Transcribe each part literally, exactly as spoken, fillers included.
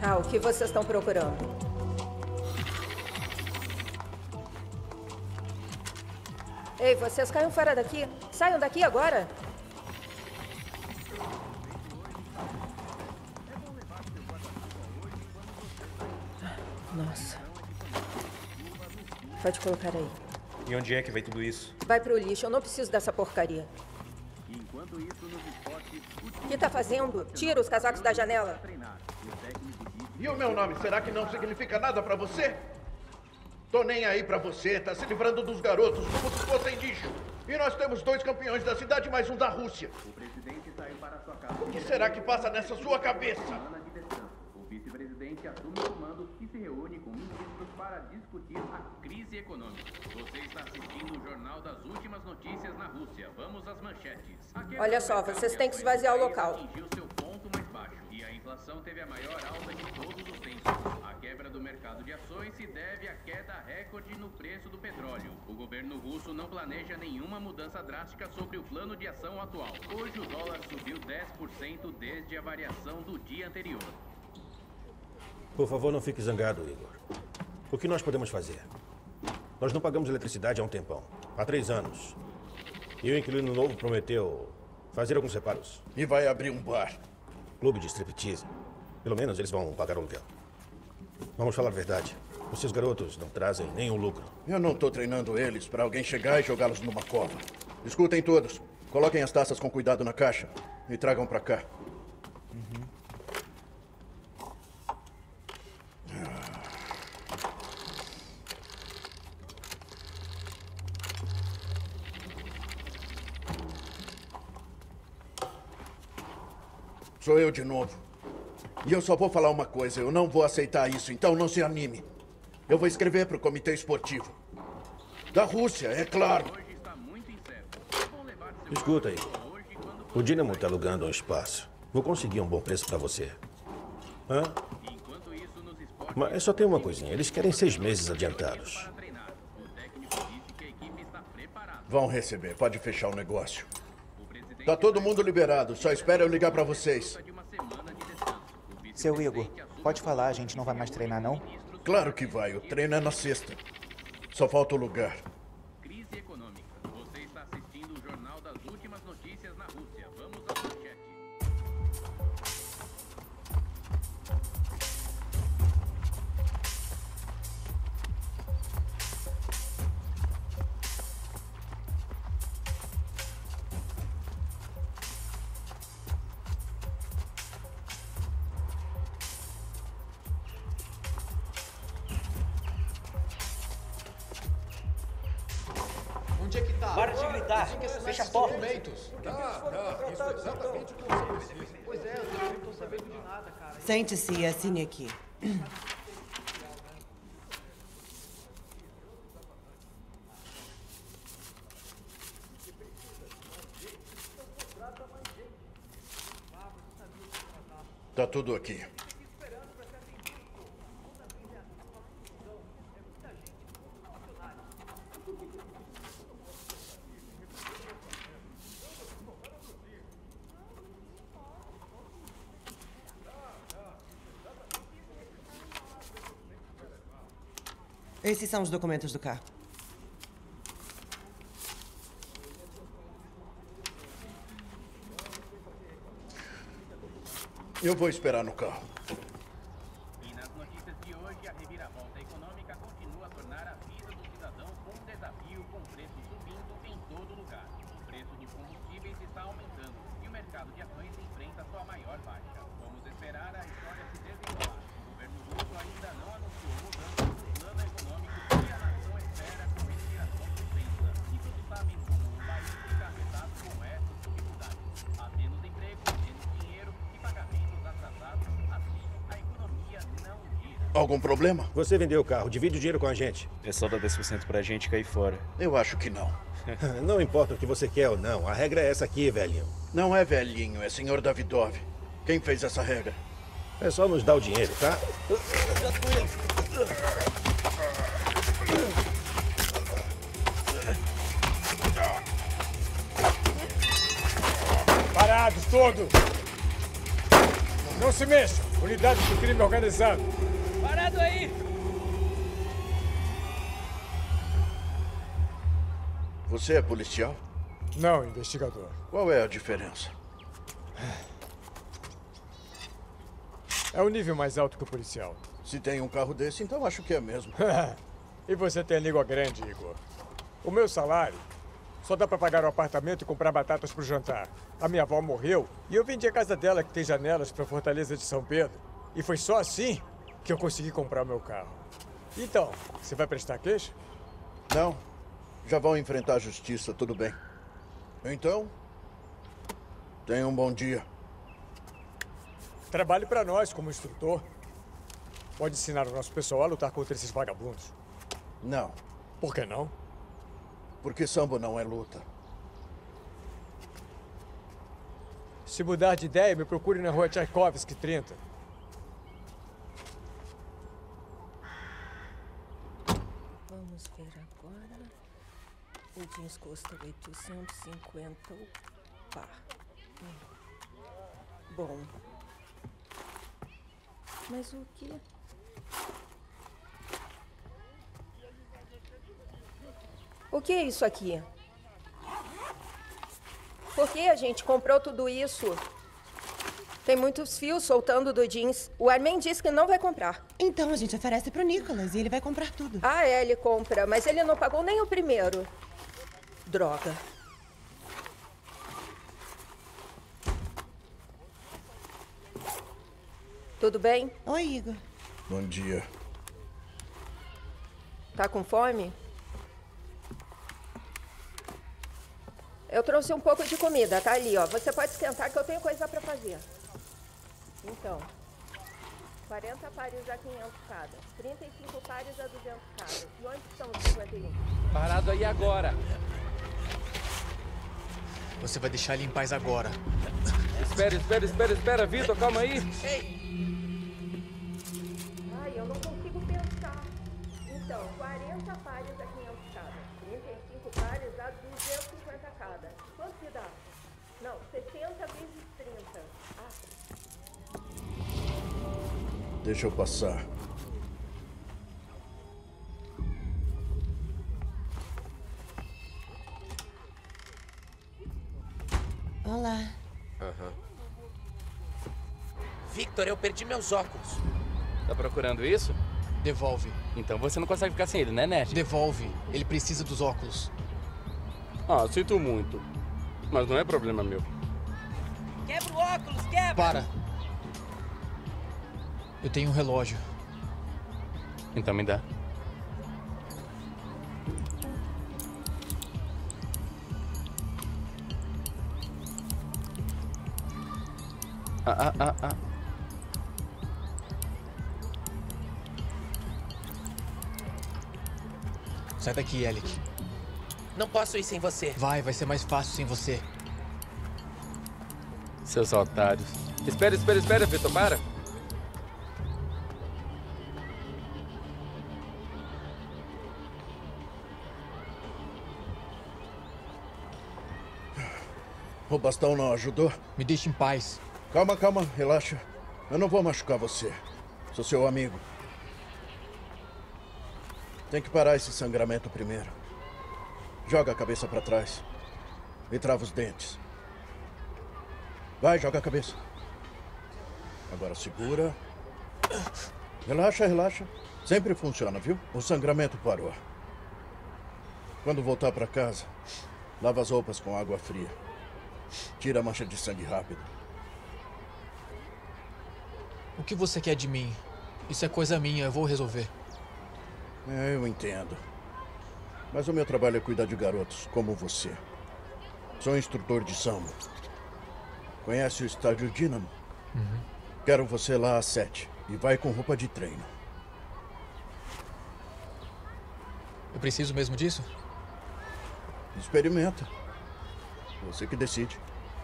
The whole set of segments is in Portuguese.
Ah, o que vocês estão procurando? Ei, vocês caiam fora daqui. Saiam daqui agora. Nossa. Pode colocar aí. E onde é que vai tudo isso? Vai pro lixo. Eu não preciso dessa porcaria. O que tá fazendo? Tira os casacos da janela. E o meu nome, será que não significa nada pra você? Tô nem aí pra você, tá se livrando dos garotos como se fossem lixo. E nós temos dois campeões da cidade, mais um da Rússia. O presidente saiu para sua casa. O que será que passa nessa sua cabeça? O vice-presidente assume o comando e se reúne com ministros para discutir a crise econômica. Você está assistindo o Jornal das Últimas Notícias na Rússia. Vamos às manchetes. Olha só, vocês têm que esvaziar o local. Atingiu seu ponto mais baixo e a inflação teve a maior alta de todos os tempos. A quebra do mercado de ações se deve à queda recorde no preço do petróleo. O governo russo não planeja nenhuma mudança drástica sobre o plano de ação atual. Hoje o dólar subiu dez por cento desde a variação do dia anterior. Por favor, não fique zangado, Igor. O que nós podemos fazer? Nós não pagamos eletricidade há um tempão. Há três anos. E o inquilino novo prometeu fazer alguns reparos. E vai abrir um bar. Clube de striptease. Pelo menos eles vão pagar o aluguel. Vamos falar a verdade. Os seus garotos não trazem nenhum lucro. Eu não tô treinando eles para alguém chegar e jogá-los numa cova. Escutem todos. Coloquem as taças com cuidado na caixa e tragam pra cá. Uhum. Sou eu de novo. E eu só vou falar uma coisa, eu não vou aceitar isso, então não se anime. Eu vou escrever para o comitê esportivo. Da Rússia, é claro. Escuta aí. O Dínamo está alugando um espaço. Vou conseguir um bom preço para você. Hã? Mas só tem uma coisinha, eles querem seis meses adiantados. Vão receber, pode fechar o negócio. Tá todo mundo liberado, só espera eu ligar pra vocês. Seu Igor, pode falar, a gente não vai mais treinar, não? Claro que vai, o treino é na sexta. Só falta o lugar. Crise econômica. Você está assistindo o Jornal das Últimas Notícias na Rússia. Vamos às manchetes. Onde é que tá? Para de gritar! Fecha a porta! Tá, tá, isso é exatamente o que eu preciso. Pois é, eu também não tô sabendo de nada, cara. Sente-se e assine aqui. Tá tudo aqui. Esses são os documentos do carro. Eu vou esperar no carro. E nas notícias de hoje, a reviravolta econômica continua a tornar a vida dos cidadãos um desafio, com preços subindo em todo lugar. O preço dos combustíveis está aumentando e o mercado de ações enfrenta sua maior baixa. Vamos esperar a história se desenrolar. O governo russo ainda não anunciou mudanças no plano econômico e a nação espera com respiração suspensa. E todos sabem como o país fica afetado com essas dificuldades. Há menos emprego, menos dinheiro e pagamentos atrasados. Assim, a economia não gira. Algum problema? Você vendeu o carro, divide o dinheiro com a gente. É só dar dez por cento pra gente cair fora. Eu acho que não. Não importa o que você quer ou não, a regra é essa aqui, velhinho. Não é velhinho, é senhor Davidov. Quem fez essa regra? É só nos dar o dinheiro, tá? Parados todos! Não se mexam! Unidades do crime organizado. Parado aí! Você é policial? Não, investigador. Qual é a diferença? É um nível mais alto que o policial. Se tem um carro desse, então acho que é mesmo. E você tem a língua grande, Igor. O meu salário só dá pra pagar o apartamento e comprar batatas pro jantar. A minha avó morreu e eu vendi a casa dela, que tem janelas, pra Fortaleza de São Pedro. E foi só assim que eu consegui comprar o meu carro. Então, você vai prestar queixa? Não. Já vão enfrentar a justiça, tudo bem. Então, tenha um bom dia. Trabalhe pra nós como instrutor. Pode ensinar o nosso pessoal a lutar contra esses vagabundos. Não. Por que não? Porque sambo não é luta. Se mudar de ideia, me procure na rua Tchaikovsky trinta. Vamos ver agora. O jeans custa oitocentos e cinquenta o par. Hum. Bom. Mas o quê? O que é isso aqui? Por que a gente comprou tudo isso? Tem muitos fios soltando do jeans. O Armin disse que não vai comprar. Então a gente oferece pro Nicholas e ele vai comprar tudo. Ah, é, ele compra, mas ele não pagou nem o primeiro. Droga. Tudo bem? Oi, Igor. Bom dia. Tá com fome? Eu trouxe um pouco de comida, tá ali, ó. Você pode esquentar que eu tenho coisa pra fazer. Então, quarenta pares a quinhentos cada. trinta e cinco pares a duzentos cada. E onde estão os cinquenta e um? Parado aí agora. Você vai deixar ele em paz agora. Espera, espera, espera, espera, Vitor, calma aí. Ai, eu não consigo pensar. Então, quarenta pares a quinhentos cada. trinta e cinco pares a duzentos e cinquenta cada. Quanto que dá? Não, sessenta vezes trinta. Ah. Deixa eu passar. Olá. Aham. Victor, eu perdi meus óculos. Tá procurando isso? Devolve. Então você não consegue ficar sem ele, né, Ned? Devolve. Ele precisa dos óculos. Ah, sinto muito. Mas não é problema meu. Quebra o óculos, quebra! Para. Eu tenho um relógio. Então me dá. Ah, ah, ah, ah. Sai daqui, Alec. Não posso ir sem você. Vai, vai ser mais fácil sem você. Seus otários. Espera, espera, espera, Vitor, para. O bastão não ajudou? Me deixe em paz. Calma, calma, relaxa. Eu não vou machucar você. Sou seu amigo. Tem que parar esse sangramento primeiro. Joga a cabeça pra trás. E trava os dentes. Vai, joga a cabeça. Agora segura. Relaxa, relaxa. Sempre funciona, viu? O sangramento parou. Quando voltar pra casa, lava as roupas com água fria. Tira a mancha de sangue rápido. O que você quer de mim? Isso é coisa minha, eu vou resolver. É, eu entendo. Mas o meu trabalho é cuidar de garotos como você. Sou instrutor de samba. Conhece o estádio Dínamo? Uhum. Quero você lá às sete. E vai com roupa de treino. Eu preciso mesmo disso? Experimenta. Você que decide.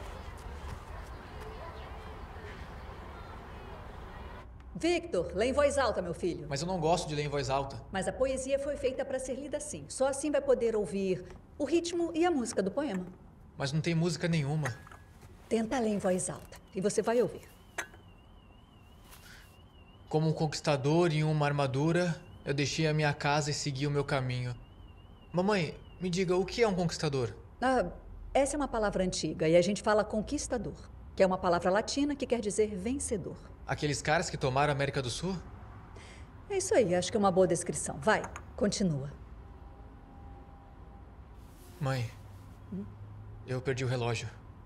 Victor, lê em voz alta, meu filho. Mas eu não gosto de ler em voz alta. Mas a poesia foi feita para ser lida assim. Só assim vai poder ouvir o ritmo e a música do poema. Mas não tem música nenhuma. Tenta ler em voz alta e você vai ouvir. Como um conquistador em uma armadura, eu deixei a minha casa e segui o meu caminho. Mamãe, me diga, o que é um conquistador? Ah, essa é uma palavra antiga e a gente fala conquistador, que é uma palavra latina que quer dizer vencedor. Aqueles caras que tomaram a América do Sul? É isso aí, acho que é uma boa descrição. Vai, continua. Mãe, hum? eu perdi o relógio.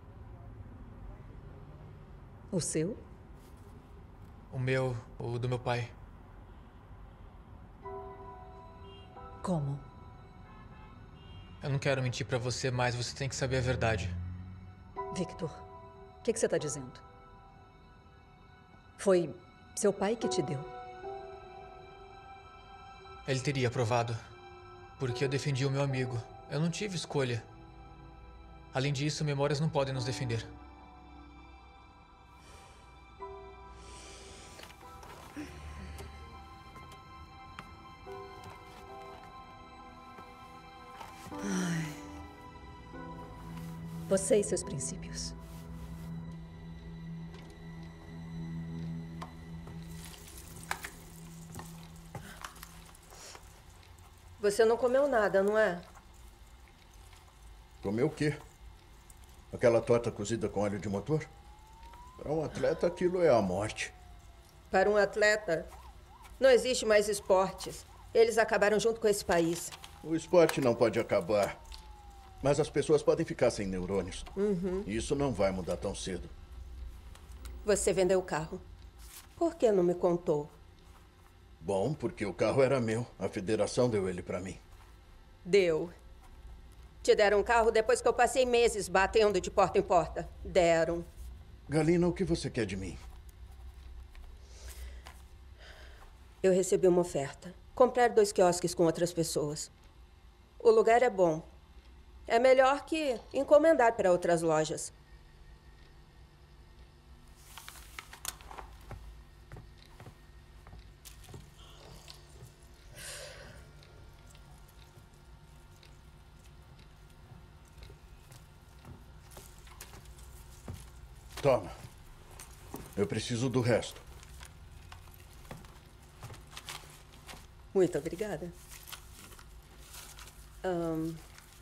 O seu? O meu, o do meu pai. Como? Eu não quero mentir pra você, mas você tem que saber a verdade. Victor, o que, que você tá dizendo? Foi seu pai que te deu? Ele teria aprovado, porque eu defendi o meu amigo. Eu não tive escolha. Além disso, memórias não podem nos defender. Ai. Você e seus princípios. Você não comeu nada, não é? Comeu o quê? Aquela torta cozida com óleo de motor? Para um atleta, aquilo é a morte. Para um atleta, não existe mais esportes. Eles acabaram junto com esse país. O esporte não pode acabar. Mas as pessoas podem ficar sem neurônios. Uhum. Isso não vai mudar tão cedo. Você vendeu o carro. Por que não me contou? Bom, porque o carro era meu. A federação deu ele pra mim. Deu. Te deram um carro depois que eu passei meses batendo de porta em porta. Deram. Galina, o que você quer de mim? Eu recebi uma oferta. Comprar dois quiosques com outras pessoas. O lugar é bom. É melhor que encomendar para outras lojas. Toma. Eu preciso do resto. Muito obrigada. Um,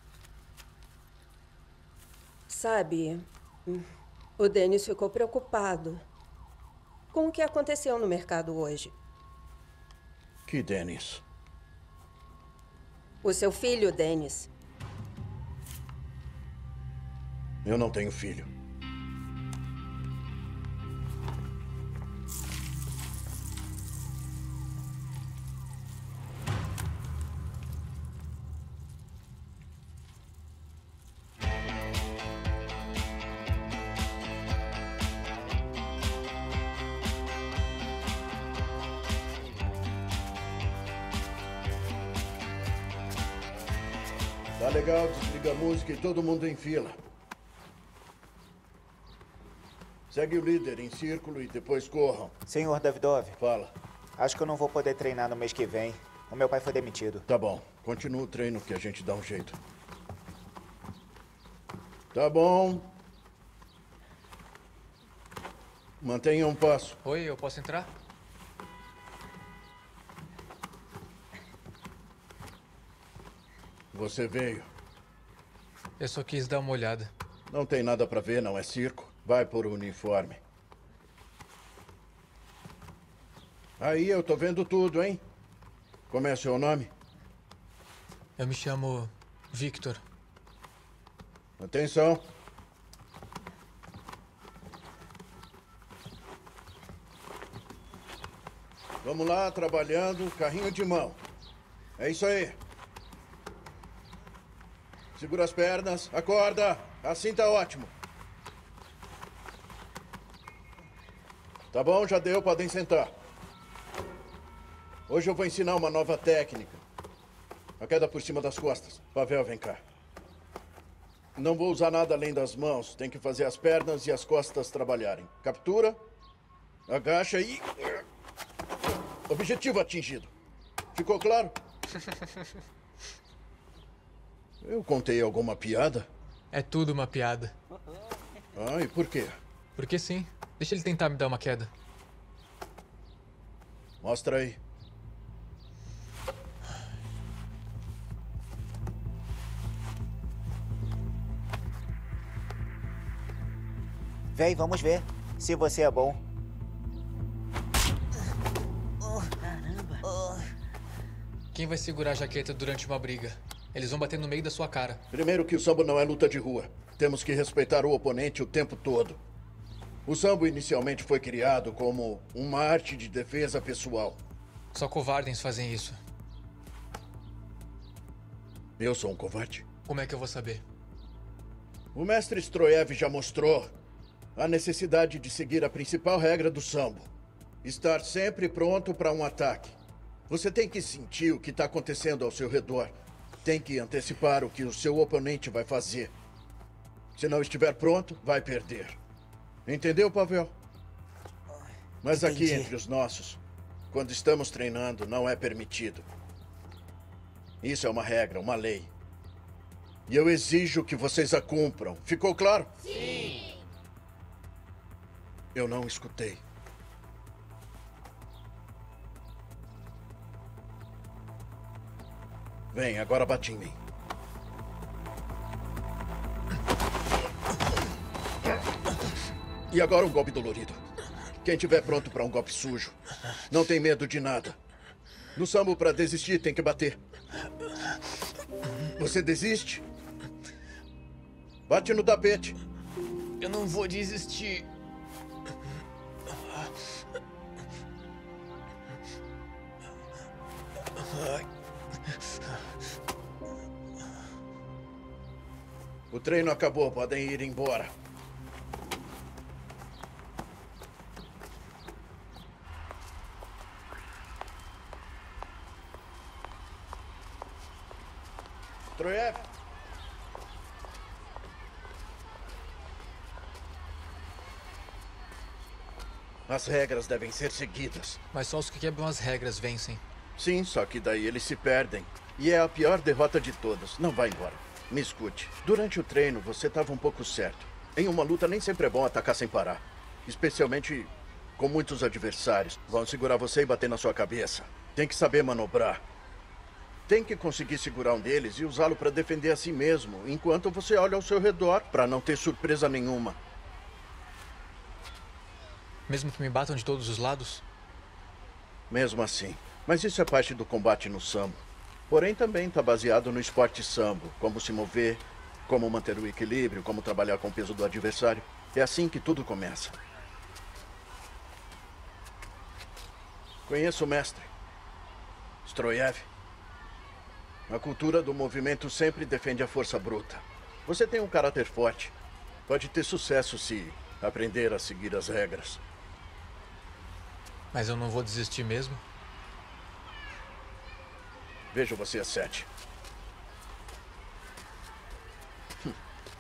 sabe, o Dennis ficou preocupado com o que aconteceu no mercado hoje. Que Dennis? O seu filho, Dennis. Eu não tenho filho. Tá legal, desliga a música e todo mundo em fila. Segue o líder em círculo e depois corram. Senhor Davidov. Fala. Acho que eu não vou poder treinar no mês que vem. O meu pai foi demitido. Tá bom. Continua o treino que a gente dá um jeito. Tá bom. Mantenha um passo. Oi, eu posso entrar? Você veio. Eu só quis dar uma olhada. Não tem nada pra ver, não é circo. Vai por uniforme. Aí, eu tô vendo tudo, hein? Como é seu nome? Eu me chamo Victor. Atenção. Vamos lá, trabalhando, carrinho de mão. É isso aí. Segura as pernas, acorda. Assim tá ótimo. Tá bom, já deu, podem sentar. Hoje eu vou ensinar uma nova técnica. A queda por cima das costas. Pavel, vem cá. Não vou usar nada além das mãos. Tem que fazer as pernas e as costas trabalharem. Captura, agacha e... Objetivo atingido. Ficou claro? Eu contei alguma piada? É tudo uma piada. Ah, e por quê? Porque sim. Deixa ele tentar me dar uma queda. Mostra aí. Vem, vamos ver se você é bom. Quem vai segurar a jaqueta durante uma briga? Eles vão bater no meio da sua cara. Primeiro que o sambo não é luta de rua. Temos que respeitar o oponente o tempo todo. O sambo inicialmente foi criado como uma arte de defesa pessoal. Só covardes fazem isso. Eu sou um covarde? Como é que eu vou saber? O mestre Stroyev já mostrou a necessidade de seguir a principal regra do sambo. Estar sempre pronto para um ataque. Você tem que sentir o que está acontecendo ao seu redor. Tem que antecipar o que o seu oponente vai fazer. Se não estiver pronto, vai perder. Entendeu, Pavel? Mas Entendi. aqui entre os nossos, quando estamos treinando, não é permitido. Isso é uma regra, uma lei. E eu exijo que vocês a cumpram. Ficou claro? Sim! Eu não escutei. Vem, agora bate em mim. E agora um golpe dolorido. Quem estiver pronto para um golpe sujo, não tem medo de nada. No sambo, para desistir, tem que bater. Você desiste? Bate no tapete. Eu não vou desistir. O treino acabou, podem ir embora. Stroyev. As regras devem ser seguidas. Mas só os que quebram as regras vencem. Sim, só que daí eles se perdem. E é a pior derrota de todas. Não vá embora. Me escute. Durante o treino, você estava um pouco certo. Em uma luta, nem sempre é bom atacar sem parar. Especialmente com muitos adversários. Vão segurar você e bater na sua cabeça. Tem que saber manobrar. Tem que conseguir segurar um deles e usá-lo para defender a si mesmo, enquanto você olha ao seu redor, para não ter surpresa nenhuma. Mesmo que me batam de todos os lados? Mesmo assim. Mas isso é parte do combate no sambo. Porém, também está baseado no esporte sambo. Como se mover, como manter o equilíbrio, como trabalhar com o peso do adversário. É assim que tudo começa. Conheço o mestre. Stroyev. A cultura do movimento sempre defende a força bruta. Você tem um caráter forte. Pode ter sucesso se aprender a seguir as regras. Mas eu não vou desistir mesmo? Vejo você às sete. Hum.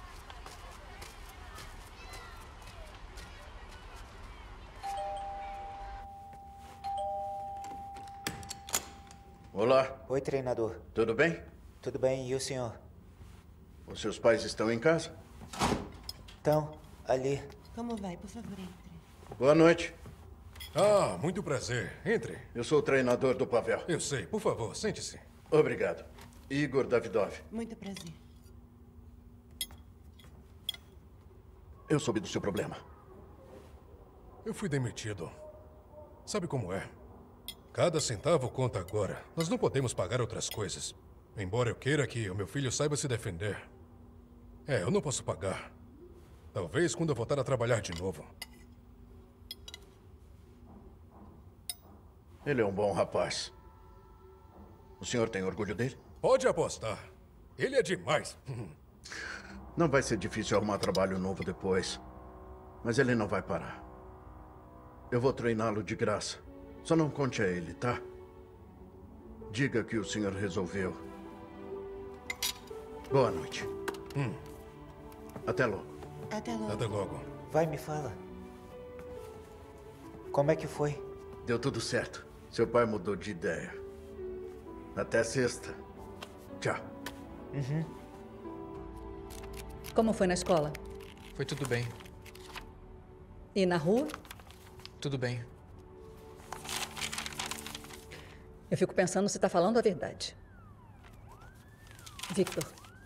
Olá. Oi, treinador. Tudo bem? Tudo bem, e o senhor? Os seus pais estão em casa? Então, ali. Como vai? Por favor, entre. Boa noite. Ah, muito prazer. Entre. Eu sou o treinador do Pavel. Eu sei. Por favor, sente-se. Obrigado. Igor Davidov. Muito prazer. Eu soube do seu problema. Eu fui demitido. Sabe como é? Cada centavo conta agora. Nós não podemos pagar outras coisas. Embora eu queira que o meu filho saiba se defender. É, eu não posso pagar. Talvez quando eu voltar a trabalhar de novo. Ele é um bom rapaz. O senhor tem orgulho dele? Pode apostar. Ele é demais. Não vai ser difícil arrumar trabalho novo depois. Mas ele não vai parar. Eu vou treiná-lo de graça. Só não conte a ele, tá? Diga que o senhor resolveu. Boa noite. Hum. Até logo. Até logo. Até logo. Vai, me fala. Como é que foi? Deu tudo certo. Seu pai mudou de ideia. Até sexta. Tchau. Uhum. Como foi na escola? Foi tudo bem. E na rua? Tudo bem. Eu fico pensando se está falando a verdade. Victor,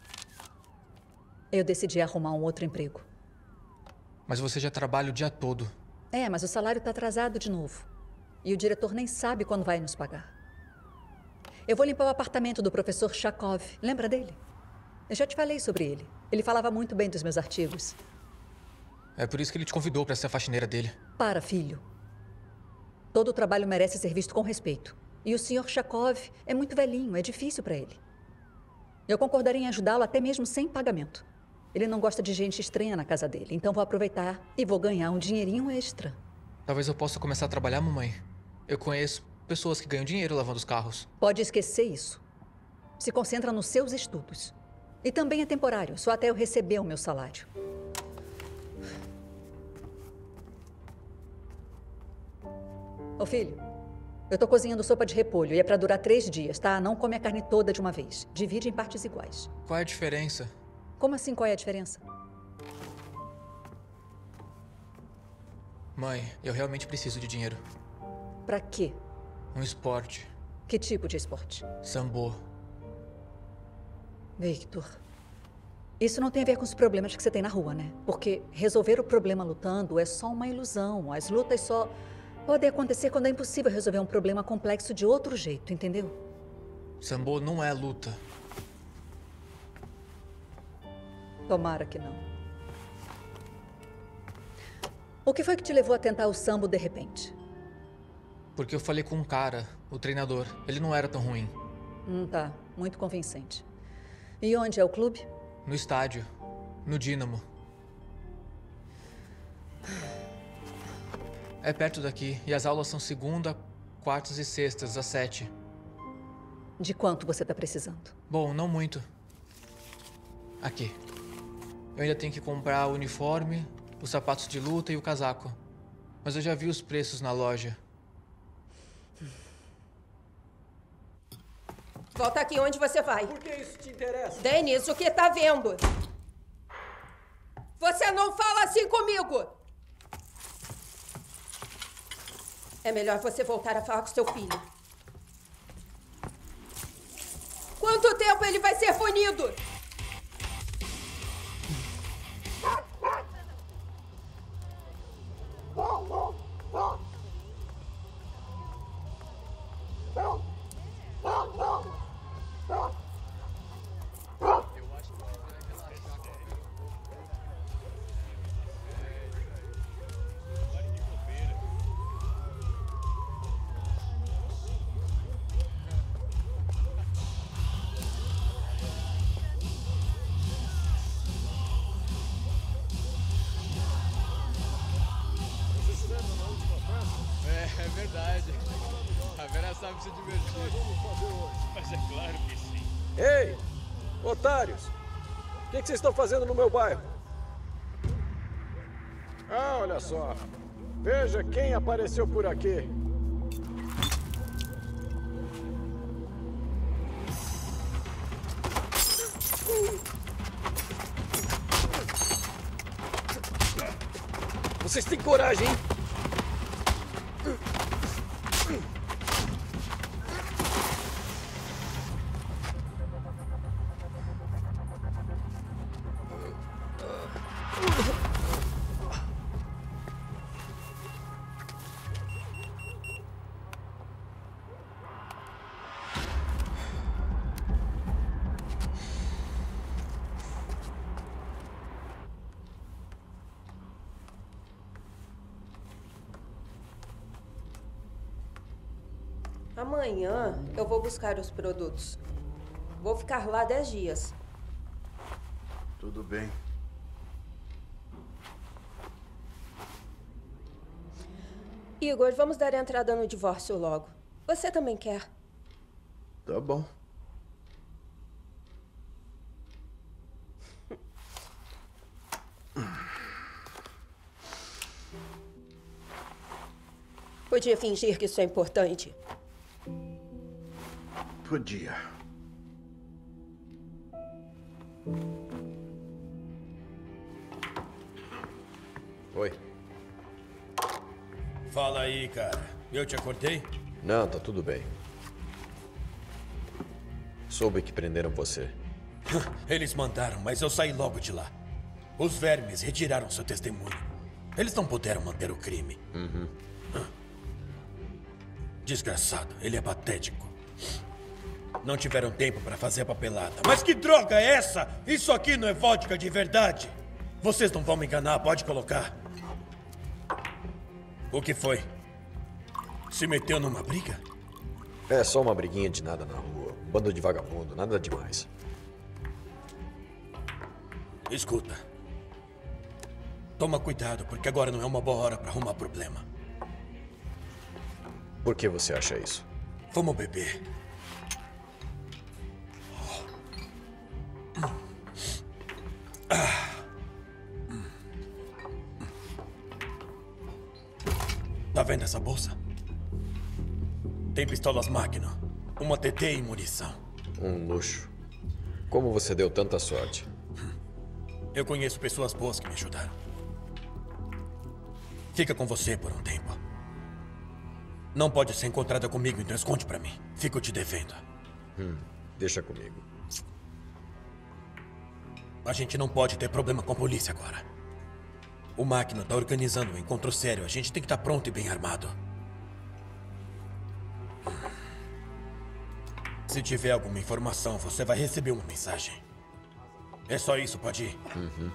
eu decidi arrumar um outro emprego. Mas você já trabalha o dia todo. É, mas o salário está atrasado de novo. E o diretor nem sabe quando vai nos pagar. Eu vou limpar o apartamento do professor Chakov. Lembra dele? Eu já te falei sobre ele. Ele falava muito bem dos meus artigos. É por isso que ele te convidou para ser a faxineira dele. Para, filho. Todo o trabalho merece ser visto com respeito. E o senhor Chakov é muito velhinho, é difícil para ele. Eu concordaria em ajudá-lo até mesmo sem pagamento. Ele não gosta de gente estranha na casa dele, então vou aproveitar e vou ganhar um dinheirinho extra. Talvez eu possa começar a trabalhar, mamãe. Eu conheço pessoas que ganham dinheiro lavando os carros. Pode esquecer isso. Se concentra nos seus estudos. E também é temporário, só até eu receber o meu salário. Ô filho, eu tô cozinhando sopa de repolho e é pra durar três dias, tá? Não come a carne toda de uma vez. Divide em partes iguais. Qual é a diferença? Como assim, qual é a diferença? Mãe, eu realmente preciso de dinheiro. Pra quê? Um esporte. Que tipo de esporte? Sambo. Victor, isso não tem a ver com os problemas que você tem na rua, né? Porque resolver o problema lutando é só uma ilusão. As lutas só podem acontecer quando é impossível resolver um problema complexo de outro jeito, entendeu? Sambo não é luta. Tomara que não. O que foi que te levou a tentar o sambo de repente? Porque eu falei com um cara, o treinador. Ele não era tão ruim. Hum, tá. Muito convincente. E onde é o clube? No estádio. No Dínamo. É perto daqui. E as aulas são segunda, quartas e sextas, às sete. De quanto você tá precisando? Bom, não muito. Aqui. Eu ainda tenho que comprar o uniforme, os sapatos de luta e o casaco. Mas eu já vi os preços na loja. Volta aqui, onde você vai? Por que isso te interessa? Dennis, o que tá vendo? Você não fala assim comigo! É melhor você voltar a falar com seu filho. Quanto tempo ele vai ser punido? É verdade. A Vera sabe se divertir. Mas é claro que sim. Ei, otários! O que, que vocês estão fazendo no meu bairro? Ah, olha só. Veja quem apareceu por aqui. Vocês têm coragem, hein? Amanhã eu vou buscar os produtos. Vou ficar lá dez dias. Tudo bem. Igor, vamos dar entrada no divórcio logo. Você também quer? Tá bom. Podia fingir que isso é importante. Podia. Oi. Fala aí, cara. Eu te acordei? Não, tá tudo bem. Soube que prenderam você. Eles mandaram, mas eu saí logo de lá. Os vermes retiraram seu testemunho. Eles não puderam manter o crime. Uhum. Desgraçado, ele é patético. Não tiveram tempo para fazer a papelada. Mas que droga é essa? Isso aqui não é vodka de verdade. Vocês não vão me enganar, pode colocar. O que foi? Se meteu numa briga? É só uma briguinha de nada na rua. Um bando de vagabundo, nada demais. Escuta. Toma cuidado, porque agora não é uma boa hora para arrumar problema. Por que você acha isso? Vamos beber. Ah. Tá vendo essa bolsa? Tem pistolas Magnum, uma T T e munição. Um luxo. Como você deu tanta sorte? Eu conheço pessoas boas que me ajudaram. Fica com você por um tempo. Não pode ser encontrada comigo, então esconde pra mim. Fico te devendo. Hum, deixa comigo. A gente não pode ter problema com a polícia agora. O Magnum tá organizando um encontro sério. A gente tem que estar pronto e bem armado. Se tiver alguma informação, você vai receber uma mensagem. É só isso, pode ir? Uhum.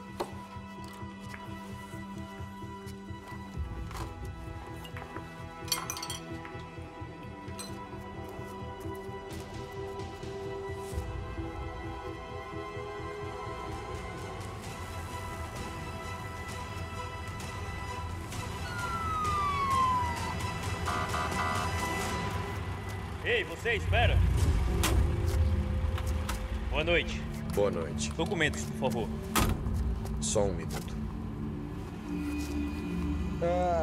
Ei, você, espera. Boa noite. Boa noite. Documentos, por favor. Só um minuto. Ah.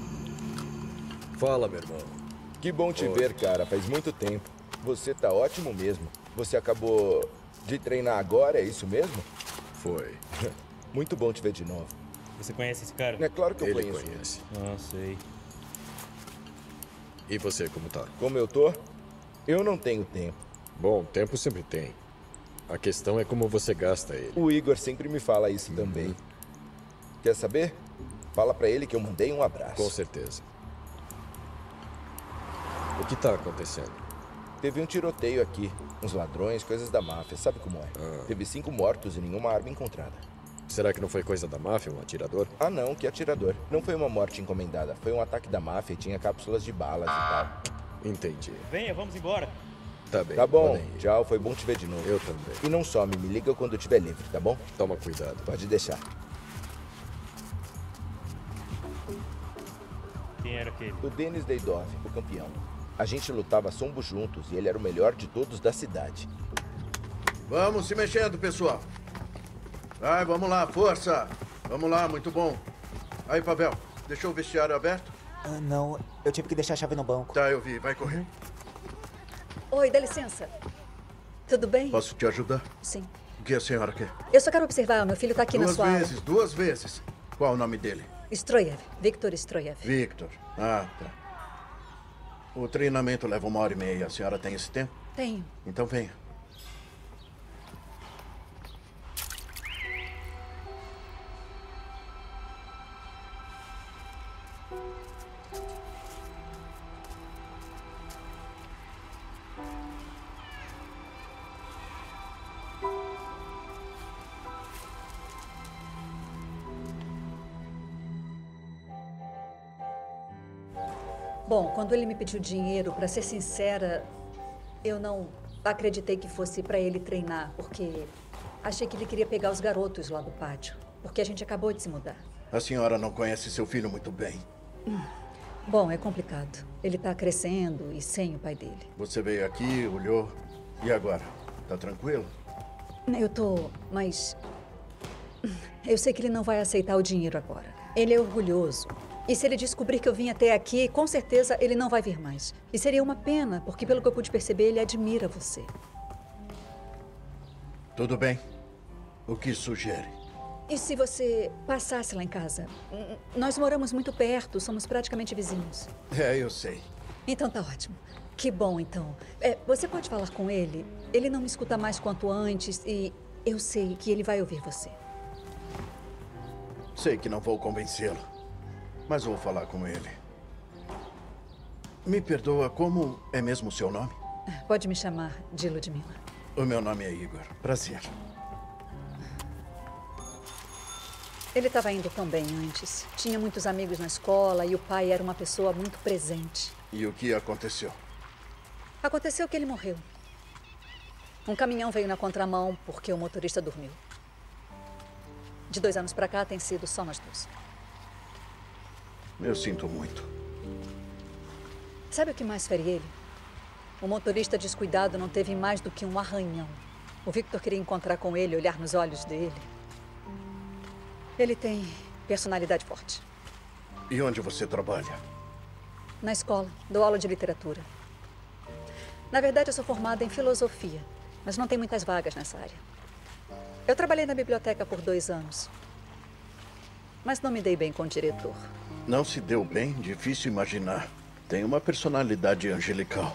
Fala, meu irmão. Que bom te Oi. ver, cara. Faz muito tempo. Você tá ótimo mesmo. Você acabou de treinar agora, é isso mesmo? Foi. Muito bom te ver de novo. Você conhece esse cara? É claro que eu Ele conheço. conhece. Ah, sei. E você, como tá? Como eu tô? Eu não tenho tempo. Bom, tempo sempre tem. A questão é como você gasta ele. O Igor sempre me fala isso também. Quer saber? Fala pra ele que eu mandei um abraço. Com certeza. O que tá acontecendo? Teve um tiroteio aqui. Uns ladrões, coisas da máfia. Sabe como é? Ah. Teve cinco mortos e nenhuma arma encontrada. Será que não foi coisa da máfia, um atirador? Ah, não, que atirador. Não foi uma morte encomendada. Foi um ataque da máfia e tinha cápsulas de balas e tal. Entendi. Venha, vamos embora. Tá bem. Tá bom. podem ir. Tchau, foi bom te ver de novo. Eu também. E não some, me liga quando estiver livre, tá bom? Toma cuidado. Pode deixar. Quem era aquele? O Denis Deidov, o campeão. A gente lutava sombo juntos e ele era o melhor de todos da cidade. Vamos se mexendo, pessoal. Vai, vamos lá, força. Vamos lá, muito bom. Aí, Pavel, deixou o vestiário aberto? Ah, não, eu tive que deixar a chave no banco. Tá, eu vi. Vai correr. Oi, dá licença. Tudo bem? Posso te ajudar? Sim. O que a senhora quer? Eu só quero observar, meu filho tá aqui duas na sua vezes, duas vezes. Qual o nome dele? aula. Stroyev, Victor Stroyev. Victor. Ah, tá. O treinamento leva uma hora e meia. A senhora tem esse tempo? Tenho. Então venha. Bom, quando ele me pediu dinheiro, pra ser sincera, eu não acreditei que fosse pra ele treinar, porque achei que ele queria pegar os garotos lá do pátio, porque a gente acabou de se mudar. A senhora não conhece seu filho muito bem. Hum. Bom, é complicado. Ele tá crescendo e sem o pai dele. Você veio aqui, olhou. E agora? Tá tranquilo? Eu tô, mas eu sei que ele não vai aceitar o dinheiro agora. Ele é orgulhoso. E se ele descobrir que eu vim até aqui, com certeza ele não vai vir mais. E seria uma pena, porque pelo que eu pude perceber, ele admira você. Tudo bem. O que sugere? E se você passasse lá em casa? Nós moramos muito perto, somos praticamente vizinhos. É, eu sei. Então tá ótimo. Que bom, então. É, você pode falar com ele? Ele não me escuta mais quanto antes e eu sei que ele vai ouvir você. Sei que não vou convencê-lo, mas vou falar com ele. Me perdoa, como é mesmo o seu nome? Pode me chamar de Ludmila. O meu nome é Igor. Prazer. Ele estava indo tão bem antes. Tinha muitos amigos na escola e o pai era uma pessoa muito presente. E o que aconteceu? Aconteceu que ele morreu. Um caminhão veio na contramão porque o motorista dormiu. De dois anos pra cá tem sido só nós dois. Eu sinto muito. Sabe o que mais fere ele? O motorista descuidado não teve mais do que um arranhão. O Victor queria encontrar com ele, olhar nos olhos dele. Ele tem personalidade forte. E onde você trabalha? Na escola, dou aula de literatura. Na verdade, eu sou formada em filosofia, mas não tem muitas vagas nessa área. Eu trabalhei na biblioteca por dois anos, mas não me dei bem com o diretor. Não se deu bem? Difícil imaginar. Tem uma personalidade angelical.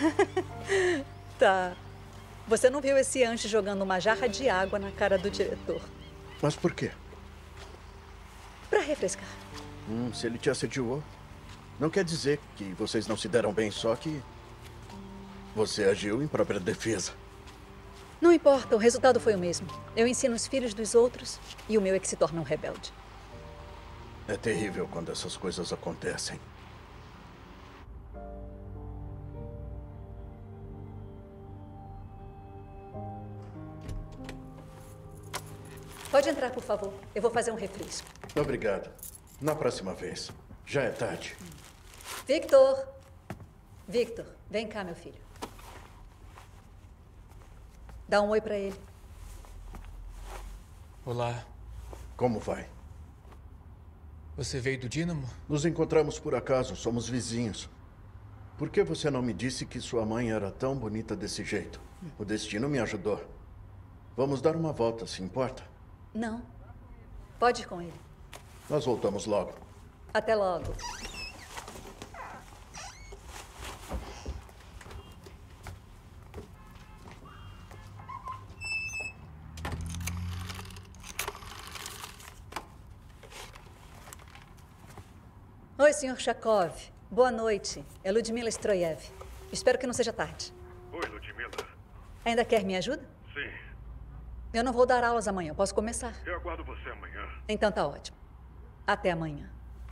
Tá. Você não viu esse anjo jogando uma jarra de água na cara do diretor? Mas por quê? Pra refrescar. Hum, se ele te assediou, não quer dizer que vocês não se deram bem, só que você agiu em própria defesa. Não importa, o resultado foi o mesmo. Eu ensino os filhos dos outros e o meu é que se torna um rebelde. É terrível quando essas coisas acontecem. Pode entrar, por favor. Eu vou fazer um refresco. Obrigado. Na próxima vez. Já é tarde. Victor! Victor, vem cá, meu filho. Dá um oi pra ele. Olá. Como vai? Você veio do Dínamo? Nos encontramos por acaso, somos vizinhos. Por que você não me disse que sua mãe era tão bonita desse jeito? O destino me ajudou. Vamos dar uma volta, se importa? Não. Pode ir com ele. Nós voltamos logo. Até logo. Oi, senhor Chakov. Boa noite. É Ludmila Stroyev. Espero que não seja tarde. Oi, Ludmila. Ainda quer minha ajuda? Sim. Eu não vou dar aulas amanhã. Posso começar? Eu aguardo você amanhã. Então tá ótimo. Até amanhã.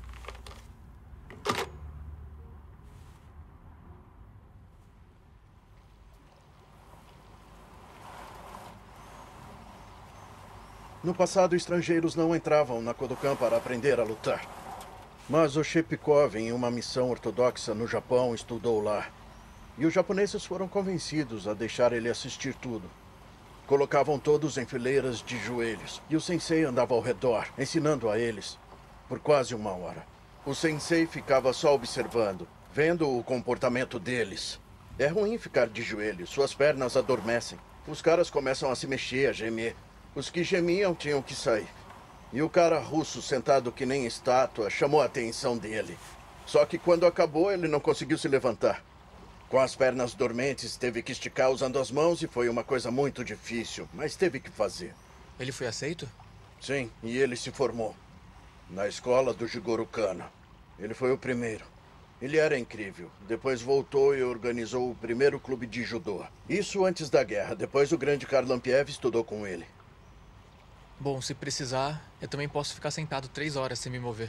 No passado, estrangeiros não entravam na Kodokan para aprender a lutar. Mas o Shepikov, em uma missão ortodoxa no Japão, estudou lá. E os japoneses foram convencidos a deixar ele assistir tudo. Colocavam todos em fileiras de joelhos. E o sensei andava ao redor, ensinando a eles, por quase uma hora. O sensei ficava só observando, vendo o comportamento deles. É ruim ficar de joelhos, suas pernas adormecem. Os caras começam a se mexer, a gemer. Os que gemiam tinham que sair. E o cara russo, sentado que nem estátua, chamou a atenção dele. Só que quando acabou, ele não conseguiu se levantar. Com as pernas dormentes, teve que esticar usando as mãos e foi uma coisa muito difícil, mas teve que fazer. Ele foi aceito? Sim, e ele se formou. Na escola do Jigoro Kano. Ele foi o primeiro. Ele era incrível. Depois voltou e organizou o primeiro clube de judô. Isso antes da guerra. Depois o grande Karlampiev estudou com ele. Bom, se precisar, eu também posso ficar sentado três horas sem me mover.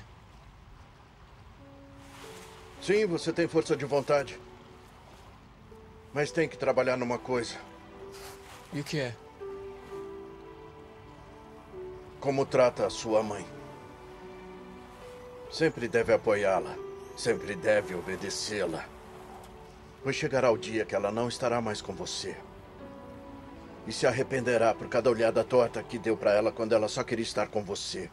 Sim, você tem força de vontade. Mas tem que trabalhar numa coisa. E o que é? Como trata a sua mãe. Sempre deve apoiá-la. Sempre deve obedecê-la. Pois chegará o dia que ela não estará mais com você. E se arrependerá por cada olhada torta que deu para ela quando ela só queria estar com você.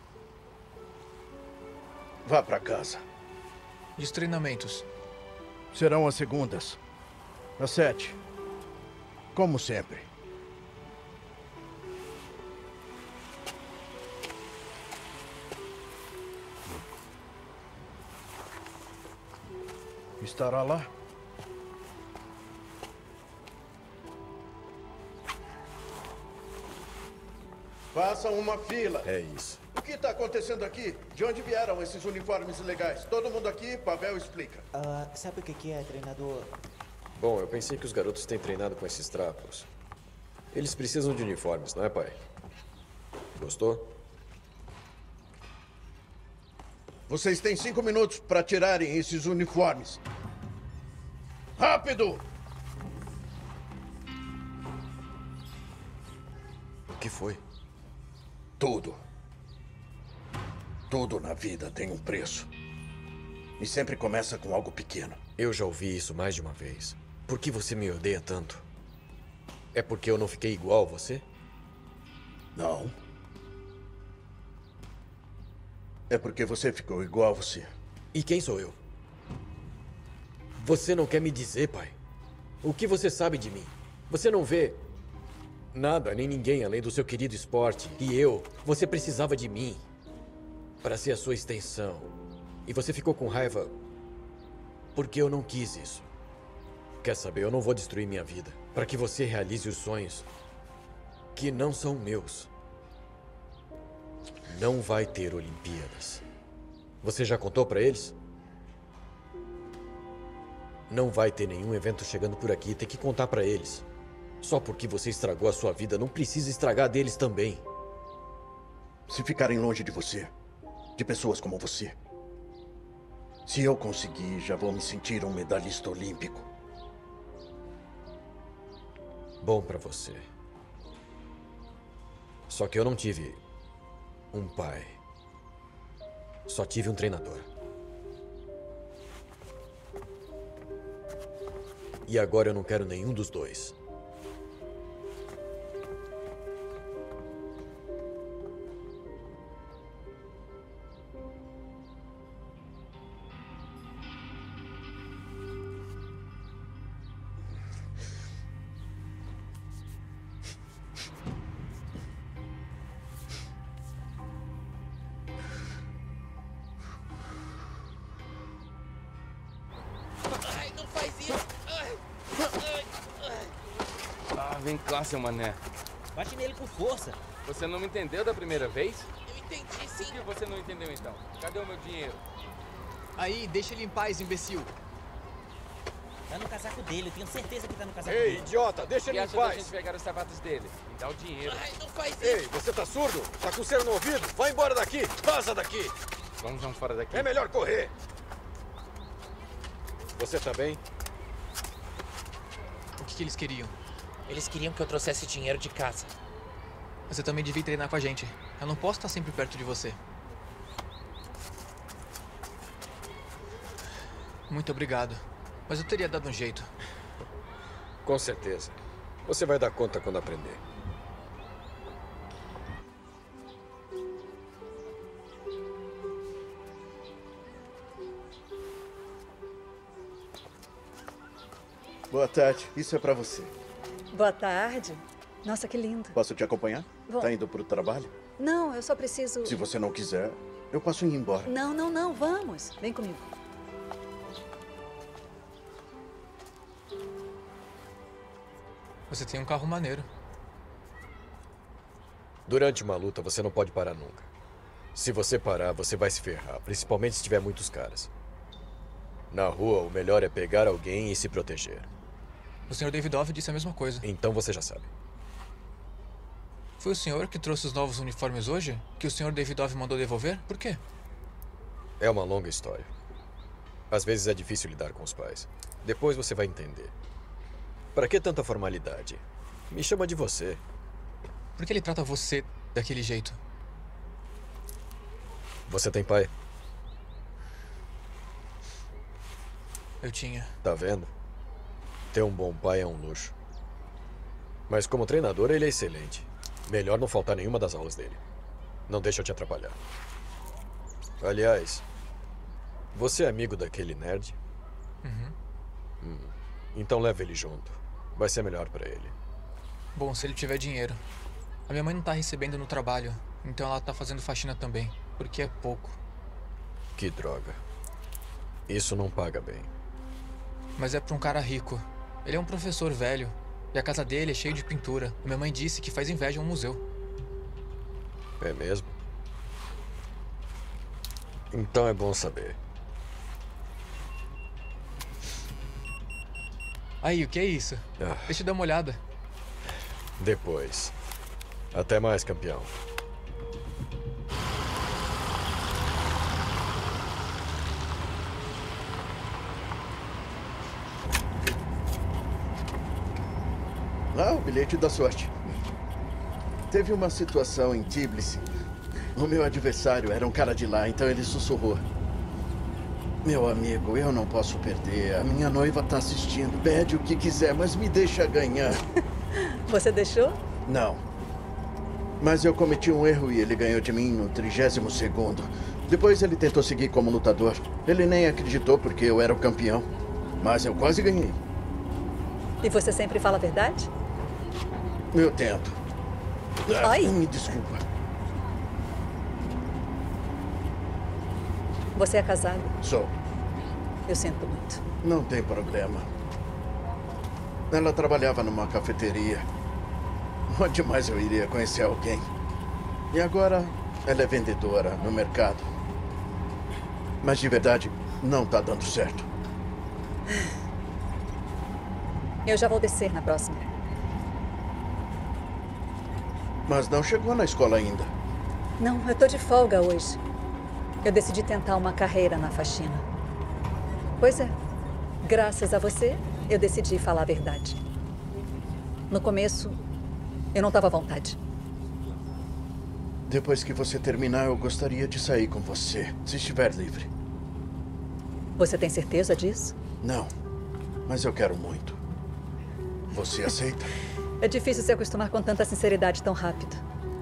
Vá para casa. E os treinamentos? Serão as segundas. Às sete. Como sempre. Estará lá? Façam uma fila. É isso. O que está acontecendo aqui? De onde vieram esses uniformes ilegais? Todo mundo aqui, Pavel explica. Ah, sabe o que que é, treinador? Bom, eu pensei que os garotos têm treinado com esses trapos. Eles precisam de uniformes, não é, pai? Gostou? Vocês têm cinco minutos para tirarem esses uniformes. Rápido! O que foi? Tudo. Tudo na vida tem um preço. E sempre começa com algo pequeno. Eu já ouvi isso mais de uma vez. Por que você me odeia tanto? É porque eu não fiquei igual a você? Não. É porque você ficou igual a você. E quem sou eu? Você não quer me dizer, pai? O que você sabe de mim? Você não vê nada, nem ninguém além do seu querido esporte. E eu, você precisava de mim para ser a sua extensão. E você ficou com raiva porque eu não quis isso. Quer saber, eu não vou destruir minha vida para que você realize os sonhos que não são meus. Não vai ter Olimpíadas. Você já contou para eles? Não vai ter nenhum evento chegando por aqui. Tem que contar para eles. Só porque você estragou a sua vida, não precisa estragar a deles também. Se ficarem longe de você, de pessoas como você, se eu conseguir, já vou me sentir um medalhista olímpico. Bom para você. Só que eu não tive um pai. Só tive um treinador. E agora eu não quero nenhum dos dois. Vem cá, seu mané. Bate nele com força. Você não me entendeu da primeira vez? Eu entendi, sim. Por que você não entendeu, então? Cadê o meu dinheiro? Aí, deixa ele em paz, imbecil. Tá no casaco dele, eu tenho certeza que tá no casaco Ei, dele. idiota, deixa ele em acha da paz. gente pegar os sapatos dele? Me dá o dinheiro. Ai, não faz isso. Ei, você tá surdo? Tá com cera no ouvido? Vai embora daqui! Vaza daqui! Vamos, vamos fora daqui. É melhor correr. Você tá bem? O que, que eles queriam? Eles queriam que eu trouxesse dinheiro de casa. Você também devia treinar com a gente. Eu não posso estar sempre perto de você. Muito obrigado. Mas eu teria dado um jeito. Com certeza. Você vai dar conta quando aprender. Boa tarde. Isso é pra você. Boa tarde. Nossa, que lindo. Posso te acompanhar? Vou. Tá indo pro trabalho? Não, eu só preciso... Se você não quiser, eu posso ir embora. Não, não, não. Vamos. Vem comigo. Você tem um carro maneiro. Durante uma luta, você não pode parar nunca. Se você parar, você vai se ferrar, principalmente se tiver muitos caras. Na rua, o melhor é pegar alguém e se proteger. O senhor Davidov disse a mesma coisa. Então você já sabe. Foi o senhor que trouxe os novos uniformes hoje? Que o senhor Davidov mandou devolver? Por quê? É uma longa história. Às vezes é difícil lidar com os pais. Depois você vai entender. Para que tanta formalidade? Me chama de você. Por que ele trata você daquele jeito? Você tem pai? Eu tinha. Tá vendo? Ter um bom pai é um luxo. Mas como treinador, ele é excelente. Melhor não faltar nenhuma das aulas dele. Não deixa eu te atrapalhar. Aliás, você é amigo daquele nerd? Uhum. Hum. Então leve ele junto. Vai ser melhor pra ele. Bom, se ele tiver dinheiro. A minha mãe não tá recebendo no trabalho, então ela tá fazendo faxina também, porque é pouco. Que droga. Isso não paga bem. Mas é pra um cara rico. Ele é um professor velho. E a casa dele é cheia de pintura. A minha mãe disse que faz inveja a um museu. É mesmo? Então é bom saber. Aí, o que é isso? Ah. Deixa eu dar uma olhada. Depois. Até mais, campeão. Ah, o bilhete da sorte. Teve uma situação em Tbilisi. O meu adversário era um cara de lá, então ele sussurrou. Meu amigo, eu não posso perder. A minha noiva tá assistindo. Pede o que quiser, mas me deixa ganhar. Você deixou? Não. Mas eu cometi um erro e ele ganhou de mim no trigésimo segundo. Depois ele tentou seguir como lutador. Ele nem acreditou porque eu era o campeão. Mas eu quase ganhei. E você sempre fala a verdade? Eu tento. Ah, Ai. me desculpa. Você é casado? Sou. Eu sinto muito. Não tem problema. Ela trabalhava numa cafeteria. Onde mais eu iria conhecer alguém? E agora ela é vendedora no mercado. Mas de verdade, não tá dando certo. Eu já vou descer na próxima. Mas não chegou na escola ainda. Não, eu tô de folga hoje. Eu decidi tentar uma carreira na faxina. Pois é. Graças a você, eu decidi falar a verdade. No começo, eu não estava à vontade. Depois que você terminar, eu gostaria de sair com você, se estiver livre. Você tem certeza disso? Não, mas eu quero muito. Você aceita? É difícil se acostumar com tanta sinceridade tão rápido.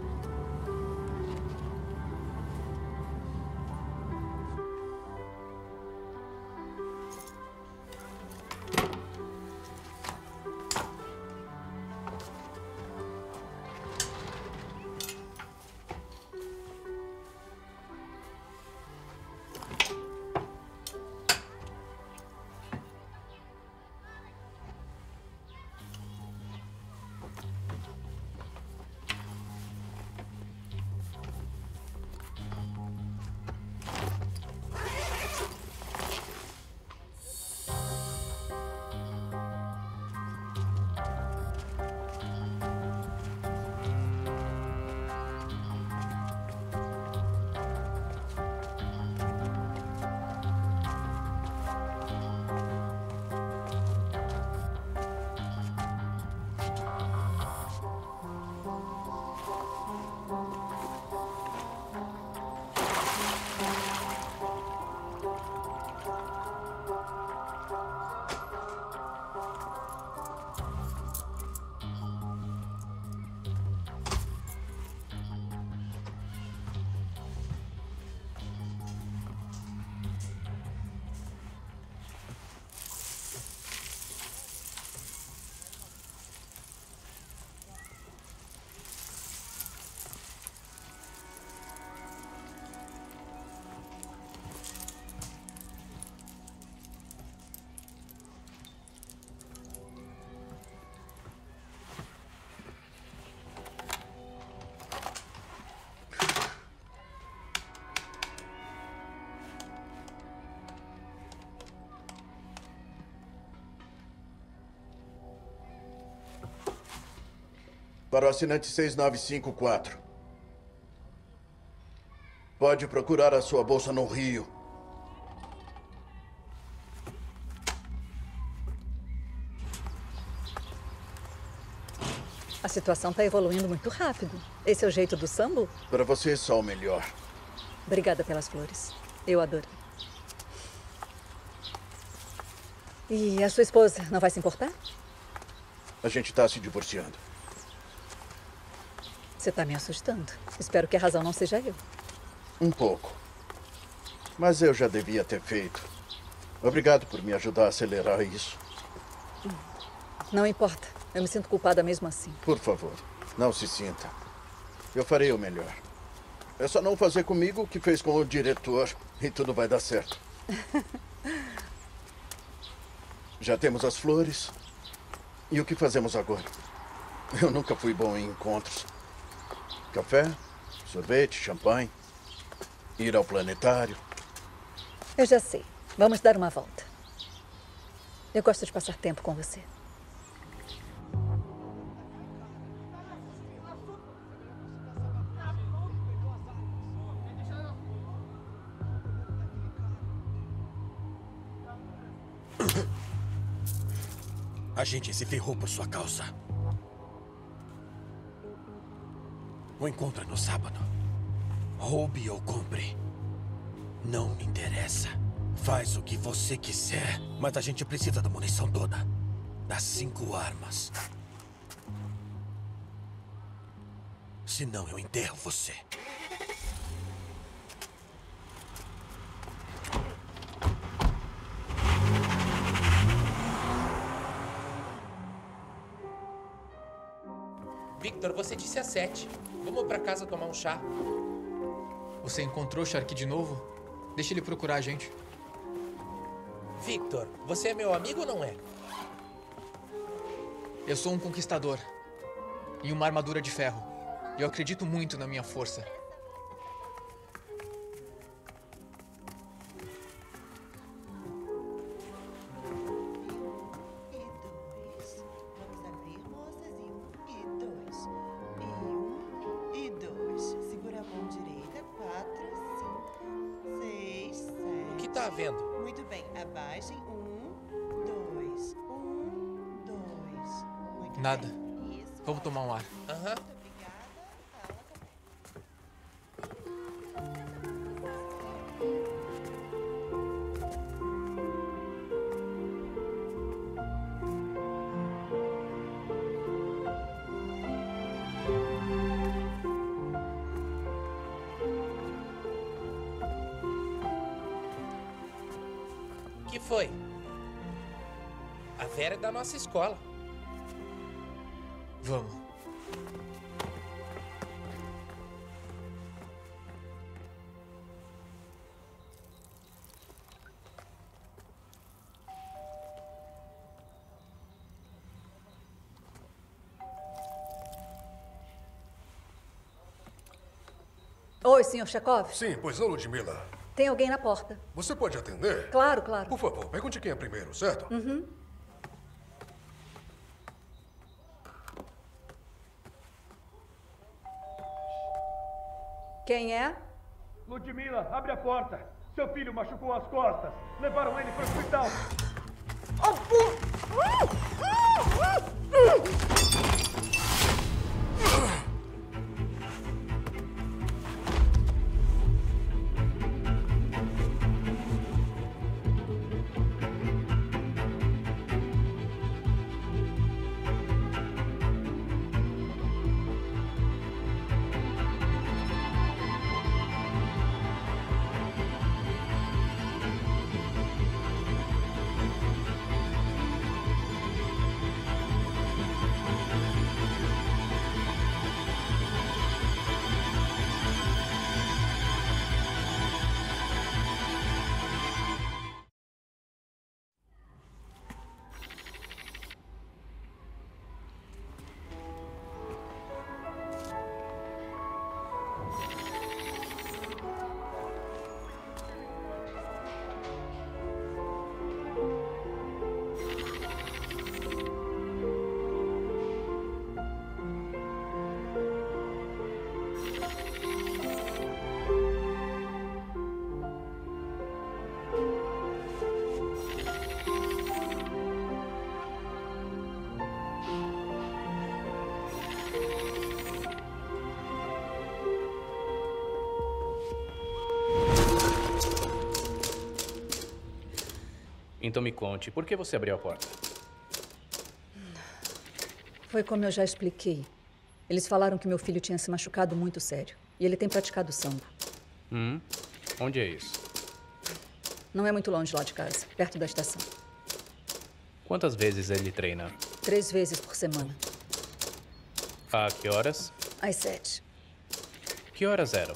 Para o assinante seis nove cinco quatro. Pode procurar a sua bolsa no Rio. A situação está evoluindo muito rápido. Esse é o jeito do Sambo? Para você, só o melhor. Obrigada pelas flores. Eu adorei. E a sua esposa não vai se importar? A gente está se divorciando. Você está me assustando. Espero que a razão não seja eu. Um pouco. Mas eu já devia ter feito. Obrigado por me ajudar a acelerar isso. Não importa. Eu me sinto culpada mesmo assim. Por favor, não se sinta. Eu farei o melhor. É só não fazer comigo o que fez com o diretor e tudo vai dar certo. Já temos as flores. E o que fazemos agora? Eu nunca fui bom em encontros. Café? Sorvete, champanhe, ir ao planetário. Eu já sei. Vamos dar uma volta. Eu gosto de passar tempo com você. A gente se ferrou por sua causa. O encontro é no sábado. Roube ou compre. Não me interessa. Faz o que você quiser. Mas a gente precisa da munição toda. Das cinco armas. Senão eu enterro você. Victor, você disse às sete. Vamos pra casa tomar um chá. Você encontrou o Sharky de novo? Deixa ele procurar a gente. Victor, você é meu amigo ou não é? Eu sou um conquistador. E uma armadura de ferro. E eu acredito muito na minha força. Muito bem, abaixem. Um, dois. Um, dois. Muito Nada. bem. Isso. Vamos tomar um ar. Aham. O que foi? A Vera é da nossa escola. Vamos. Oi, senhor Chekov? Sim, pois não, Ludmila. Tem alguém na porta. Você pode atender? Claro, claro. Por favor, pergunte quem é primeiro, certo? Uhum. Quem é? Ludmila, abre a porta. Seu filho machucou as costas. Levaram ele para o hospital. Então me conte, por que você abriu a porta? Foi como eu já expliquei. Eles falaram que meu filho tinha se machucado muito sério. E ele tem praticado sambo. Hum? Onde é isso? Não é muito longe lá de casa, perto da estação. Quantas vezes ele treina? Três vezes por semana. A que horas? Às sete. Que horas eram?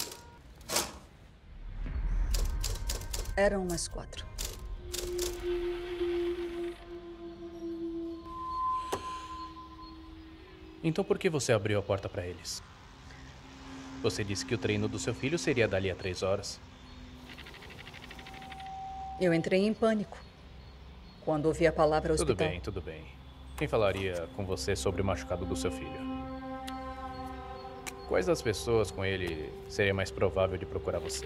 Eram umas quatro. Então por que você abriu a porta para eles? Você disse que o treino do seu filho seria dali a três horas. Eu entrei em pânico quando ouvi a palavra hospital. Tudo bem, tudo bem. Quem falaria com você sobre o machucado do seu filho? Quais das pessoas com ele seria mais provável de procurar você?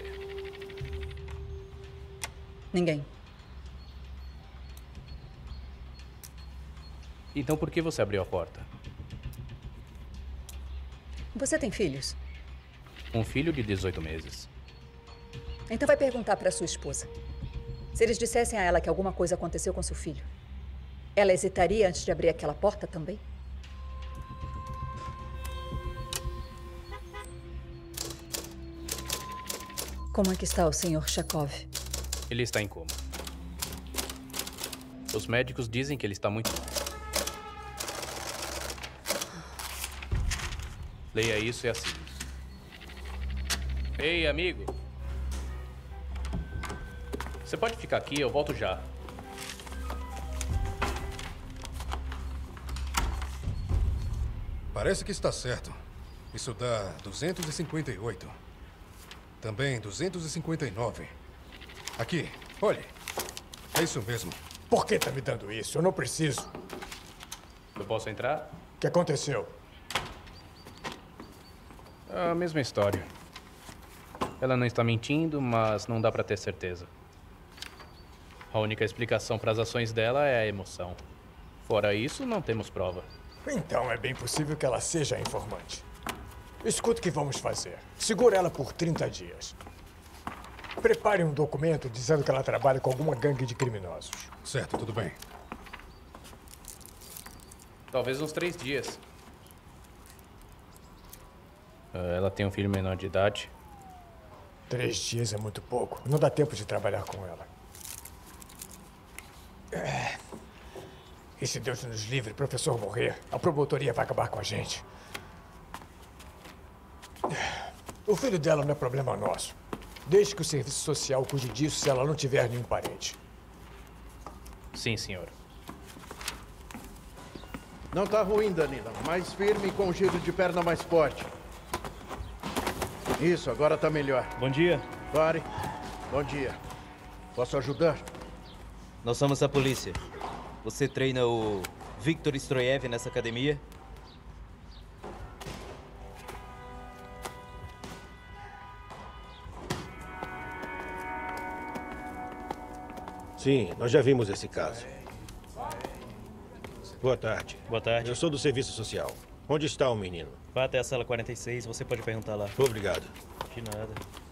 Ninguém. Então por que você abriu a porta? Você tem filhos? Um filho de dezoito meses. Então vai perguntar para sua esposa. Se eles dissessem a ela que alguma coisa aconteceu com seu filho, ela hesitaria antes de abrir aquela porta também? Como é que está o senhor Chakov? Ele está em coma. Os médicos dizem que ele está muito mal. Leia isso e assine. Ei, amigo. Você pode ficar aqui, eu volto já. Parece que está certo. Isso dá duzentos e cinquenta e oito. Também duzentos e cinquenta e nove. Aqui, olhe. É isso mesmo. Por que tá me dando isso? Eu não preciso. Eu posso entrar? O que aconteceu? A mesma história. Ela não está mentindo, mas não dá pra ter certeza. A única explicação para as ações dela é a emoção. Fora isso, não temos prova. Então é bem possível que ela seja a informante. Escuta o que vamos fazer. Segura ela por trinta dias. Prepare um documento dizendo que ela trabalha com alguma gangue de criminosos. Certo, tudo bem. Talvez uns três dias. Ela tem um filho menor de idade. Três dias é muito pouco. Não dá tempo de trabalhar com ela. E se Deus nos livre, o professor morrer, a promotoria vai acabar com a gente. O filho dela não é problema nosso. Desde que o serviço social cuide disso se ela não tiver nenhum parente. Sim, senhor. Não tá ruim, Danila. Mais firme e com um giro de perna mais forte. Isso, agora tá melhor. Bom dia. Pare. Bom dia. Posso ajudar? Nós somos a polícia. Você treina o Viktor Stroyev nessa academia? Sim, nós já vimos esse caso. Boa tarde. Boa tarde. Eu sou do serviço social. Onde está o menino? Vá até a sala quarenta e seis, você pode perguntar lá. Obrigado. De nada.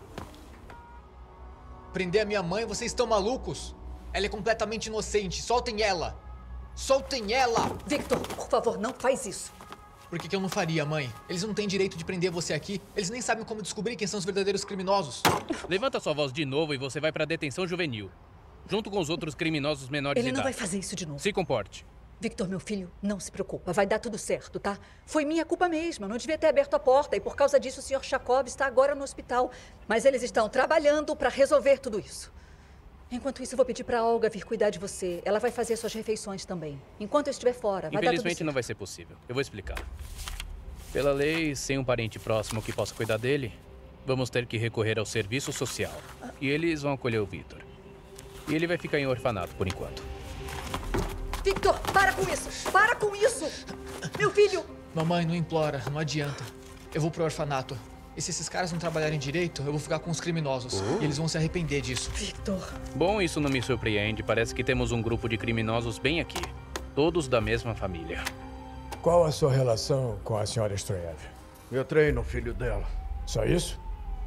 Prender a minha mãe? Vocês estão malucos? Ela é completamente inocente. Soltem ela! Soltem ela! Victor, por favor, não faz isso. Por que que eu não faria, mãe? Eles não têm direito de prender você aqui. Eles nem sabem como descobrir quem são os verdadeiros criminosos. Levanta sua voz de novo e você vai pra detenção juvenil. Junto com os outros criminosos menores de Ele idade. não vai fazer isso de novo. Se comporte. Victor, meu filho, não se preocupa. Vai dar tudo certo, tá? Foi minha culpa mesmo. Eu não devia ter aberto a porta e por causa disso o senhor Chakov está agora no hospital. Mas eles estão trabalhando para resolver tudo isso. Enquanto isso, eu vou pedir para a Olga vir cuidar de você. Ela vai fazer suas refeições também. Enquanto eu estiver fora, vai dar tudo Infelizmente certo. não vai ser possível. Eu vou explicar. Pela lei, sem um parente próximo que possa cuidar dele, vamos ter que recorrer ao serviço social. E eles vão acolher o Victor. E ele vai ficar em orfanato por enquanto. Victor, para com isso! Para com isso! Meu filho! Mamãe, não implora. Não adianta. Eu vou pro orfanato. E se esses caras não trabalharem direito, eu vou ficar com os criminosos. Uh. E eles vão se arrepender disso. Victor. Bom, isso não me surpreende. Parece que temos um grupo de criminosos bem aqui. Todos da mesma família. Qual a sua relação com a senhora Stroyev? Eu treino o filho dela. Só isso?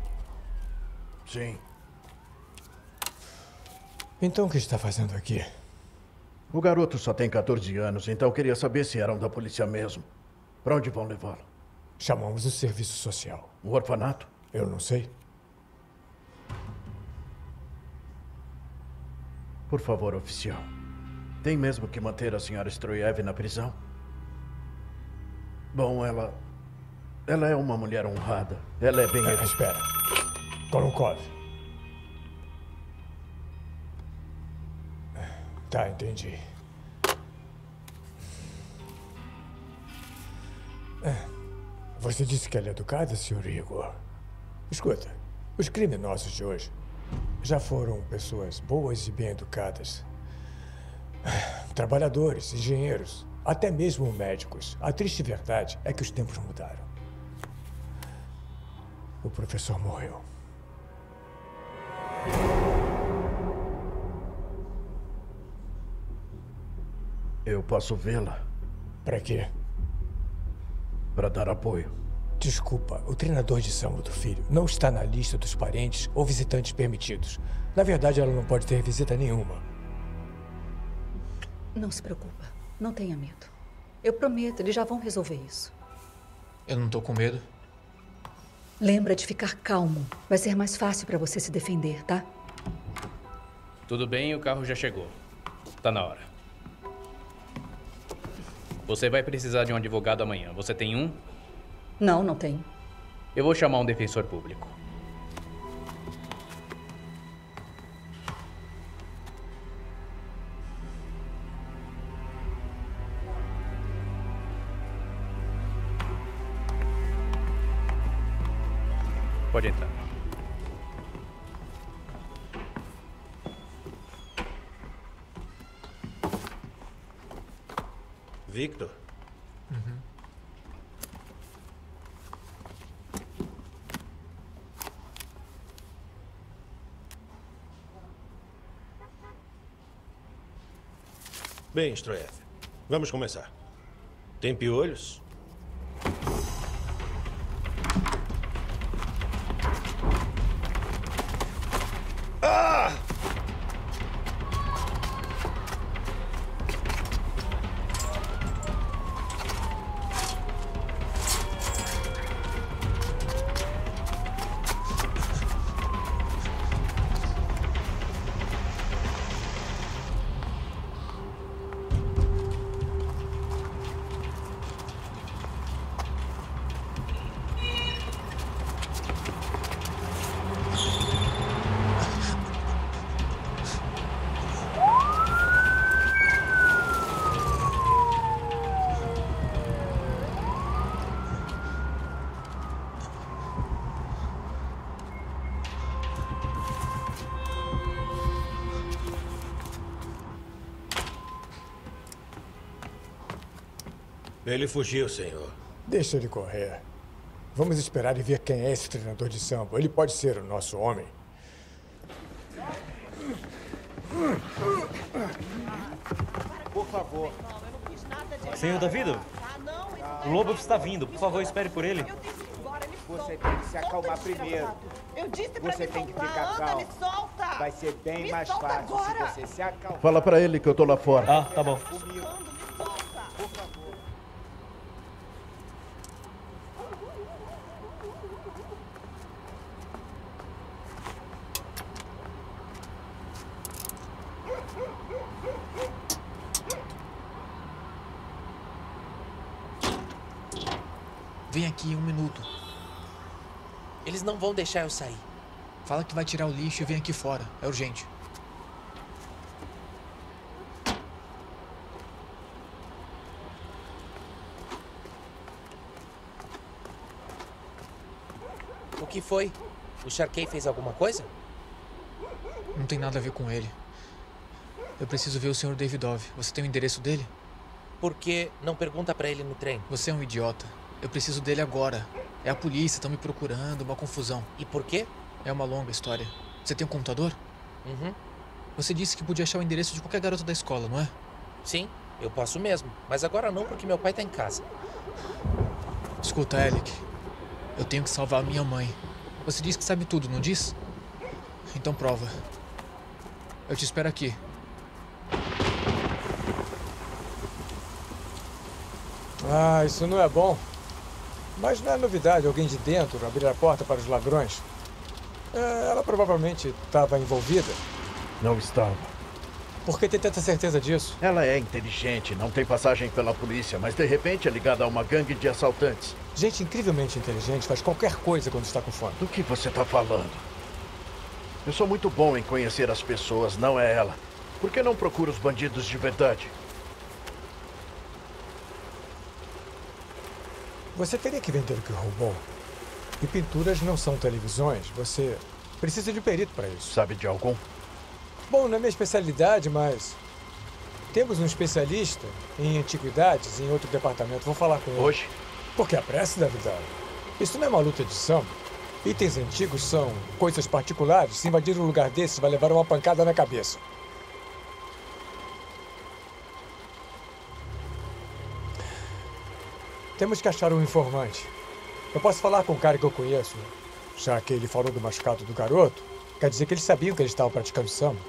Sim. Então o que está fazendo aqui? O garoto só tem quatorze anos, então eu queria saber se eram da polícia mesmo. Para onde vão levá-lo? Chamamos o serviço social. O orfanato? Eu não sei. Por favor, oficial. Tem mesmo que manter a senhora Stroyev na prisão? Bom, ela... Ela é uma mulher honrada. Ela é bem... Ah, espera. Kolonkov. Tá, entendi. Você disse que ela é educada, senhor Igor? Escuta, os criminosos de hoje já foram pessoas boas e bem educadas. Trabalhadores, engenheiros, até mesmo médicos. A triste verdade é que os tempos mudaram. O professor morreu. Eu posso vê-la? Pra quê? Para dar apoio. Desculpa, o treinador de samba do filho não está na lista dos parentes ou visitantes permitidos. Na verdade, ela não pode ter visita nenhuma. Não se preocupa. Não tenha medo. Eu prometo, eles já vão resolver isso. Eu não tô com medo. Lembra de ficar calmo. Vai ser mais fácil para você se defender, tá? Tudo bem, o carro já chegou. Tá na hora. Você vai precisar de um advogado amanhã. Você tem um? Não, não tenho. Eu vou chamar um defensor público. Pode entrar. Victor? Uhum. Bem, Stroev, vamos começar. Tem piolhos? Ah! Ele fugiu, senhor. Deixa ele correr. Vamos esperar e ver quem é esse treinador de samba. Ele pode ser o nosso homem. Por favor. Senhor Davido, o lobo está vindo. Por favor, espere por ele. Você tem que se acalmar primeiro. Eu disse pra Você me tem que soltar. ficar Anda, calmo. me solta. Vai ser bem Me mais solta fácil agora. se você se acalmar. Fala pra ele que eu tô lá fora. Ah, tá bom. Vem aqui um minuto. Eles não vão deixar eu sair. Fala que vai tirar o lixo e vem aqui fora. É urgente. O que foi? O Sharkey fez alguma coisa? Não tem nada a ver com ele. Eu preciso ver o senhor Davidov. Você tem o endereço dele? Por que não pergunta pra ele no trem? Você é um idiota. Eu preciso dele agora. É a polícia, estão me procurando, uma confusão. E por quê? É uma longa história. Você tem um computador? Uhum. Você disse que podia achar o endereço de qualquer garota da escola, não é? Sim, eu posso mesmo. Mas agora não, porque meu pai tá em casa. Escuta, Alec. Eu tenho que salvar a minha mãe. Você disse que sabe tudo, não diz? Então prova. Eu te espero aqui. Ah, isso não é bom. Mas não é novidade alguém de dentro abrir a porta para os ladrões. É, ela provavelmente estava envolvida. Não estava. Por que tem tanta certeza disso? Ela é inteligente, não tem passagem pela polícia, mas de repente é ligada a uma gangue de assaltantes. Gente incrivelmente inteligente faz qualquer coisa quando está com fome. Do que você está falando? Eu sou muito bom em conhecer as pessoas, não é ela. Por que não procura os bandidos de verdade? Você teria que vender o que roubou. E pinturas não são televisões. Você precisa de perito para isso. Sabe de algum? Bom, não é minha especialidade, mas temos um especialista em antiguidades em outro departamento. Vou falar com ele. Hoje? Porque a pressa deve dar. Isso não é uma luta de samba. Itens antigos são coisas particulares. Se invadir um lugar desse, vai levar uma pancada na cabeça. Temos que achar um informante. Eu posso falar com um cara que eu conheço. Já que ele falou do machucado do garoto, quer dizer que eles sabiam que eles estavam praticando samba.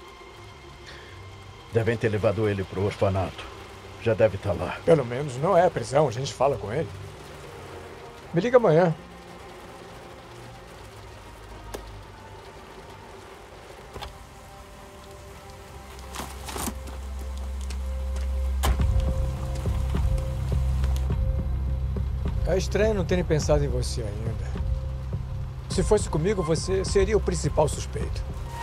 Devem ter levado ele pro orfanato. Já deve estar lá. Pelo menos não é a prisão, a gente fala com ele. Me liga amanhã. É estranho não terem pensado em você ainda. Se fosse comigo, você seria o principal suspeito.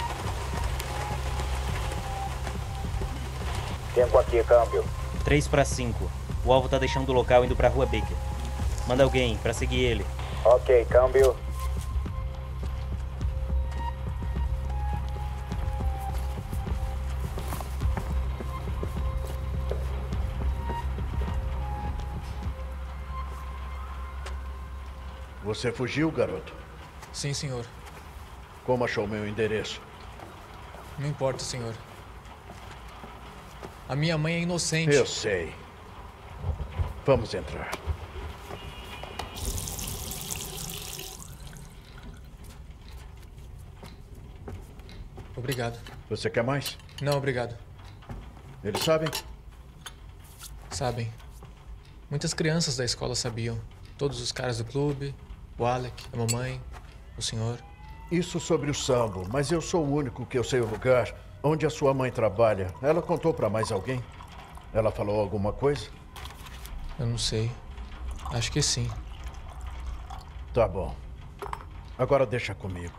Tempo aqui, câmbio. três para cinco. O alvo tá deixando o local indo pra Rua Baker. Manda alguém pra seguir ele. Ok, câmbio. Você fugiu, garoto? Sim, senhor. Como achou meu endereço? Não importa, senhor. A minha mãe é inocente. Eu sei. Vamos entrar. Obrigado. Você quer mais? Não, obrigado. Eles sabem? Sabem. Muitas crianças da escola sabiam. Todos os caras do clube, o Alec, a mamãe, o senhor. Isso sobre o Sambo, mas eu sou o único que eu sei o lugar onde a sua mãe trabalha. Ela contou pra mais alguém? Ela falou alguma coisa? Eu não sei. Acho que sim. Tá bom. Agora deixa comigo.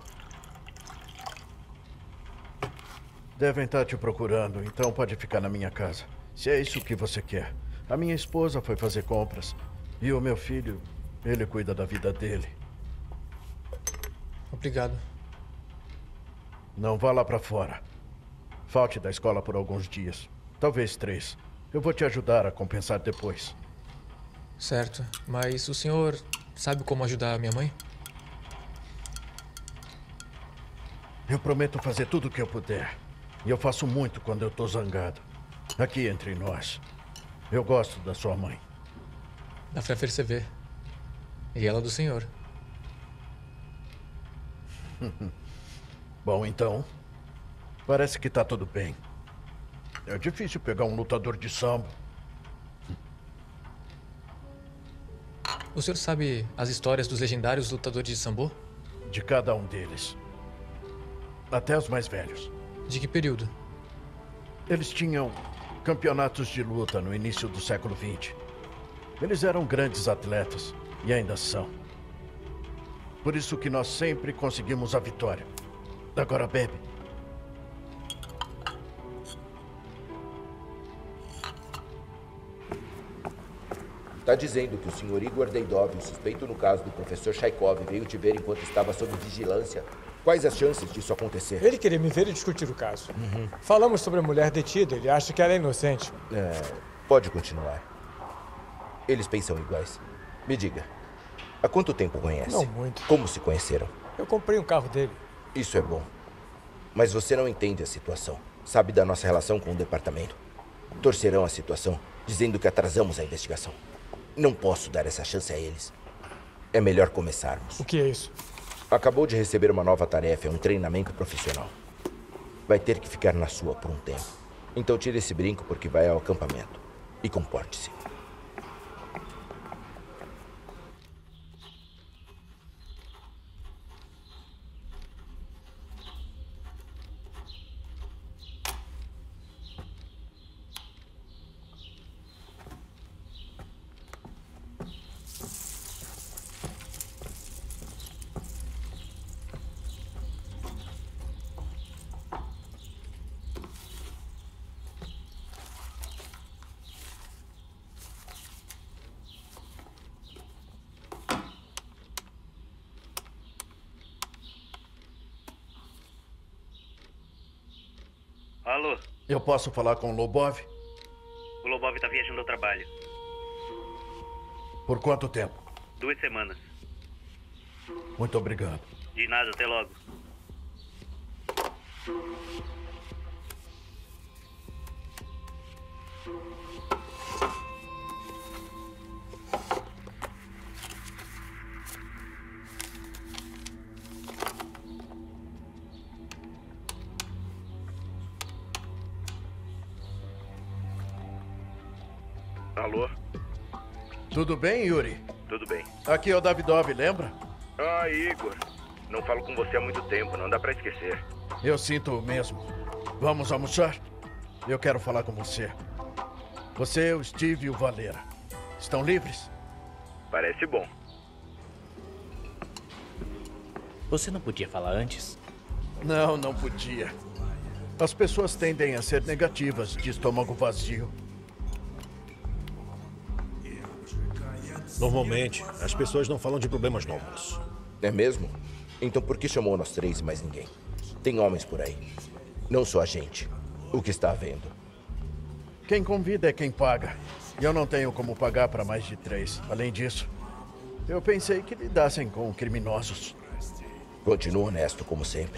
Devem estar te procurando, então pode ficar na minha casa. Se é isso que você quer. A minha esposa foi fazer compras. E o meu filho, ele cuida da vida dele. Obrigado. Não vá lá pra fora. Falte da escola por alguns dias. Talvez três. Eu vou te ajudar a compensar depois. Certo. Mas o senhor sabe como ajudar a minha mãe? Eu prometo fazer tudo o que eu puder. E eu faço muito quando eu tô zangado. Aqui entre nós. Eu gosto da sua mãe. Dá pra perceber. E ela do senhor. Bom, então. Parece que tá tudo bem. É difícil pegar um lutador de sambo. O senhor sabe as histórias dos legendários lutadores de sambo? De cada um deles. Até os mais velhos. De que período? Eles tinham campeonatos de luta no início do século vinte. Eles eram grandes atletas e ainda são. Por isso que nós sempre conseguimos a vitória. Agora bebe. Tá dizendo que o senhor Igor Deidov, o suspeito no caso do professor Chaikov, veio te ver enquanto estava sob vigilância. Quais as chances disso acontecer? Ele queria me ver e discutir o caso. Uhum. Falamos sobre a mulher detida, ele acha que ela é inocente. É, pode continuar. Eles pensam iguais. Me diga, há quanto tempo conhece? Não muito. Como se conheceram? Eu comprei um carro dele. Isso é bom. Mas você não entende a situação. Sabe da nossa relação com o departamento. Torcerão a situação, dizendo que atrasamos a investigação. Não posso dar essa chance a eles. É melhor começarmos. O que é isso? Acabou de receber uma nova tarefa, um treinamento profissional. Vai ter que ficar na sua por um tempo. Então tire esse brinco porque vai ao acampamento. E comporte-se. Alô? Eu posso falar com o Lobov? O Lobov tá viajando ao trabalho. Por quanto tempo? Duas semanas. Muito obrigado. De nada, até logo. Alô? Tudo bem, Yuri? Tudo bem. Aqui é o Davidov, lembra? Ah, Igor. Não falo com você há muito tempo, não dá pra esquecer. Eu sinto o mesmo. Vamos almoçar? Eu quero falar com você. Você, o Steve e o Valera. Estão livres? Parece bom. Você não podia falar antes? Não, não podia. As pessoas tendem a ser negativas, de estômago vazio. Normalmente, as pessoas não falam de problemas novos. É mesmo? Então por que chamou nós três e mais ninguém? Tem homens por aí. Não só a gente. O que está havendo? Quem convida é quem paga. E eu não tenho como pagar para mais de três. Além disso, eu pensei que lidassem com criminosos. Continua honesto, como sempre.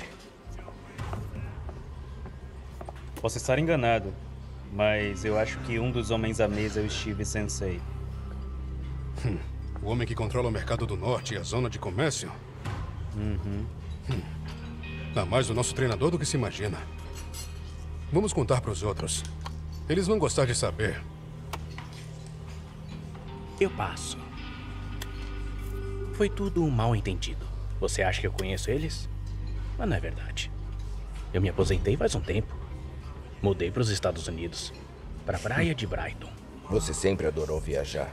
Posso estar enganado, mas eu acho que um dos homens à mesa é o Steve Sensei. Hum, o homem que controla o mercado do norte e a zona de comércio? Uhum. Hum. Dá mais do nosso treinador do que se imagina. Vamos contar para os outros. Eles vão gostar de saber. Eu passo. Foi tudo um mal entendido. Você acha que eu conheço eles? Mas não é verdade. Eu me aposentei faz um tempo. Mudei para os Estados Unidos. Para a praia de Brighton. Você sempre adorou viajar.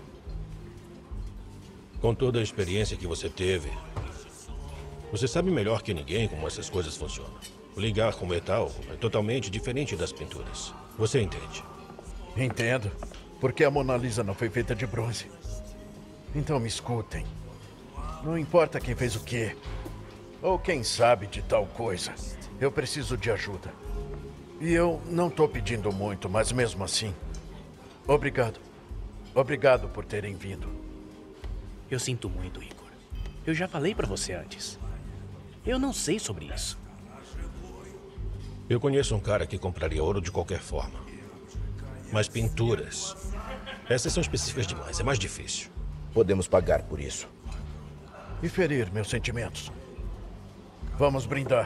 Com toda a experiência que você teve, você sabe melhor que ninguém como essas coisas funcionam. O ligar com metal é totalmente diferente das pinturas. Você entende? Entendo. Porque a Mona Lisa não foi feita de bronze. Então me escutem. Não importa quem fez o quê, ou quem sabe de tal coisa. Eu preciso de ajuda. E eu não tô pedindo muito, mas mesmo assim, obrigado. Obrigado por terem vindo. Eu sinto muito, Igor. Eu já falei pra você antes. Eu não sei sobre isso. Eu conheço um cara que compraria ouro de qualquer forma. Mas pinturas... essas são específicas demais, é mais difícil. Podemos pagar por isso. E ferir meus sentimentos. Vamos brindar.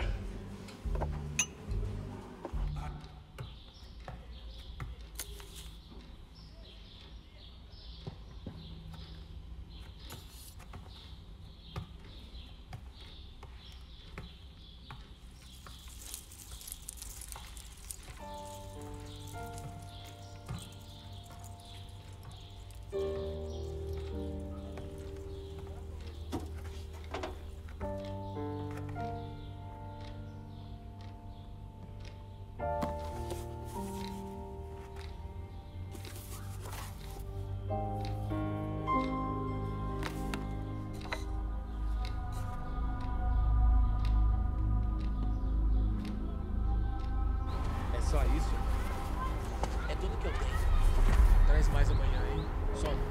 Só isso? É tudo que eu tenho. Traz mais amanhã, hein? Só um.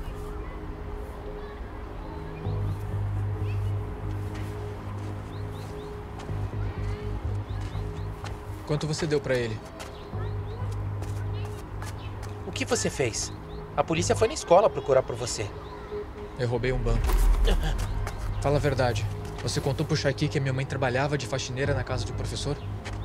Quanto você deu pra ele? O que você fez? A polícia foi na escola procurar por você. Eu roubei um banco. Fala a verdade. Você contou pro Shaiki que a minha mãe trabalhava de faxineira na casa de um professor?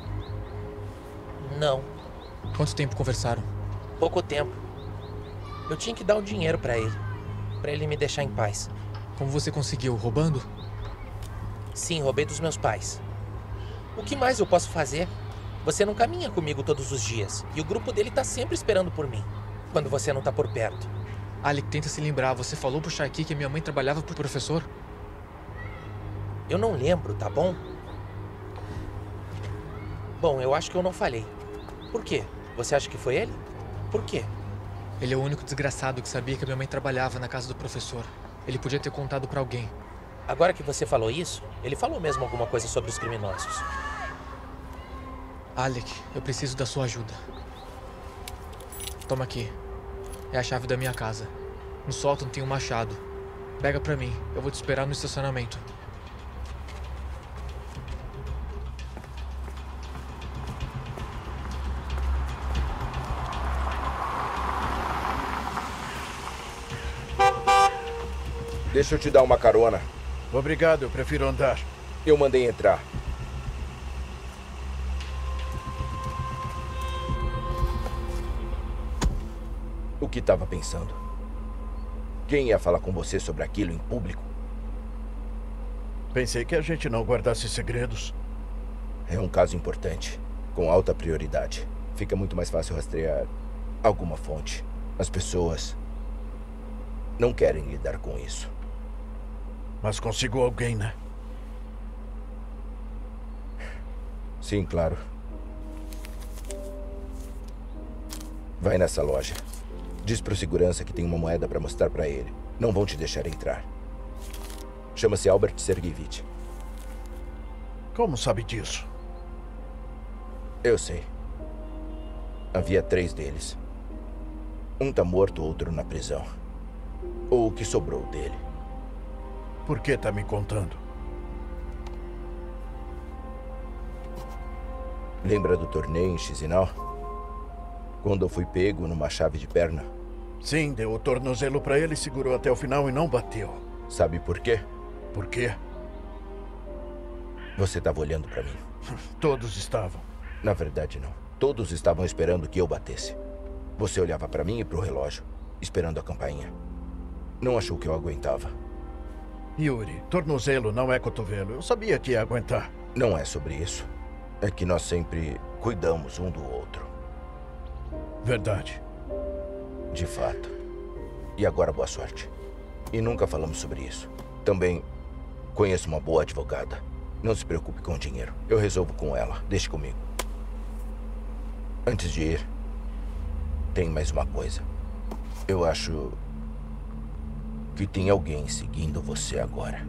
Não. Quanto tempo conversaram? Pouco tempo. Eu tinha que dar o dinheiro pra ele. Pra ele me deixar em paz. Como você conseguiu? Roubando? Sim, roubei dos meus pais. O que mais eu posso fazer? Você não caminha comigo todos os dias. E o grupo dele tá sempre esperando por mim. Quando você não tá por perto. Alec, tenta se lembrar. Você falou pro Shaiki que a minha mãe trabalhava pro professor? Eu não lembro, tá bom? Bom, eu acho que eu não falei. Por quê? Você acha que foi ele? Por quê? Ele é o único desgraçado que sabia que a minha mãe trabalhava na casa do professor. Ele podia ter contado pra alguém. Agora que você falou isso, ele falou mesmo alguma coisa sobre os criminosos. Alec, eu preciso da sua ajuda. Toma aqui. É a chave da minha casa. No sótão tem um machado. Pega pra mim. Eu vou te esperar no estacionamento. Deixa eu te dar uma carona. Obrigado, eu prefiro andar. Eu mandei entrar. O que estava pensando? Quem ia falar com você sobre aquilo em público? Pensei que a gente não guardasse segredos. É um caso importante, com alta prioridade. Fica muito mais fácil rastrear alguma fonte. As pessoas não querem lidar com isso. Mas consigo alguém, né? Sim, claro. Vai nessa loja. Diz pro segurança que tem uma moeda para mostrar para ele. Não vão te deixar entrar. Chama-se Albert Sergeyevich. Como sabe disso? Eu sei. Havia três deles. Um tá morto, outro na prisão. Ou o que sobrou dele. Por que tá me contando? Lembra do torneio em Chisinau? Quando eu fui pego numa chave de perna? Sim, deu o tornozelo pra ele, segurou até o final e não bateu. Sabe por quê? Por quê? Você estava olhando pra mim. Todos estavam. Na verdade, não. Todos estavam esperando que eu batesse. Você olhava pra mim e pro relógio, esperando a campainha. Não achou que eu aguentava. Yuri, tornozelo não é cotovelo. Eu sabia que ia aguentar. Não é sobre isso. É que nós sempre cuidamos um do outro. Verdade. De fato. E agora, boa sorte. E nunca falamos sobre isso. Também conheço uma boa advogada. Não se preocupe com o dinheiro. Eu resolvo com ela. Deixe comigo. Antes de ir, tem mais uma coisa. Eu acho que tem alguém seguindo você agora.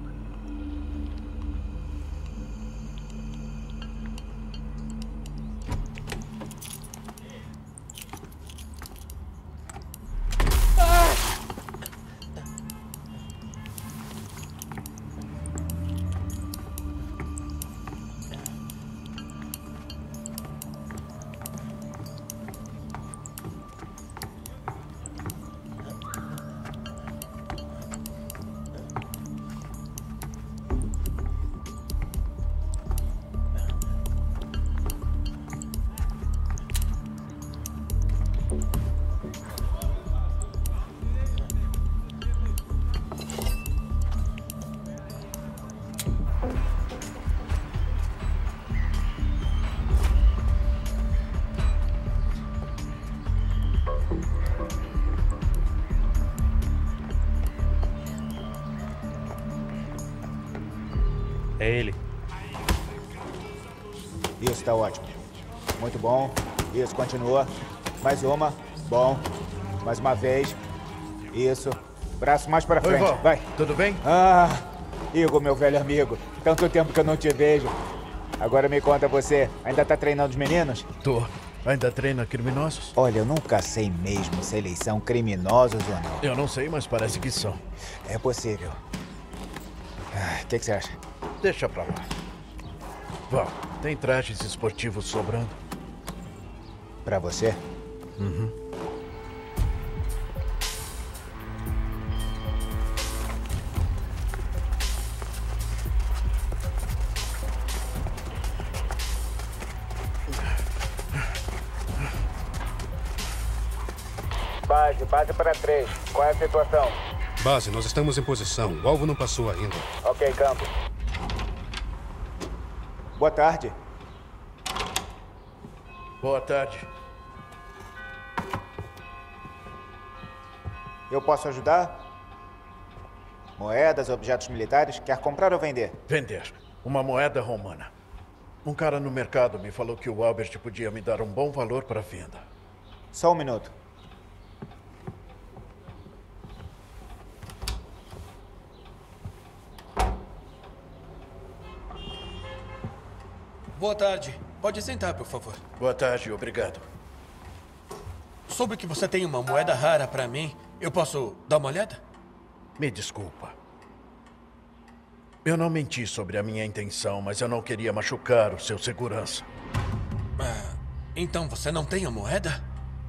É ele. Isso, tá ótimo. Muito bom. Isso, continua. Mais uma. Bom. Mais uma vez. Isso. Braço mais pra frente. Oi, vó. Vai. Tudo bem? Ah, Igor, meu velho amigo. Tanto tempo que eu não te vejo. Agora me conta você. Ainda tá treinando os meninos? Tô. Ainda treina criminosos? Olha, eu nunca sei mesmo se eles são criminosos ou não. Eu não sei, mas parece que são. É possível. O que, que você acha? Deixa pra lá. Vó, tem trajes esportivos sobrando? Pra você? Uhum. Base, base para três. Qual é a situação? Base, nós estamos em posição. O alvo não passou ainda. Ok, campo. Boa tarde. Boa tarde. Eu posso ajudar? Moedas, objetos militares? Quer comprar ou vender? Vender. Uma moeda romana. Um cara no mercado me falou que o Albert podia me dar um bom valor para venda. Só um minuto. Boa tarde. Pode sentar, por favor. Boa tarde, obrigado. Soube que você tem uma moeda rara pra mim. Eu posso dar uma olhada? Me desculpa. Eu não menti sobre a minha intenção, mas eu não queria machucar o seu segurança. Ah, então você não tem a moeda?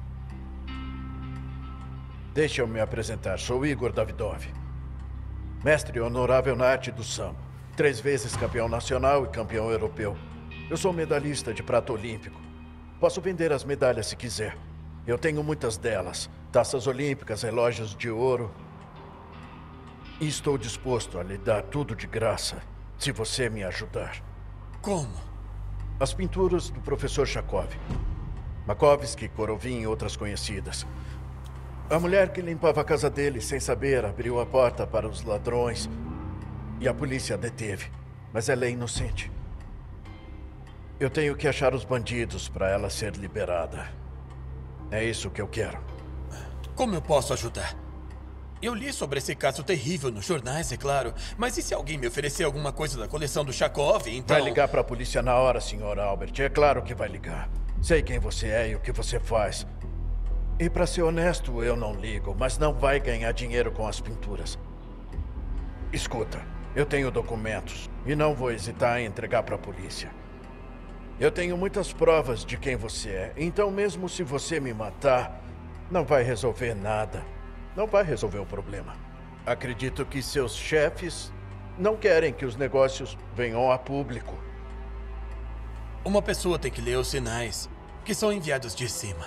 Deixa eu me apresentar. Sou Igor Davidov. Mestre honorável na arte do sambo. Três vezes campeão nacional e campeão europeu. Eu sou medalhista de prata olímpico. Posso vender as medalhas se quiser. Eu tenho muitas delas. Taças olímpicas, relógios de ouro. E estou disposto a lhe dar tudo de graça, se você me ajudar. Como? As pinturas do professor Chakov. Makovsky, Korovin e outras conhecidas. A mulher que limpava a casa dele sem saber abriu a porta para os ladrões e a polícia a deteve. Mas ela é inocente. Eu tenho que achar os bandidos para ela ser liberada. É isso que eu quero. Como eu posso ajudar? Eu li sobre esse caso terrível nos jornais, é claro. Mas e se alguém me oferecer alguma coisa da coleção do Chakov, então... Vai ligar para a polícia na hora, senhor Albert. É claro que vai ligar. Sei quem você é e o que você faz. E para ser honesto, eu não ligo, mas não vai ganhar dinheiro com as pinturas. Escuta, eu tenho documentos e não vou hesitar em entregar para a polícia. Eu tenho muitas provas de quem você é, então mesmo se você me matar, não vai resolver nada. Não vai resolver o problema. Acredito que seus chefes não querem que os negócios venham a público. Uma pessoa tem que ler os sinais que são enviados de cima.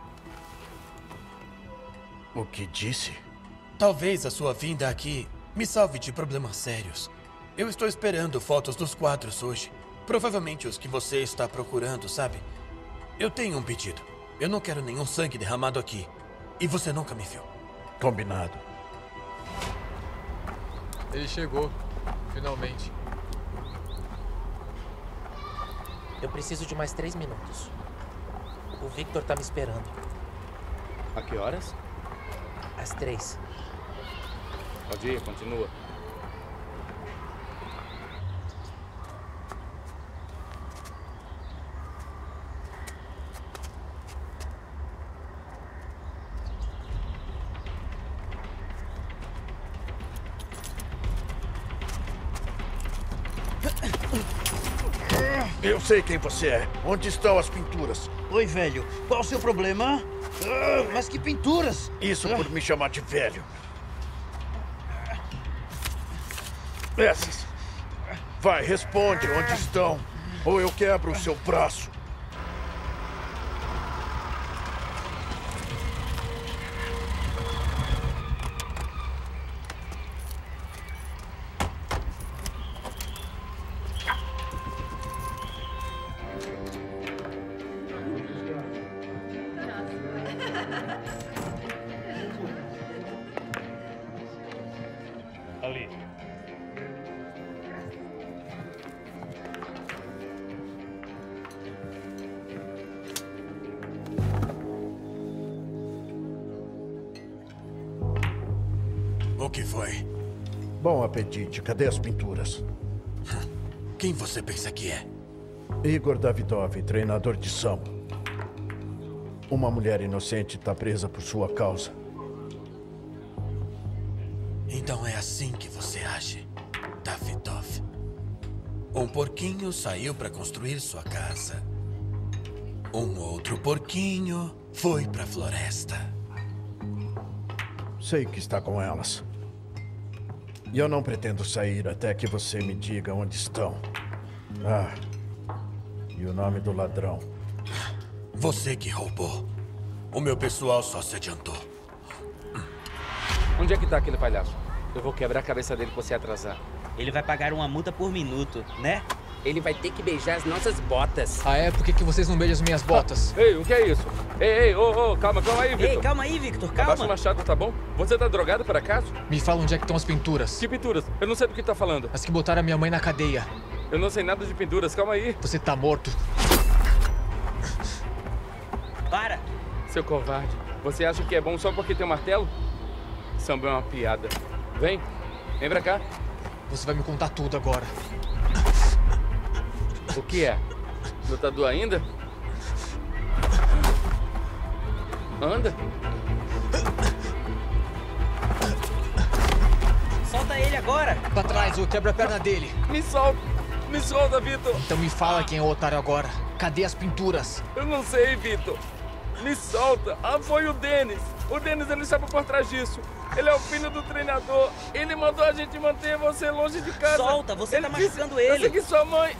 O que disse? Talvez a sua vinda aqui me salve de problemas sérios. Eu estou esperando fotos dos quadros hoje. Provavelmente os que você está procurando, sabe? Eu tenho um pedido. Eu não quero nenhum sangue derramado aqui. E você nunca me viu. Combinado. Ele chegou, finalmente. Eu preciso de mais três minutos. O Victor tá me esperando. A que horas? Às três. Pode ir, continua. Eu sei quem você é. Onde estão as pinturas? Oi, velho. Qual o seu problema? Ah, mas que pinturas? Isso por me chamar de velho. Essas. Vai, responde onde estão. Ou eu quebro o seu braço. Ali. O que foi? Bom apetite. Cadê as pinturas? Quem você pensa que é? Igor Davidov, treinador de sambo. Uma mulher inocente está presa por sua causa. Então é assim que você age, Davidov. Um porquinho saiu para construir sua casa. Um outro porquinho foi para a floresta. Sei que está com elas. E eu não pretendo sair até que você me diga onde estão. Ah, e o nome do ladrão. Você que roubou. O meu pessoal só se adiantou. Onde é que tá aquele palhaço? Eu vou quebrar a cabeça dele por se atrasar. Ele vai pagar uma multa por minuto, né? Ele vai ter que beijar as nossas botas. Ah, é? Por que, que vocês não beijam as minhas botas? Ah, ei, o que é isso? Ei, ei, ô, oh, oh, calma, calma aí, Victor. Ei, calma aí, Victor, calma. Abaixa o machado, tá bom? Você tá drogado por acaso? Me fala onde é que estão as pinturas. Que pinturas? Eu não sei do que tá falando. As que botaram a minha mãe na cadeia. Eu não sei nada de pinturas, calma aí. Você tá morto. Para! Seu covarde, você acha que é bom só porque tem um martelo? Samba é uma piada. Vem, vem pra cá. Você vai me contar tudo agora. O que é? Lutador ainda? Anda. Solta ele agora! Pra trás, o quebra a perna dele. Me solta! Me solta, Vitor! Então me fala quem é o otário agora. Cadê as pinturas? Eu não sei, Vitor. Me solta! Ah, foi o Dennis! O Dennis, ele estava por trás disso. Ele é o filho do treinador. Ele mandou a gente manter você longe de casa. Solta, você ele tá disse, machucando ele. Eu sei que sua mãe...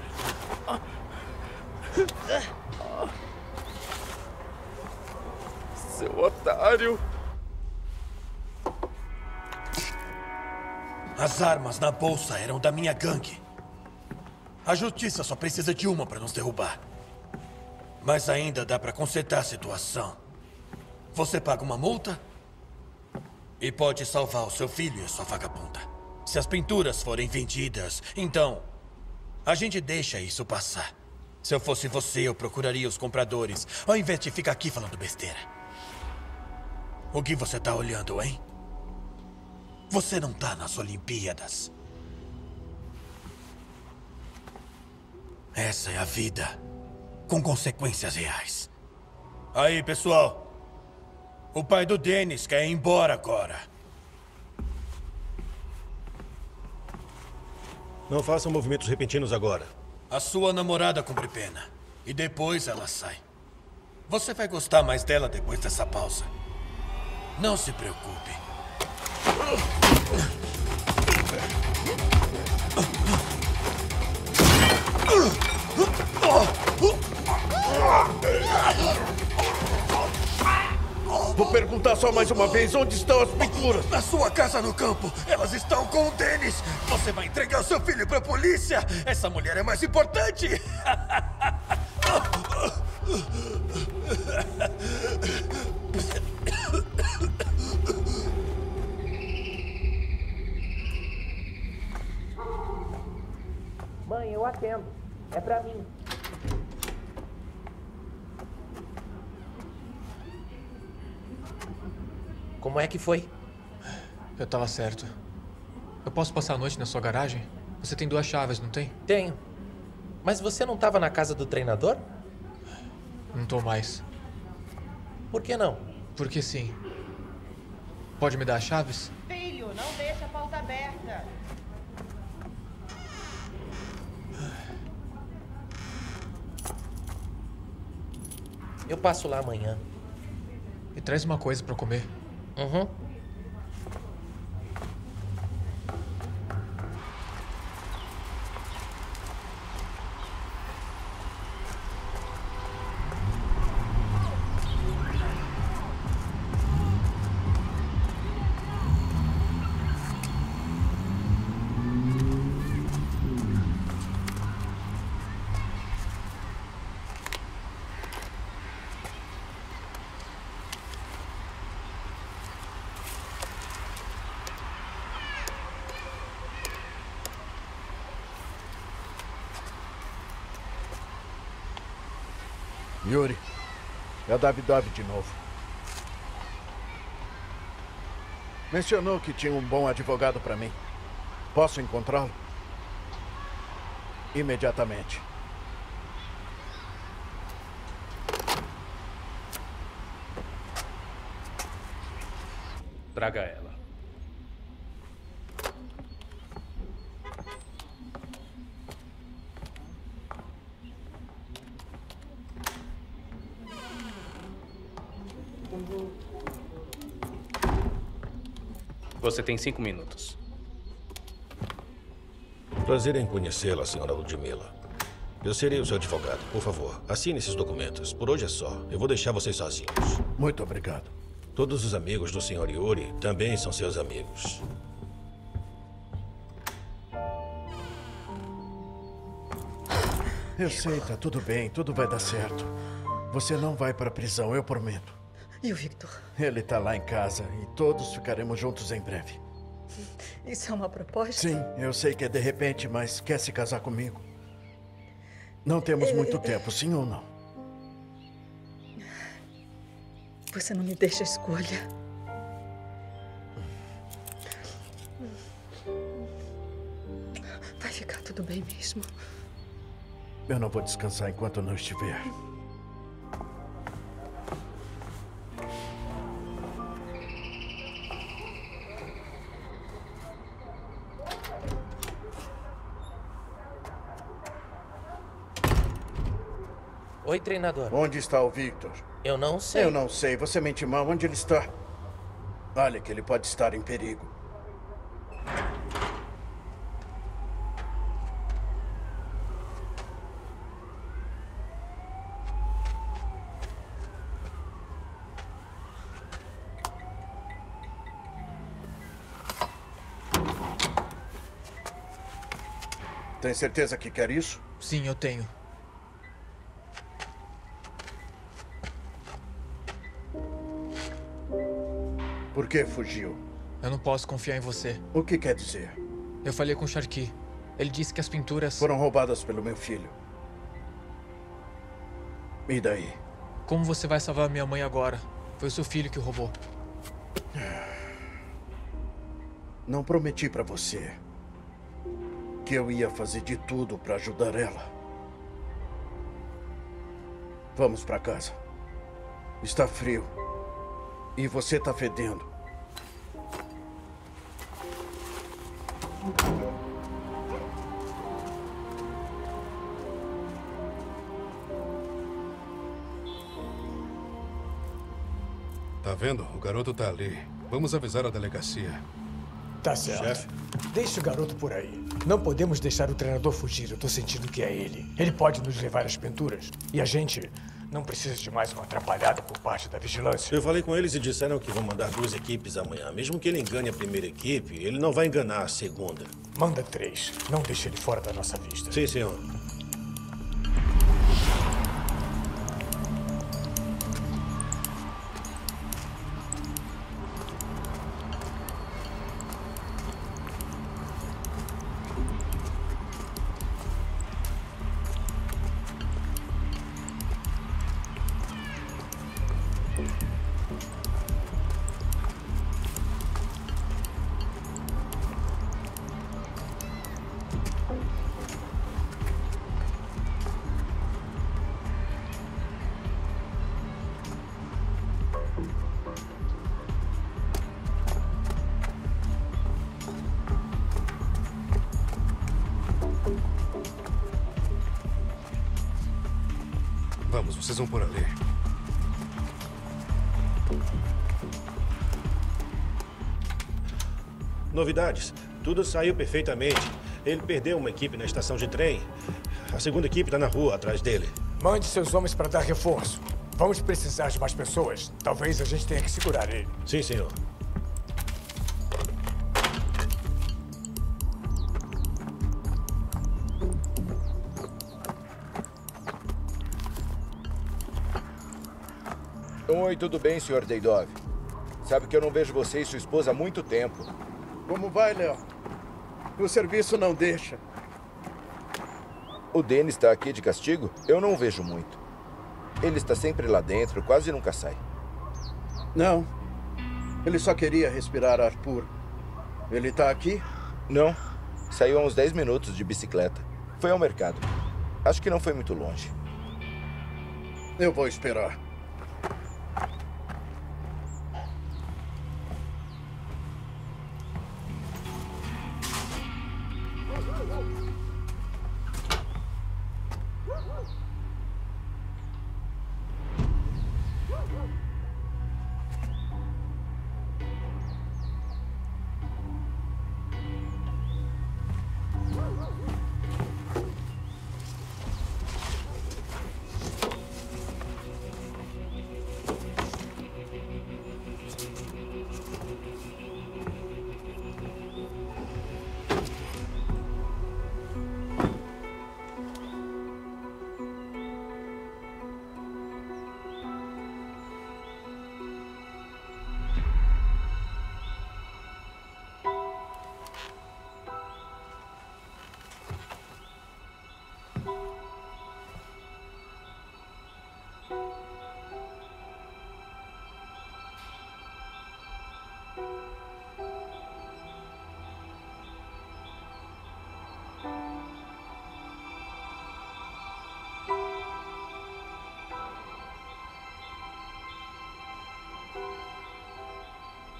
Seu otário. As armas na bolsa eram da minha gangue. A justiça só precisa de uma para nos derrubar. Mas ainda dá para consertar a situação. Você paga uma multa e pode salvar o seu filho e a sua vagabunda. Se as pinturas forem vendidas, então a gente deixa isso passar. Se eu fosse você, eu procuraria os compradores, ao invés de ficar aqui falando besteira. O que você tá olhando, hein? Você não tá nas Olimpíadas. Essa é a vida, com consequências reais. Aí, pessoal. O pai do Dennis quer ir embora agora. Não façam movimentos repentinos agora. A sua namorada cumpre pena. E depois ela sai. Você vai gostar mais dela depois dessa pausa. Não se preocupe. Vou perguntar só mais uma vez, onde estão as pinturas? Na sua casa no campo. Elas estão com o Dennis. Você vai entregar o seu filho pra polícia? Essa mulher é mais importante. Mãe, eu atendo. É pra mim. Como é que foi? Eu tava certo. Eu posso passar a noite na sua garagem? Você tem duas chaves, não tem? Tenho. Mas você não estava na casa do treinador? Não tô mais. Por que não? Porque sim. Pode me dar as chaves? Filho, não deixa a porta aberta. Eu passo lá amanhã. E traz uma coisa pra comer. Uhum. Yuri, é o Davidov de novo. Mencionou que tinha um bom advogado para mim. Posso encontrá-lo? Imediatamente. Traga ela. Você tem cinco minutos. Prazer em conhecê-la, senhora Ludmila. Eu serei o seu advogado. Por favor, assine esses documentos. Por hoje é só. Eu vou deixar vocês sozinhos. Muito obrigado. Todos os amigos do senhor Yuri também são seus amigos. Eu sei, tá tudo bem, tudo vai dar certo. Você não vai pra prisão, eu prometo. E o Victor? Ele tá lá em casa e todos ficaremos juntos em breve. Isso é uma proposta? Sim, eu sei que é de repente, mas quer se casar comigo? Não temos muito tempo, sim ou não? Você não me deixa escolha. Vai ficar tudo bem mesmo. Eu não vou descansar enquanto não estiver. Oi, treinador. Onde está o Victor? Eu não sei. Eu não sei. Você mente mal. Onde ele está? Olha que ele pode estar em perigo. Tem certeza que quer isso? Sim, eu tenho. Por que fugiu? Eu não posso confiar em você. O que quer dizer? Eu falei com o Sharky. Ele disse que as pinturas... Foram roubadas pelo meu filho. E daí? Como você vai salvar minha mãe agora? Foi o seu filho que o roubou. Não prometi pra você que eu ia fazer de tudo pra ajudar ela. Vamos pra casa. Está frio. E você tá fedendo. Tá vendo? O garoto tá ali. Vamos avisar a delegacia. Tá certo. Chefe. Deixa o garoto por aí. Não podemos deixar o treinador fugir. Eu tô sentindo que é ele. Ele pode nos levar às pinturas. E a gente não precisa de mais uma atrapalhada por parte da vigilância. Eu falei com eles e disseram que vão mandar duas equipes amanhã. Mesmo que ele engane a primeira equipe, ele não vai enganar a segunda. Manda três. Não deixe ele fora da nossa vista. Sim, senhor. Vamos, vocês vão por ali. Novidades. Tudo saiu perfeitamente. Ele perdeu uma equipe na estação de trem. A segunda equipe está na rua, atrás dele. Mande seus homens para dar reforço. Vamos precisar de mais pessoas. Talvez a gente tenha que segurar ele. Sim, senhor. Oi, tudo bem, senhor Daydov? Sabe que eu não vejo você e sua esposa há muito tempo. Como vai, Léo? O serviço não deixa. O Dennis está aqui de castigo? Eu não o vejo muito. Ele está sempre lá dentro, quase nunca sai. Não. Ele só queria respirar ar puro. Ele está aqui? Não. Saiu há uns dez minutos de bicicleta. Foi ao mercado. Acho que não foi muito longe. Eu vou esperar.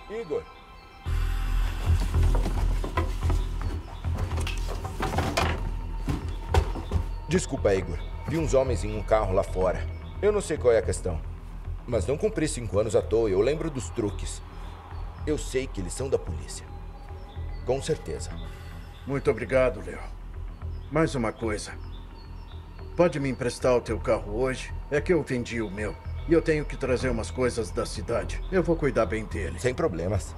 Igor. Desculpa, Igor. Vi uns homens em um carro lá fora. Eu não sei qual é a questão. Mas não cumpri cinco anos à toa. Eu lembro dos truques. Eu sei que eles são da polícia. Com certeza. Muito obrigado, Leo. Mais uma coisa. Pode me emprestar o teu carro hoje? É que eu vendi o meu. E eu tenho que trazer umas coisas da cidade. Eu vou cuidar bem dele. Sem problemas.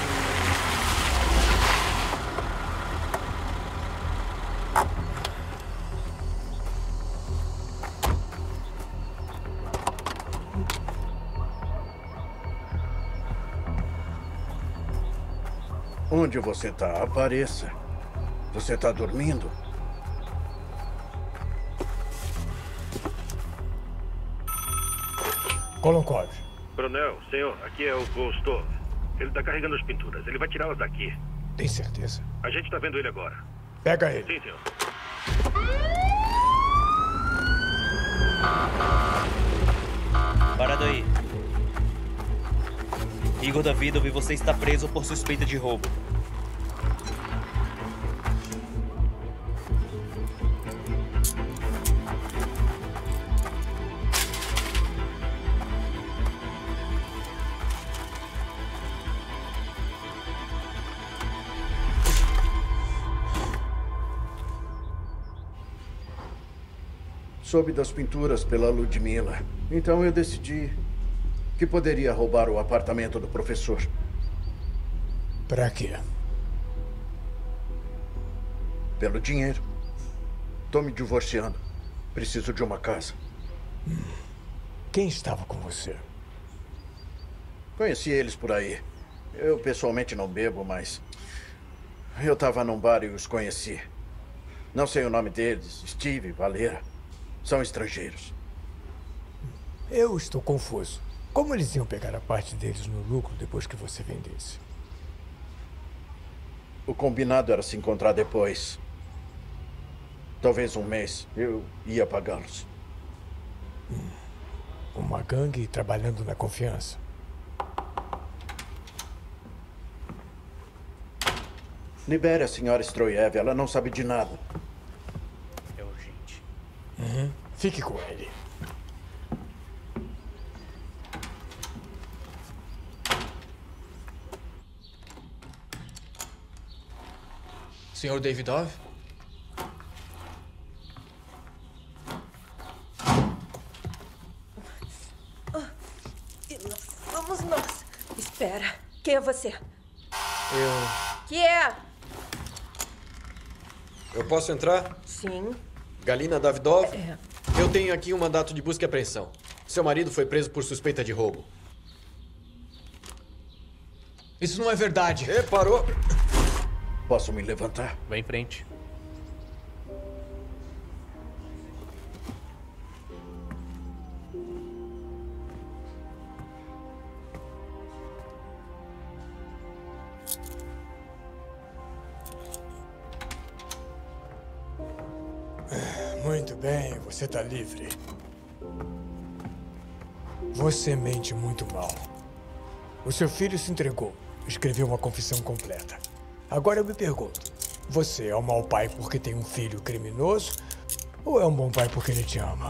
Onde você tá? Apareça. Você tá dormindo? Kolonkov. Coronel, senhor, aqui é o Gostov. Ele tá carregando as pinturas. Ele vai tirá-las daqui. Tem certeza? A gente tá vendo ele agora. Pega ele. Sim, senhor. Parado aí. Igor Davidov, você está preso por suspeita de roubo. Soube das pinturas pela Ludmila. Então eu decidi que poderia roubar o apartamento do professor. Pra quê? Pelo dinheiro. Tô me divorciando. Preciso de uma casa. Hum. Quem estava com você? Conheci eles por aí. Eu pessoalmente não bebo, mas... eu estava num bar e os conheci. Não sei o nome deles. Steve, Valera. São estrangeiros. Eu estou confuso. Como eles iam pegar a parte deles no lucro depois que você vendesse? O combinado era se encontrar depois. Talvez um mês. Eu ia pagá-los. Hum. Uma gangue trabalhando na confiança. Libere a senhora Stroyev. Ela não sabe de nada. É urgente. Uhum. Fique com ele. senhor Davidov? Oh, e nós, vamos nós. Espera. Quem é você? Eu... Que é? Eu posso entrar? Sim. Galina Davidov? É. Eu tenho aqui um mandato de busca e apreensão. Seu marido foi preso por suspeita de roubo. Isso não é verdade. E parou. Posso me levantar? Vai em frente. Muito bem, você está livre. Você mente muito mal. O seu filho se entregou, escreveu uma confissão completa. Agora eu me pergunto, você é um mau pai porque tem um filho criminoso ou é um bom pai porque ele te ama?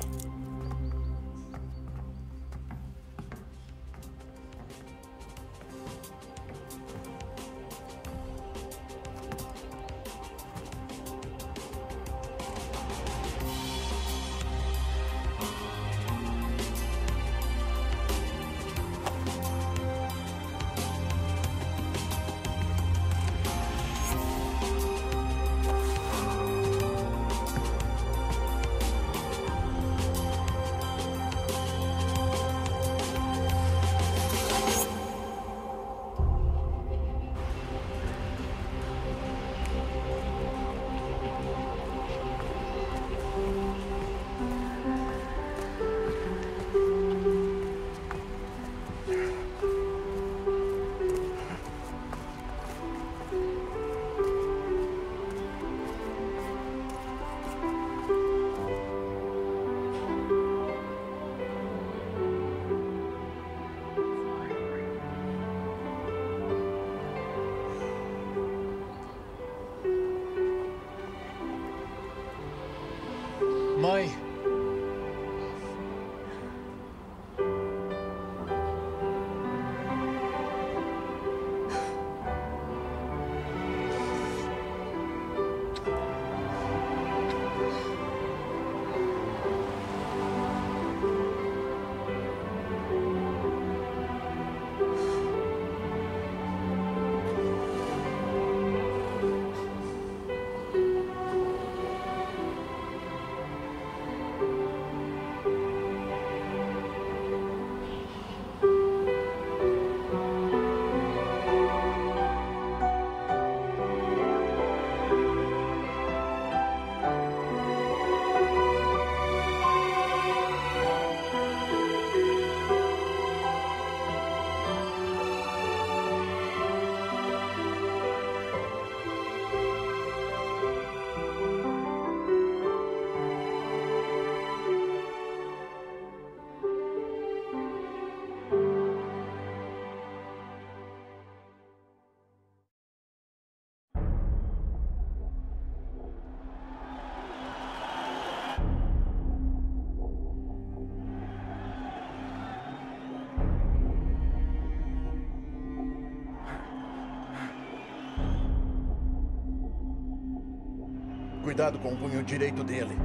Cuidado com o punho direito dele.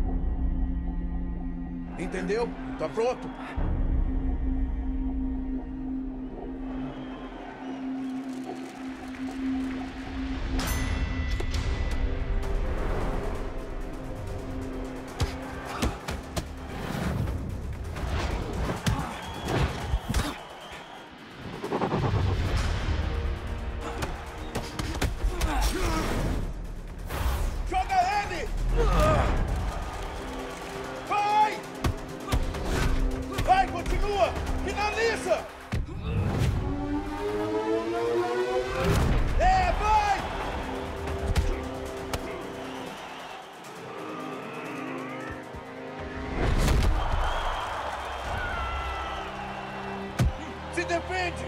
Entendeu? Tá pronto? Se defende!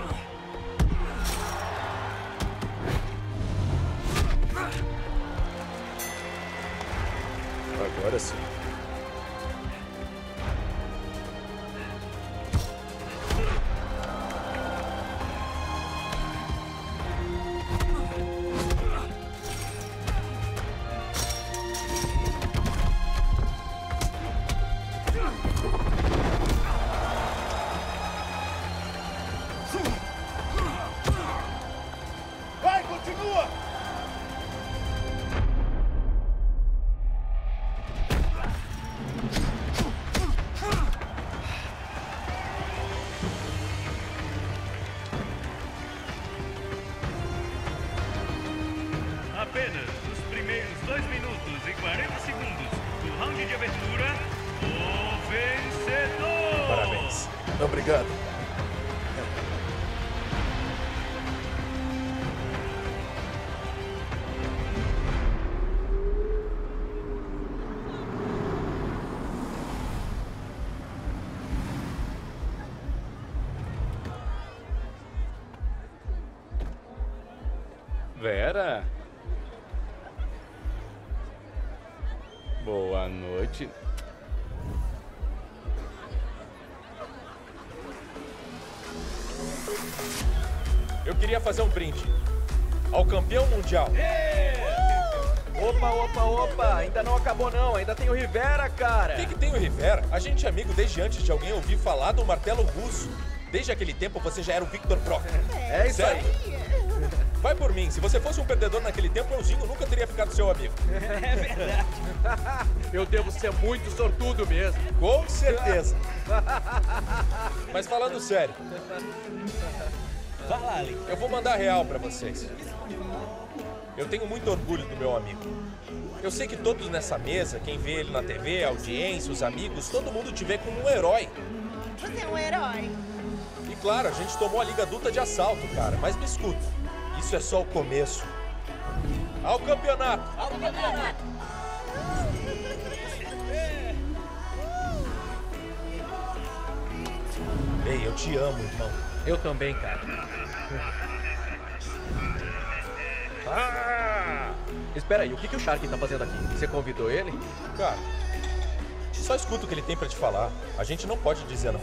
Agora sim. Vai, continua! Apenas os primeiros dois minutos e quarenta segundos do round de abertura, o vencedor! Parabéns. Obrigado. Vera? Boa noite. Eu queria fazer um brinde ao campeão mundial. Opa, opa, opa, ainda não acabou não, ainda tem o Rivera, cara. O que, que tem o Rivera? A gente é amigo desde antes de alguém ouvir falar do martelo russo. Desde aquele tempo você já era o Victor Brock. É isso Sério? aí. Vai por mim, se você fosse um perdedor naquele tempo, eu Zinho nunca teria ficado seu amigo. É verdade. Eu devo ser muito sortudo mesmo. Com certeza. Mas falando sério, Vai lá, Ali. eu vou mandar real pra vocês. Eu tenho muito orgulho do meu amigo. Eu sei que todos nessa mesa, quem vê ele na T V, a audiência, os amigos, todo mundo te vê como um herói. Você é um herói. E claro, a gente tomou a Liga Adulta de assalto, cara. Mas me escuta, isso é só o começo. Ao campeonato! Ao campeonato! Ei, eu te amo, irmão. Eu também, cara. Ah! Espera aí, o que, que o Shark tá fazendo aqui? Você convidou ele? Cara, só escuta o que ele tem pra te falar. A gente não pode dizer não.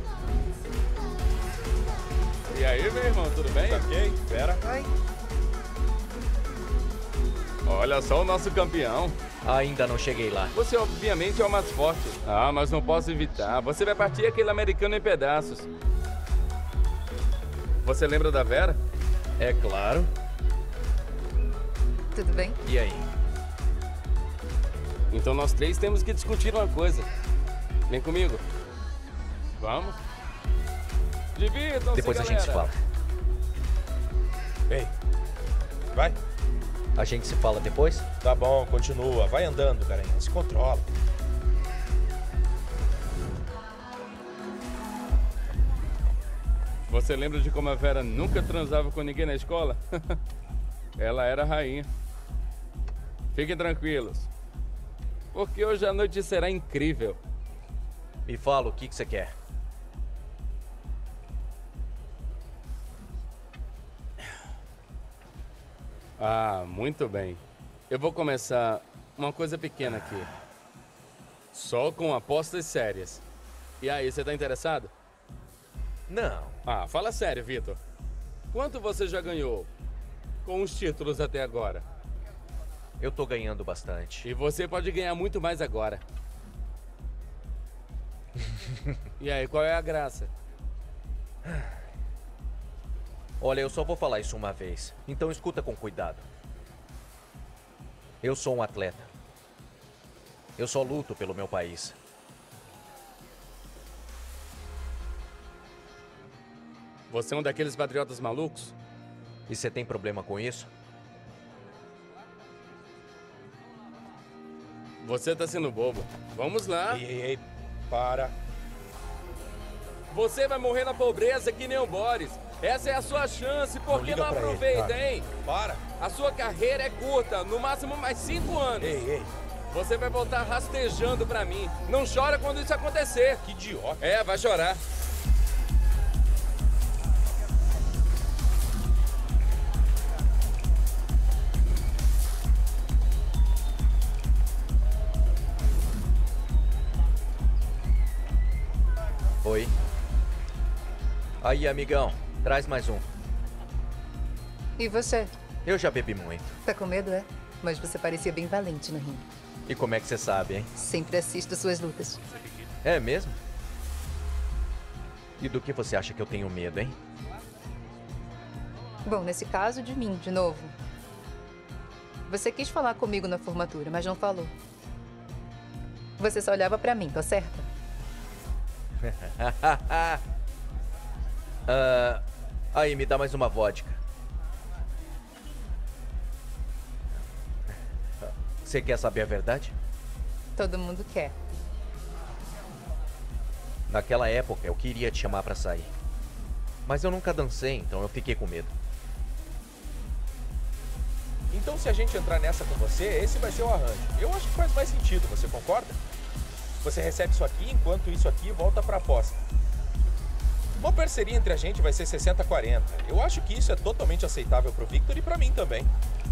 E aí, meu irmão, tudo bem? Ok, espera. Olha só o nosso campeão. Ainda não cheguei lá. Você obviamente é o mais forte. Ah, mas não posso evitar. Você vai partir aquele americano em pedaços. Você lembra da Vera? É claro. Tudo bem? E aí? Então nós três temos que discutir uma coisa. Vem comigo. Vamos? Divirtam-se, Depois a galera. gente se fala. Ei, vai. A gente se fala depois? Tá bom, continua. Vai andando, carinha. Se controla. Você lembra de como a Vera nunca transava com ninguém na escola? Ela era a rainha. Fiquem tranquilos, porque hoje a noite será incrível. Me fala o que, que você quer. Ah, muito bem. Eu vou começar uma coisa pequena aqui. Só com apostas sérias. E aí, você tá interessado? Não. Ah, fala sério, Vitor. Quanto você já ganhou com os títulos até agora? Eu tô ganhando bastante. E você pode ganhar muito mais agora. E aí, qual é a graça? Olha, eu só vou falar isso uma vez. Então escuta com cuidado. Eu sou um atleta. Eu só luto pelo meu país. Você é um daqueles patriotas malucos? E você tem problema com isso? Você tá sendo bobo. Vamos lá. Ei, ei, ei. Para. Você vai morrer na pobreza que nem o Boris. Essa é a sua chance, por que não aproveita, hein? Para. A sua carreira é curta, no máximo mais cinco anos. Ei, ei. Você vai voltar rastejando pra mim. Não chora quando isso acontecer. Que idiota. É, vai chorar. Oi. Aí, amigão. Traz mais um. E você? Eu já bebi muito. Tá com medo, é? Mas você parecia bem valente no ringue. E como é que você sabe, hein? Sempre assisto suas lutas. É mesmo? E do que você acha que eu tenho medo, hein? Bom, nesse caso, de mim, de novo. Você quis falar comigo na formatura, mas não falou. Você só olhava pra mim, tô certa? uh, aí, me dá mais uma vodka. Você quer saber a verdade? Todo mundo quer. Naquela época, eu queria te chamar pra sair. Mas eu nunca dancei, então eu fiquei com medo. Então, se a gente entrar nessa com você, esse vai ser o arranjo. Eu acho que faz mais sentido, você concorda? Você recebe isso aqui, enquanto isso aqui volta pra aposta. Uma parceria entre a gente vai ser sessenta a quarenta. Eu acho que isso é totalmente aceitável pro Victor e pra mim também.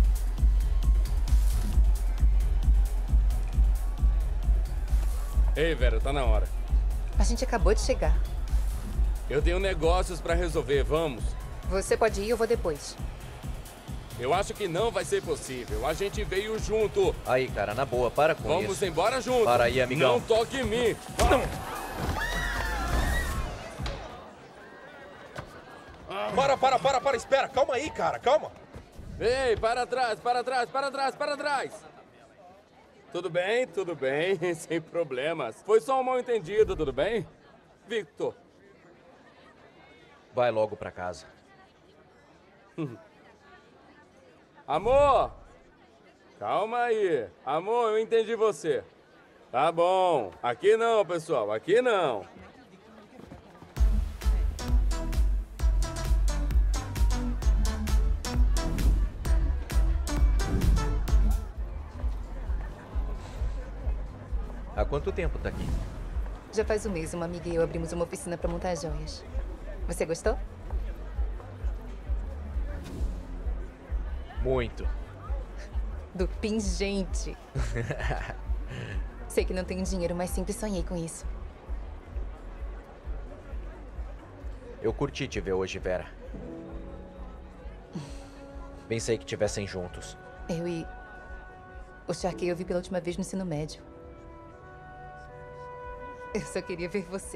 Ei, Vera, tá na hora. A gente acabou de chegar. Eu tenho negócios pra resolver, vamos. Você pode ir, eu vou depois. Eu acho que não vai ser possível. A gente veio junto. Aí, cara, na boa, para com Vamos isso. Vamos embora junto. Para aí, amigão. Não toque em mim. Não. Para, para, para, para, espera. Calma aí, cara, calma. Ei, para trás, para trás, para trás, para trás. Tudo bem, tudo bem, sem problemas. Foi só um mal-entendido, tudo bem? Victor. Vai logo pra casa. Amor! Calma aí. Amor, eu entendi você. Tá bom. Aqui não, pessoal, aqui não. Há quanto tempo tá aqui? Já faz um mês, uma amiga e eu abrimos uma oficina pra montar joias. Você gostou? Muito. Do pingente. Sei que não tenho dinheiro, mas sempre sonhei com isso. Eu curti te ver hoje, Vera. Pensei que tivessem juntos. Eu e o Sharkey eu vi pela última vez no ensino médio. Eu só queria ver você.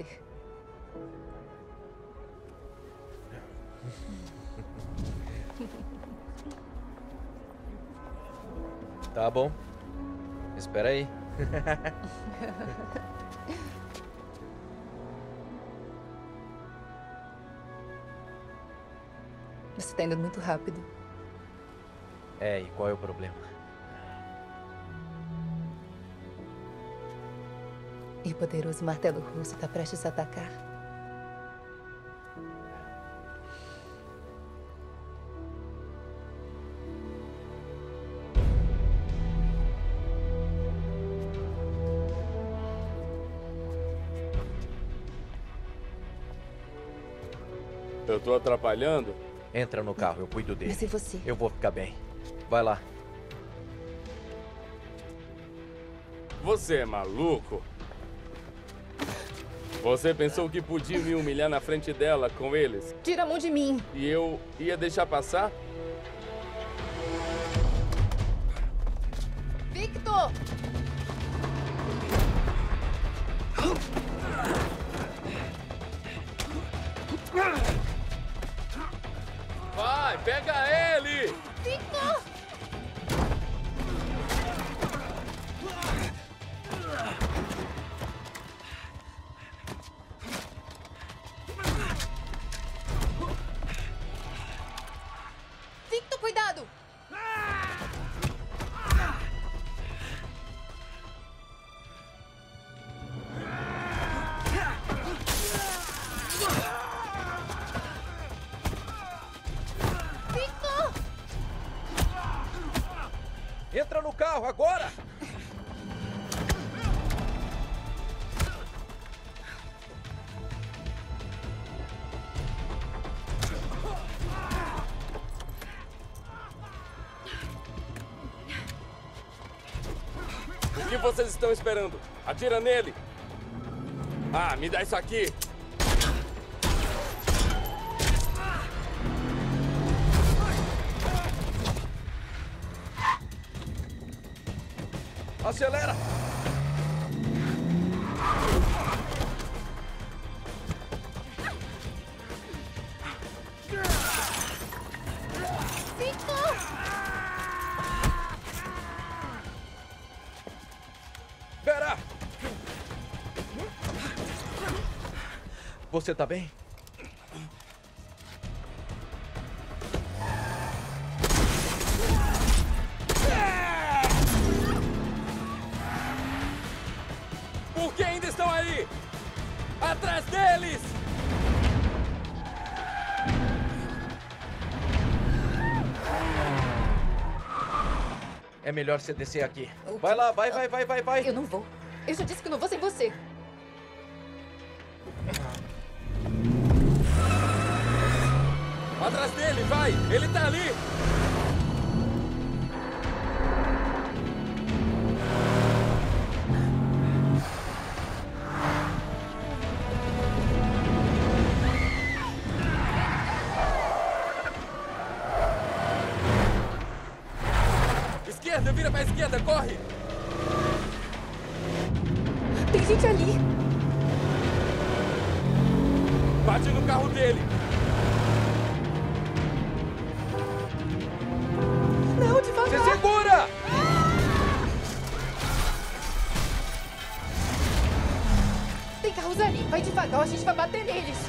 Tá bom. Espera aí. Você tá indo muito rápido. É, e qual é o problema? E o poderoso martelo russo tá prestes a atacar. Eu tô atrapalhando? Entra no carro, eu cuido dele. Mas e você? Eu vou ficar bem. Vai lá. Você é maluco? Você pensou que podia me humilhar na frente dela com eles? Tira a mão de mim. E eu ia deixar passar? Victor! Vai, pega ele! Victor! Victor, cuidado! Victor! Entra no carro agora! O que vocês estão esperando? Atira nele! Ah, me dá isso aqui! Acelera! Victor! Pera! Você tá bem? Por que ainda estão aí? Atrás deles! É melhor você descer aqui. Vai lá, vai, vai, vai, vai, vai. Eu não vou. Eu já disse que não vou sem você. Atrás dele, vai! Ele tá ali! Esquerda, vira pra esquerda, corre! Tem gente ali. Bate no carro dele! Não, devagar! Se segura! Tem carros ali. Vai devagar, a gente vai bater neles.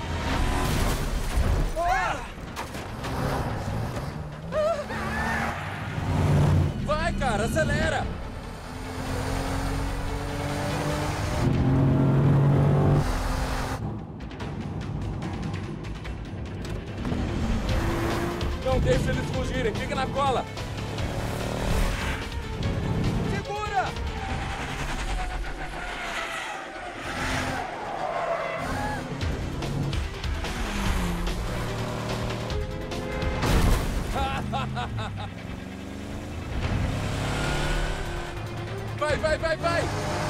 Vai, cara, acelera! Não deixe eles fugirem, fica na cola! Segura! Vai, vai, vai, vai!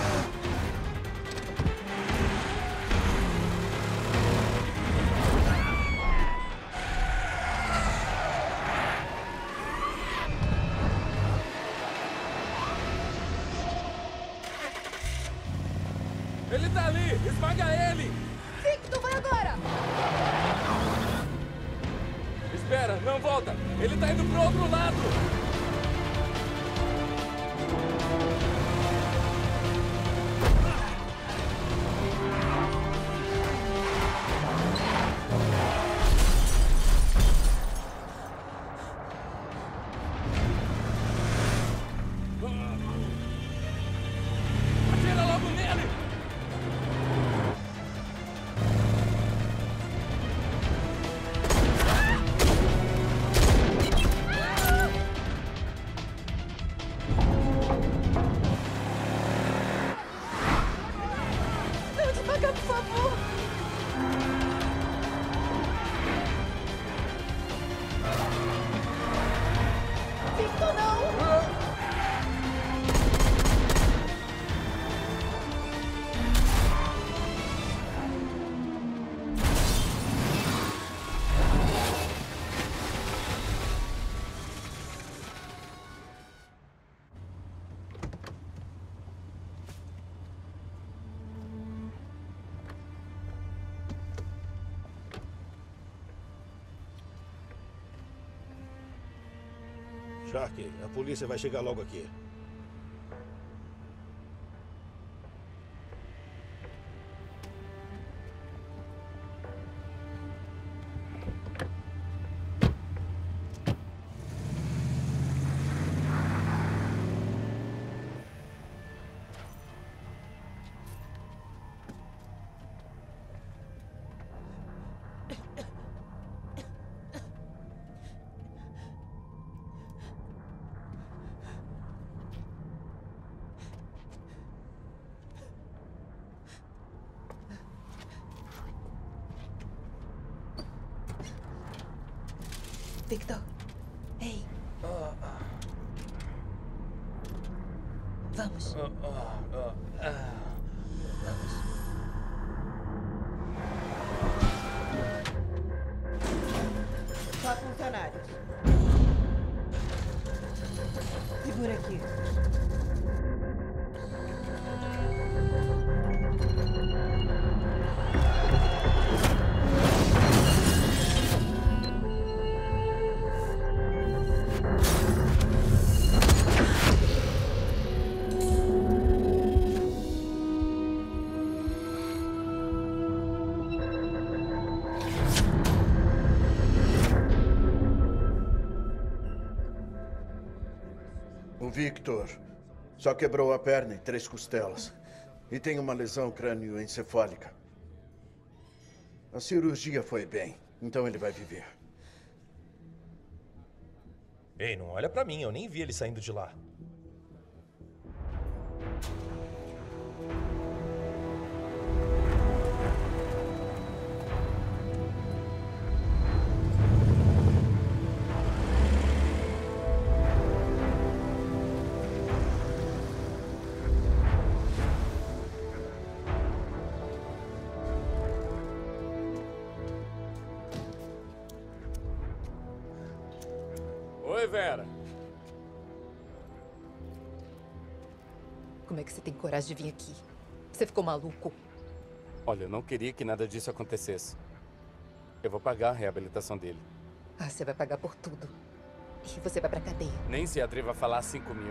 Ele tá ali! Esmaga ele! Victor, vai agora! Espera, não volta! Ele tá indo pro outro lado! Atira logo nele! Shark, a polícia vai chegar logo aqui. Victor. Ei. Vamos. Só funcionários. Segura aqui. O Victor só quebrou a perna e três costelas. E tem uma lesão crânioencefálica. A cirurgia foi bem, então ele vai viver. Ei, não olha pra mim, eu nem vi ele saindo de lá. Oi, Vera. Como é que você tem coragem de vir aqui? Você ficou maluco? Olha, eu não queria que nada disso acontecesse. Eu vou pagar a reabilitação dele. Ah, você vai pagar por tudo. E você vai pra cadeia. Nem se atreva a falar assim comigo.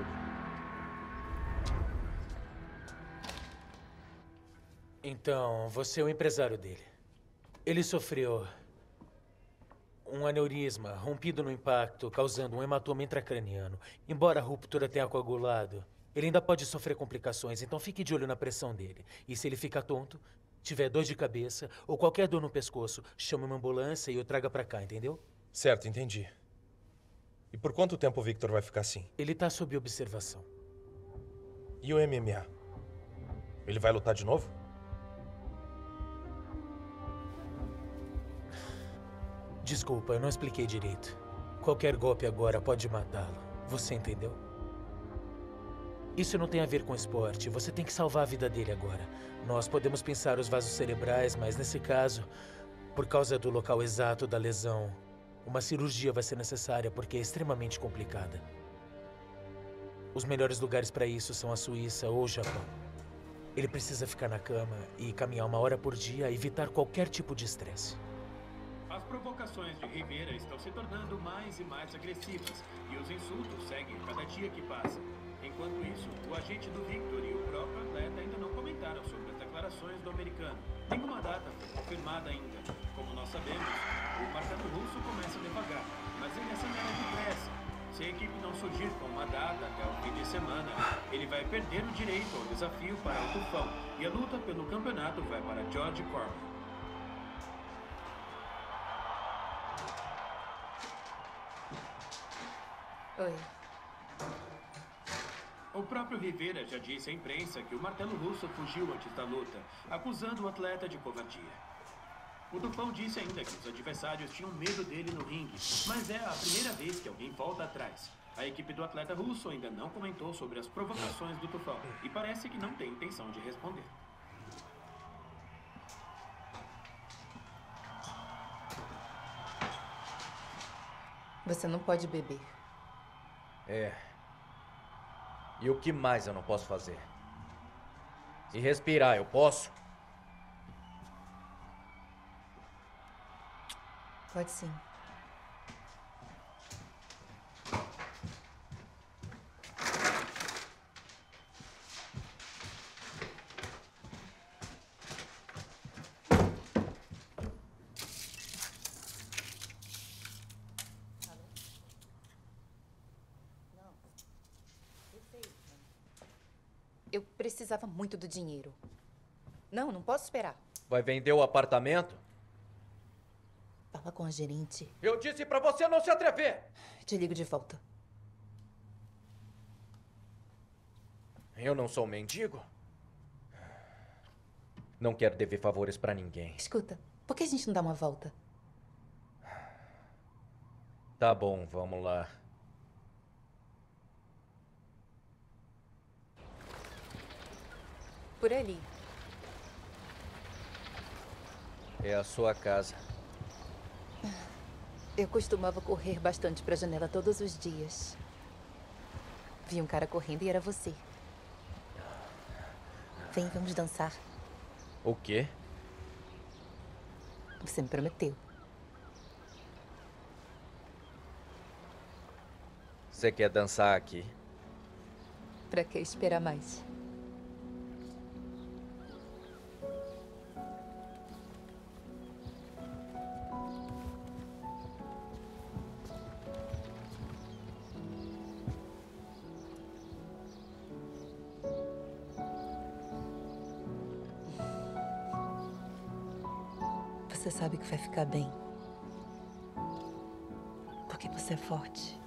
Então, você é o empresário dele. Ele sofreu um aneurisma rompido no impacto, causando um hematoma intracraniano. Embora a ruptura tenha coagulado, ele ainda pode sofrer complicações, então fique de olho na pressão dele. E se ele ficar tonto, tiver dor de cabeça ou qualquer dor no pescoço, chame uma ambulância e o traga pra cá, entendeu? Certo, entendi. E por quanto tempo o Victor vai ficar assim? Ele tá sob observação. E o M M A? Ele vai lutar de novo? Desculpa, eu não expliquei direito. Qualquer golpe agora pode matá-lo. Você entendeu? Isso não tem a ver com esporte. Você tem que salvar a vida dele agora. Nós podemos pensar os vasos cerebrais, mas nesse caso, por causa do local exato da lesão, uma cirurgia vai ser necessária porque é extremamente complicada. Os melhores lugares para isso são a Suíça ou o Japão. Ele precisa ficar na cama e caminhar uma hora por dia, evitar qualquer tipo de estresse. As provocações de Rivera estão se tornando mais e mais agressivas e os insultos seguem cada dia que passa. Enquanto isso, o agente do Victor e o próprio atleta ainda não comentaram sobre as declarações do americano. Nenhuma data foi confirmada ainda. Como nós sabemos, o martelo russo começa devagar, mas ele acelera depressa. Se a equipe não surgir com uma data até o fim de semana, ele vai perder o direito ao desafio para o Tufão e a luta pelo campeonato vai para George Corman. Oi. O próprio Rivera já disse à imprensa que o martelo russo fugiu antes da luta, acusando o atleta de covardia. O Tufão disse ainda que os adversários tinham medo dele no ringue, mas é a primeira vez que alguém volta atrás. A equipe do atleta russo ainda não comentou sobre as provocações do Tufão e parece que não tem intenção de responder. Você não pode beber. É. E o que mais eu não posso fazer? E respirar, eu posso? Pode sim. precisava muito do dinheiro. Não, não posso esperar. Vai vender o apartamento? Fala com a gerente. Eu disse pra você não se atrever! Te ligo de volta. Eu não sou um mendigo. Não quero dever favores pra ninguém. Escuta, por que a gente não dá uma volta? Tá bom, vamos lá. Por ali. É a sua casa. Eu costumava correr bastante pra janela todos os dias. Vi um cara correndo e era você. Vem, vamos dançar. O quê? Você me prometeu. Você quer dançar aqui? Pra que esperar mais? Você sabe que vai ficar bem. Porque você é forte.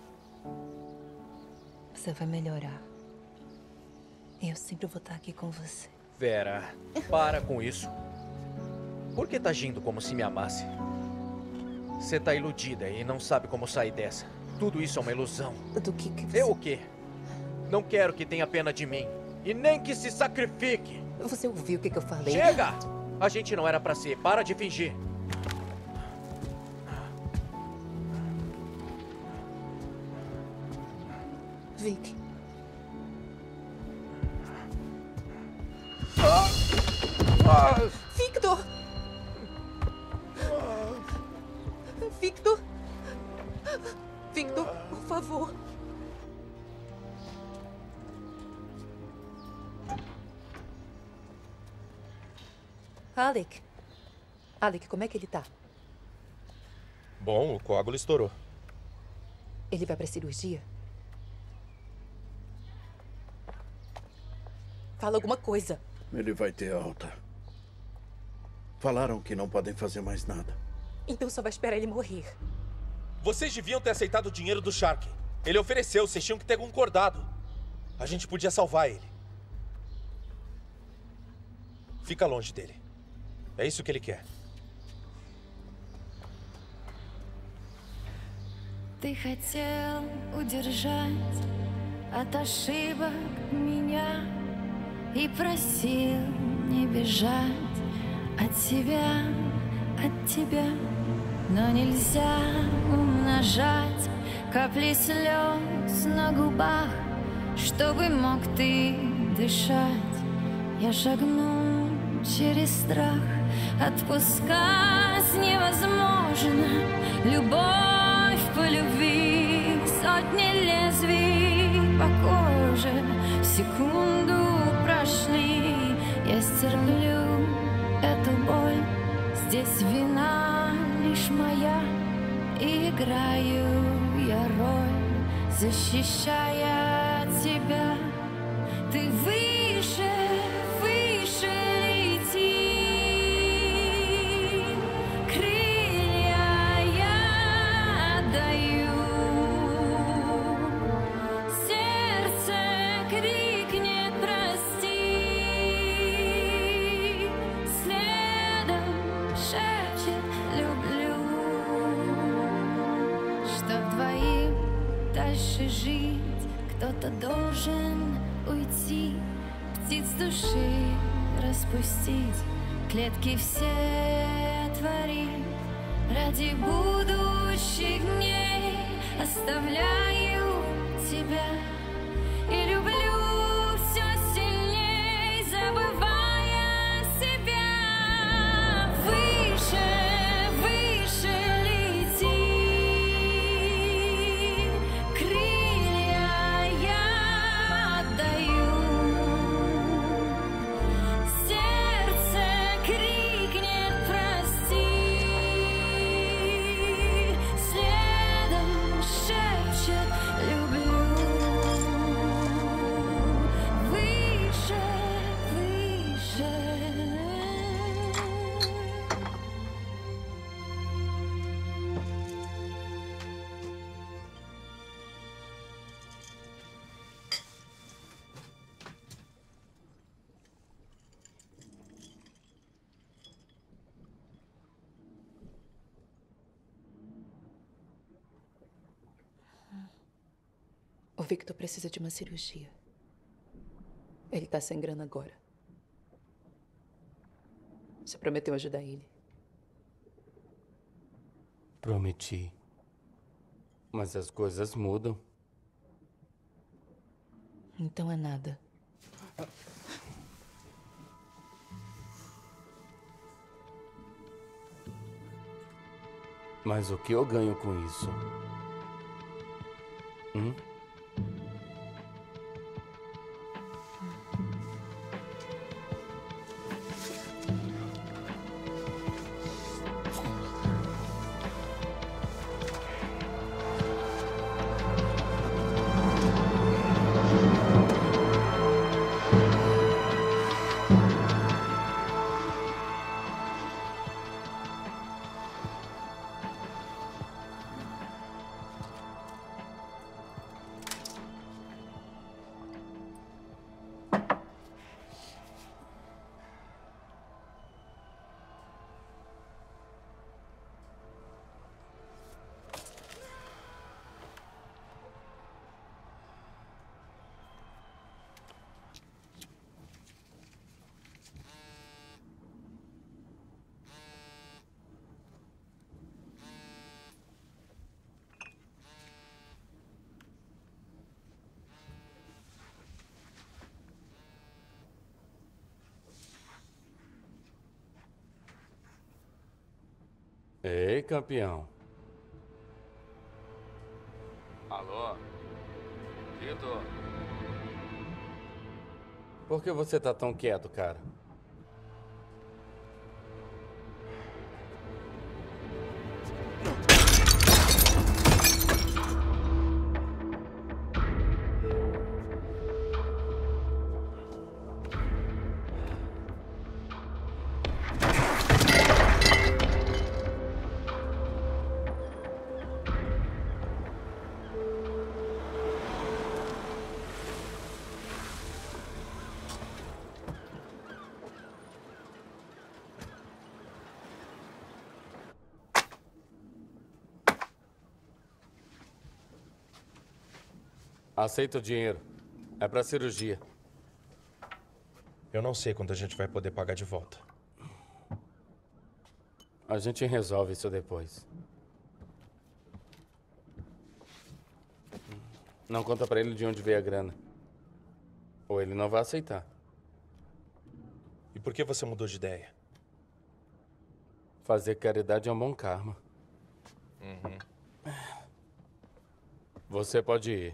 Você vai melhorar. E eu sempre vou estar aqui com você. Vera, para com isso. Por que tá agindo como se me amasse? Você tá iludida e não sabe como sair dessa. Tudo isso é uma ilusão. Do que que você... Eu o quê? Não quero que tenha pena de mim. E nem que se sacrifique. Você ouviu o que que eu falei? Chega! A gente não era pra ser. Para de fingir. Vic. Victor! Victor! Victor, por favor. Alec. Alec, como é que ele tá? Bom, o coágulo estourou. Ele vai pra cirurgia? Fala alguma coisa. Ele vai ter alta. Falaram que não podem fazer mais nada. Então só vai esperar ele morrer. Vocês deviam ter aceitado o dinheiro do Shark. Ele ofereceu, vocês tinham que ter concordado. A gente podia salvar ele. Fica longe dele. É isso que ele quer. Ты хотел удержать от ошибок меня и просил не бежать от себя, от тебя. Но нельзя умножать капли слез на губах, чтобы мог ты дышать. Я шагну через страх, отпускать невозможно. Любовь по любви, сотни лезвий по коже в секунду прошли. Я стерплю эту боль, здесь вина лишь моя, и играю я роль, защищая тебя. Ты выше, выше лети. Крылья я отдаю. Сердце крикнет прости. Следом шепчет люблю. Чтоб двоим дальше жить, кто-то должен уйти, птиц души распустить, клетки все творить. Ради будущих дней оставляю тебя и люблю все сильней, забывая себя. Выше, выше лети. Крылья я отдаю. Сердце крикнет прости. Следом шепчет люблю. Victor precisa de uma cirurgia. Ele tá sem grana agora. Você prometeu ajudar ele. Prometi. Mas as coisas mudam. Então é nada. Mas o que eu ganho com isso? Hum? Ei, campeão. Alô? Vitor? Por que você tá tão quieto, cara? Aceita o dinheiro. É pra cirurgia. Eu não sei quando a gente vai poder pagar de volta. A gente resolve isso depois. Não conta pra ele de onde veio a grana. Ou ele não vai aceitar. E por que você mudou de ideia? Fazer caridade é um bom karma. Uhum. Você pode ir.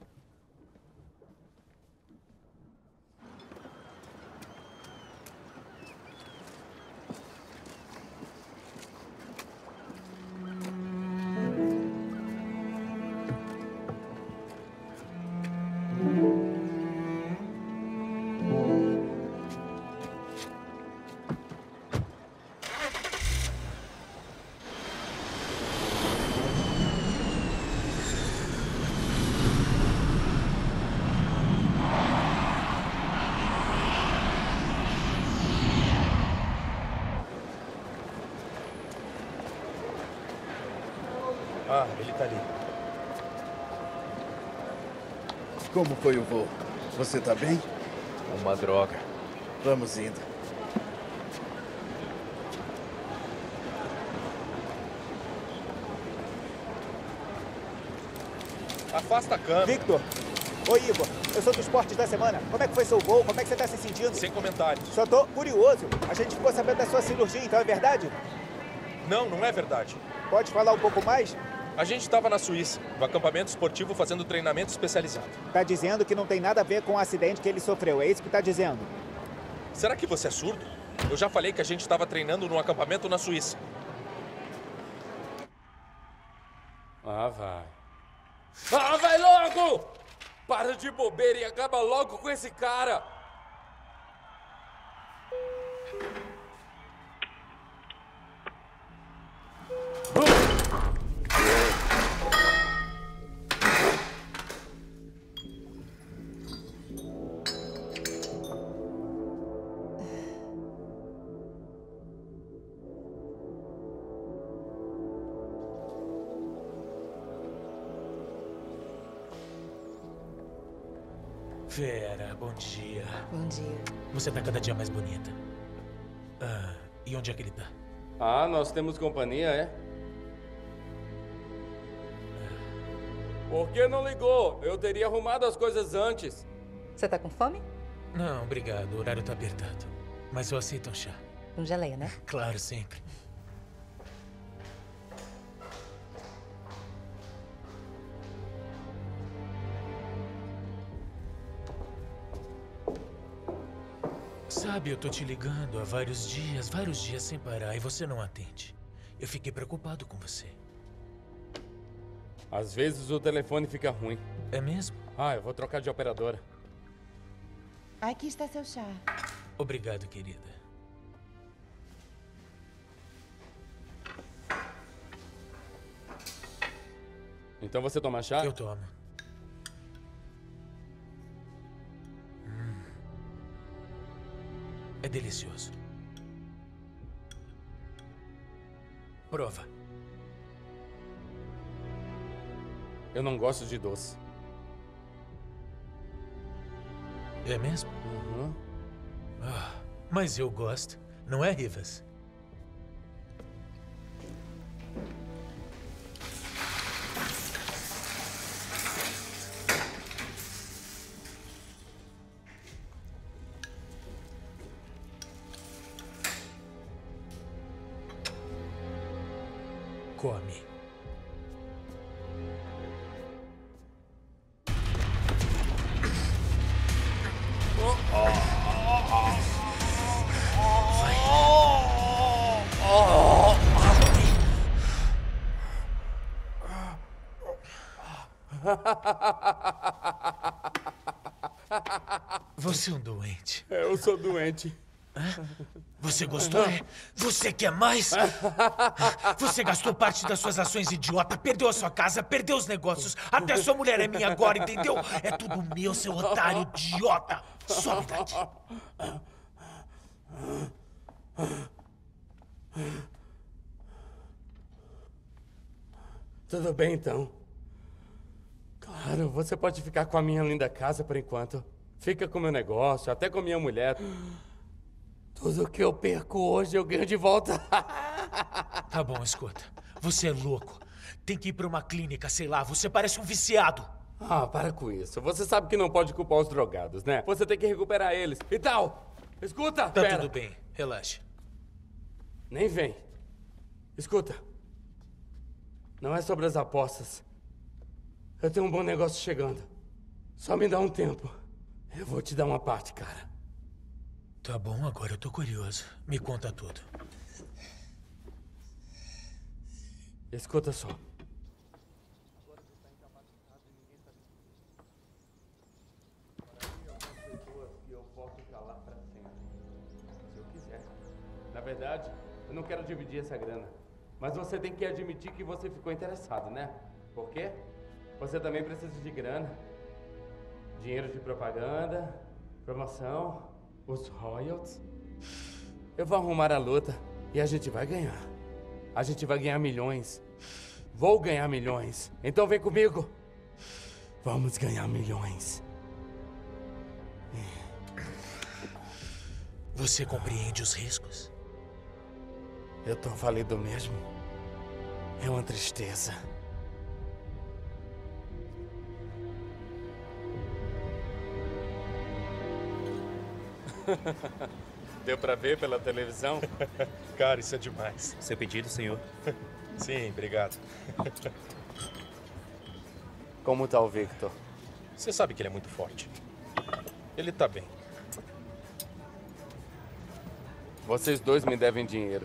Ah, ele tá ali. Como foi o voo? Você tá bem? Uma droga. Vamos indo. Afasta a câmera. Victor! Oi, Igor. Eu sou do Esportes da Semana. Como é que foi seu voo? Como é que você tá se sentindo? Sem comentários. Só tô curioso. A gente ficou sabendo da sua cirurgia, então é verdade? Não, não é verdade. Pode falar um pouco mais? A gente estava na Suíça, no acampamento esportivo, fazendo treinamento especializado. Tá dizendo que não tem nada a ver com o acidente que ele sofreu. É isso que tá dizendo? Será que você é surdo? Eu já falei que a gente estava treinando num acampamento na Suíça. Ah, vai. Ah, vai logo! Para de bobeira e acaba logo com esse cara! Vera, bom dia. Bom dia. Você tá cada dia mais bonita. Ah, e onde é que ele tá? Ah, nós temos companhia, é? Por que não ligou? Eu teria arrumado as coisas antes. Você tá com fome? Não, obrigado. O horário tá apertado. Mas eu aceito um chá. Com geleia, né? Claro, sempre. Sabe, eu tô te ligando há vários dias, vários dias sem parar, e você não atende. Eu fiquei preocupado com você. Às vezes o telefone fica ruim. É mesmo? Ah, eu vou trocar de operadora. Aqui está seu chá. Obrigado, querida. Então você toma chá? Eu tomo. Hum. É delicioso. Prova. Eu não gosto de doce. É mesmo? Uhum. Ah, mas eu gosto. Não é, Rivas? Come. Você é um doente. Eu sou doente. Você gostou, é? Você quer mais? Você gastou parte das suas ações, idiota. Perdeu a sua casa, perdeu os negócios. Até sua mulher é minha agora, entendeu? É tudo meu, seu otário idiota. Sobe daqui. Tudo bem, então. Claro, você pode ficar com a minha linda casa por enquanto. Fica com o meu negócio, até com a minha mulher. Tudo que eu perco hoje eu ganho de volta. Tá bom, escuta. Você é louco. Tem que ir pra uma clínica, sei lá. Você parece um viciado. Ah, para com isso. Você sabe que não pode culpar os drogados, né? Você tem que recuperar eles. E tal. Escuta, Tá pera. tudo bem. Relaxa. Nem vem. Escuta. Não é sobre as apostas. Eu tenho um bom negócio chegando. Só me dá um tempo. Eu vou te dar uma parte, cara. Tá bom, agora eu tô curioso. Me conta tudo. Escuta só. Eu posso calar pra sempre. Se eu quiser. Na verdade, eu não quero dividir essa grana. Mas você tem que admitir que você ficou interessado, né? Por quê? Você também precisa de grana. Dinheiro de propaganda, promoção, os royalties. Eu vou arrumar a luta e a gente vai ganhar. A gente vai ganhar milhões. Vou ganhar milhões. Então vem comigo. Vamos ganhar milhões. Você compreende os riscos? Eu tô falido mesmo. É uma tristeza. Deu pra ver pela televisão? Cara, isso é demais. Seu pedido, senhor. Sim, obrigado. Como tá o Victor? Você sabe que ele é muito forte. Ele tá bem. Vocês dois me devem dinheiro.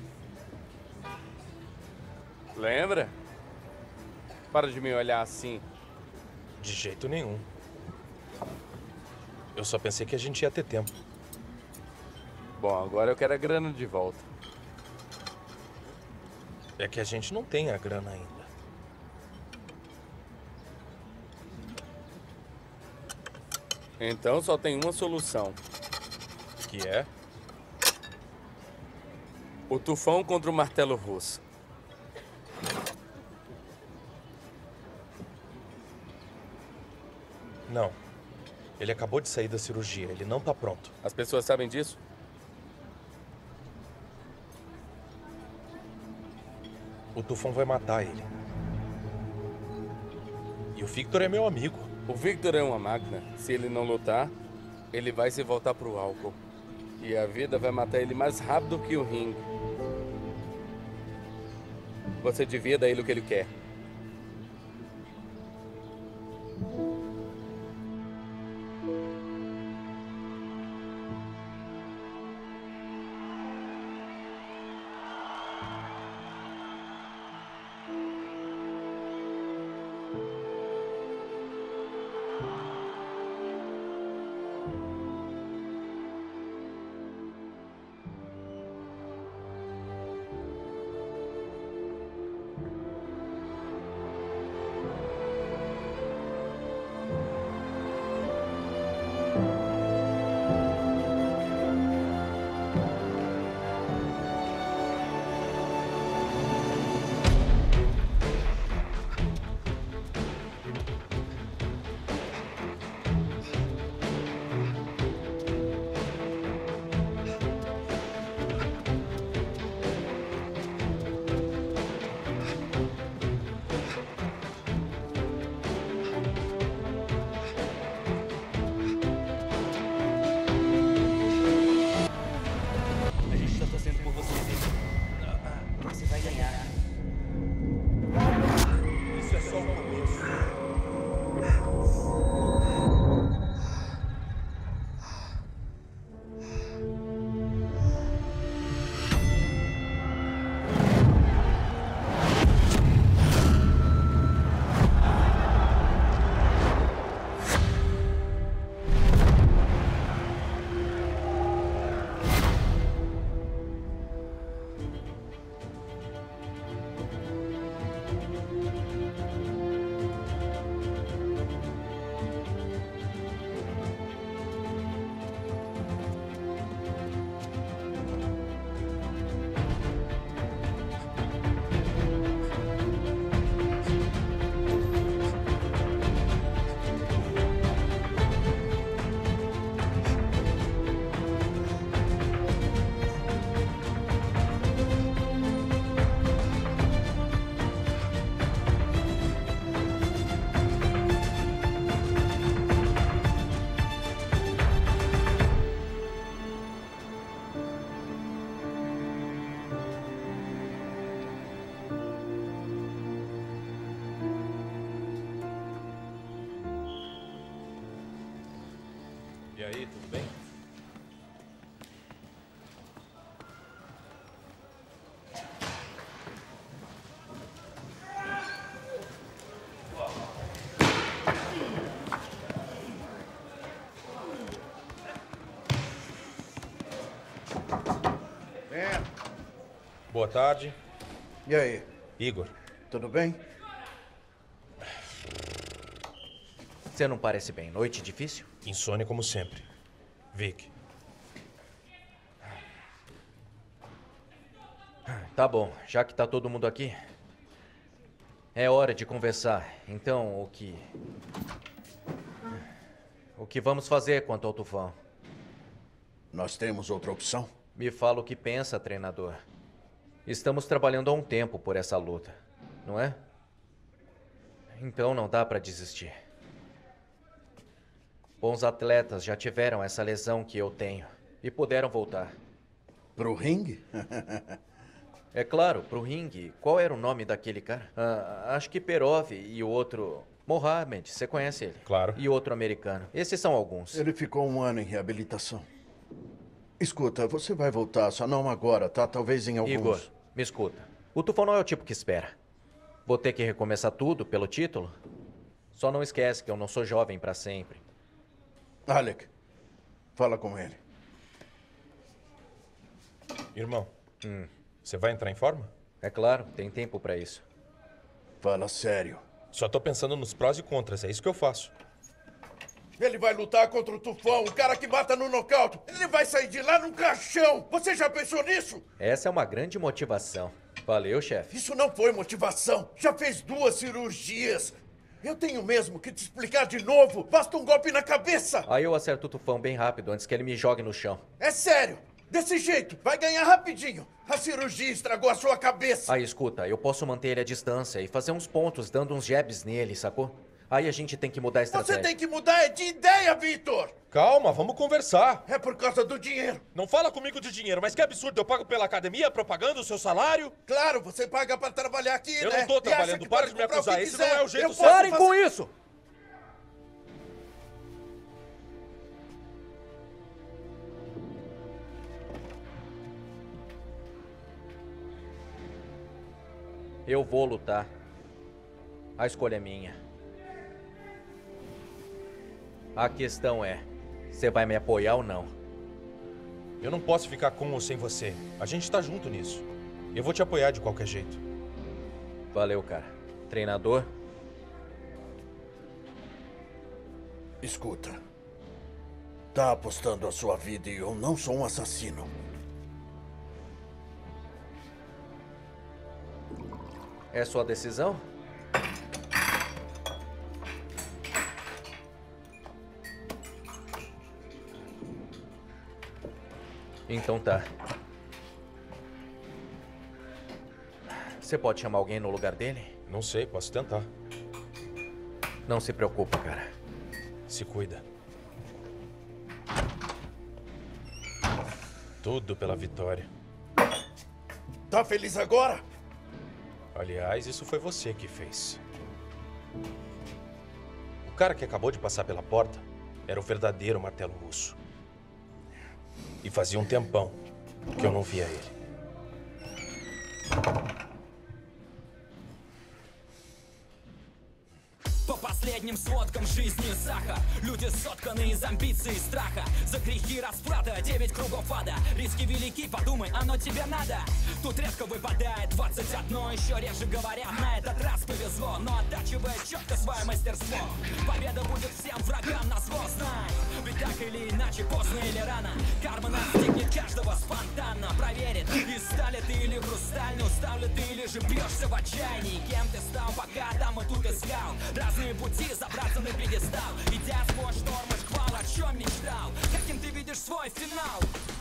Lembra? Para de me olhar assim. De jeito nenhum. Eu só pensei que a gente ia ter tempo. Bom, agora eu quero a grana de volta. É que a gente não tem a grana ainda. Então só tem uma solução. Que é? O tufão contra o martelo russo. Não. Ele acabou de sair da cirurgia, ele não tá pronto. As pessoas sabem disso? O Tufão vai matar ele. E o Victor é meu amigo. O Victor é uma máquina. Se ele não lutar, ele vai se voltar pro álcool. E a vida vai matar ele mais rápido que o ringue. Você devia dar ele o que ele quer. E aí, tudo bem? É. Boa tarde. E aí? Igor. Tudo bem? Você não parece bem. Noite difícil? Insônia como sempre. Vic. Tá bom, já que tá todo mundo aqui, é hora de conversar. Então, o que... O que vamos fazer quanto ao Tufão? Nós temos outra opção? Me fala o que pensa, treinador. Estamos trabalhando há um tempo por essa luta, não é? Então não dá pra desistir. Bons atletas já tiveram essa lesão que eu tenho e puderam voltar. Pro ringue? É claro, pro ringue. Qual era o nome daquele cara? Ah, acho que Perov e o outro... Mohamed, você conhece ele? Claro. E outro americano. Esses são alguns. Ele ficou um ano em reabilitação. Escuta, você vai voltar, só não agora, tá? Talvez em alguns... Igor, me escuta. O Tufão não é o tipo que espera. Vou ter que recomeçar tudo pelo título? Só não esquece que eu não sou jovem pra sempre. Alec, fala com ele. Irmão, hum. Você vai entrar em forma? É claro, tem tempo pra isso. Fala sério. Só tô pensando nos prós e contras, é isso que eu faço. Ele vai lutar contra o Tufão, o cara que mata no nocaute. Ele vai sair de lá num caixão. Você já pensou nisso? Essa é uma grande motivação. Valeu, chefe. Isso não foi motivação. Já fez duas cirurgias. Eu tenho mesmo que te explicar de novo. Basta um golpe na cabeça. Aí eu acerto o tufão bem rápido, antes que ele me jogue no chão. É sério. Desse jeito. Vai ganhar rapidinho. A cirurgia estragou a sua cabeça. Aí, escuta, eu posso manter ele à distância e fazer uns pontos, dando uns jabs nele, sacou? Aí a gente tem que mudar a estratégia. Você tem que mudar de ideia, Victor. Calma, vamos conversar. É por causa do dinheiro. Não fala comigo de dinheiro, mas que absurdo. Eu pago pela academia, propaganda, o seu salário? Claro, você paga pra trabalhar aqui, eu né? Eu não tô trabalhando. Para de me acusar. Esse não é o jeito certo. Parem com isso! Eu vou lutar. A escolha é minha. A questão é, você vai me apoiar ou não? Eu não posso ficar com ou sem você. A gente tá junto nisso. Eu vou te apoiar de qualquer jeito. Valeu, cara. Treinador? Escuta. Tá apostando a sua vida e eu não sou um assassino. É sua decisão? Então tá. Você pode chamar alguém no lugar dele? Não sei, posso tentar. Não se preocupa, cara. Se cuida. Tudo pela vitória. Tá feliz agora? Aliás, isso foi você que fez. O cara que acabou de passar pela porta era o verdadeiro martelo russo. E fazia um tempão que eu não via ele. По последним сводкам жизни сахар. Люди сотканы из амбиций и страха. За грехи расплата, девять кругов ада. Риски велики, подумай, оно тебе надо. Тут редко выпадает двадцать одно. Еще реже говорят, на этот раз повезло. Но оттачивает четко свое мастерство. Победа будет всем врагам на зло, знай. Ведь так или иначе, поздно или рано, карма настигнет каждого спонтанно. Проверит, из стали ты или хрустальный. Устал ли ты или же бьешься в отчаянии. Кем ты стал, пока там и тут искал. Разные пути забраться на пьедестал. Идя сквозь шторм и шквал, о чем мечтал. Каким ты видишь свой финал?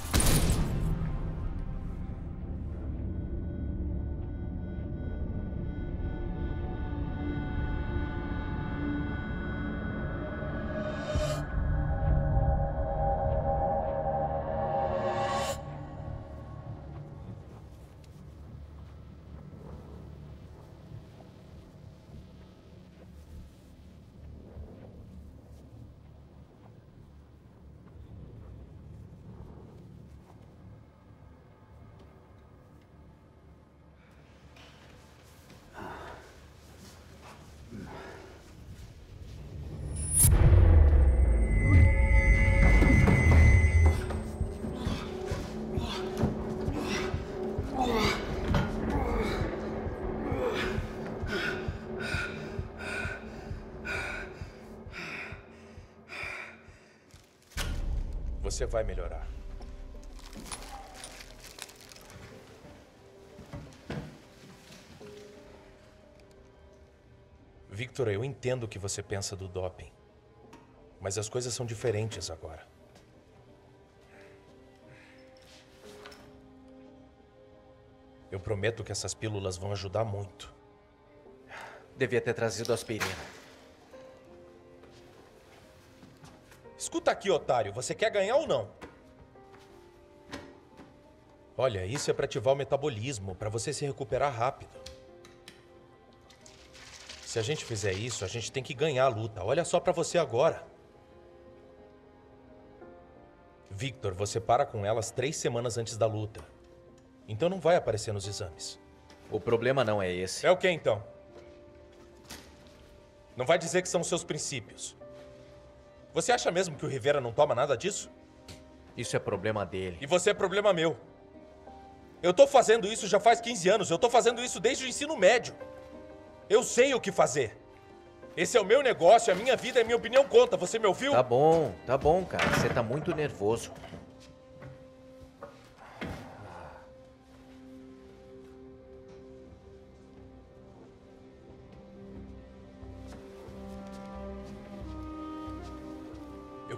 Você vai melhorar. Victor, eu entendo o que você pensa do doping. Mas as coisas são diferentes agora. Eu prometo que essas pílulas vão ajudar muito. Devia ter trazido aspirina. Escuta aqui, otário. Você quer ganhar ou não? Olha, isso é para ativar o metabolismo, para você se recuperar rápido. Se a gente fizer isso, a gente tem que ganhar a luta. Olha só para você agora. Victor, você para com elas três semanas antes da luta. Então não vai aparecer nos exames. O problema não é esse. É o que então? Não vai dizer que são seus princípios. Você acha mesmo que o Rivera não toma nada disso? Isso é problema dele. E você é problema meu. Eu tô fazendo isso já faz quinze anos. Eu tô fazendo isso desde o ensino médio. Eu sei o que fazer. Esse é o meu negócio, a minha vida e a minha opinião conta. Você me ouviu? Tá bom, tá bom, cara. Você tá muito nervoso.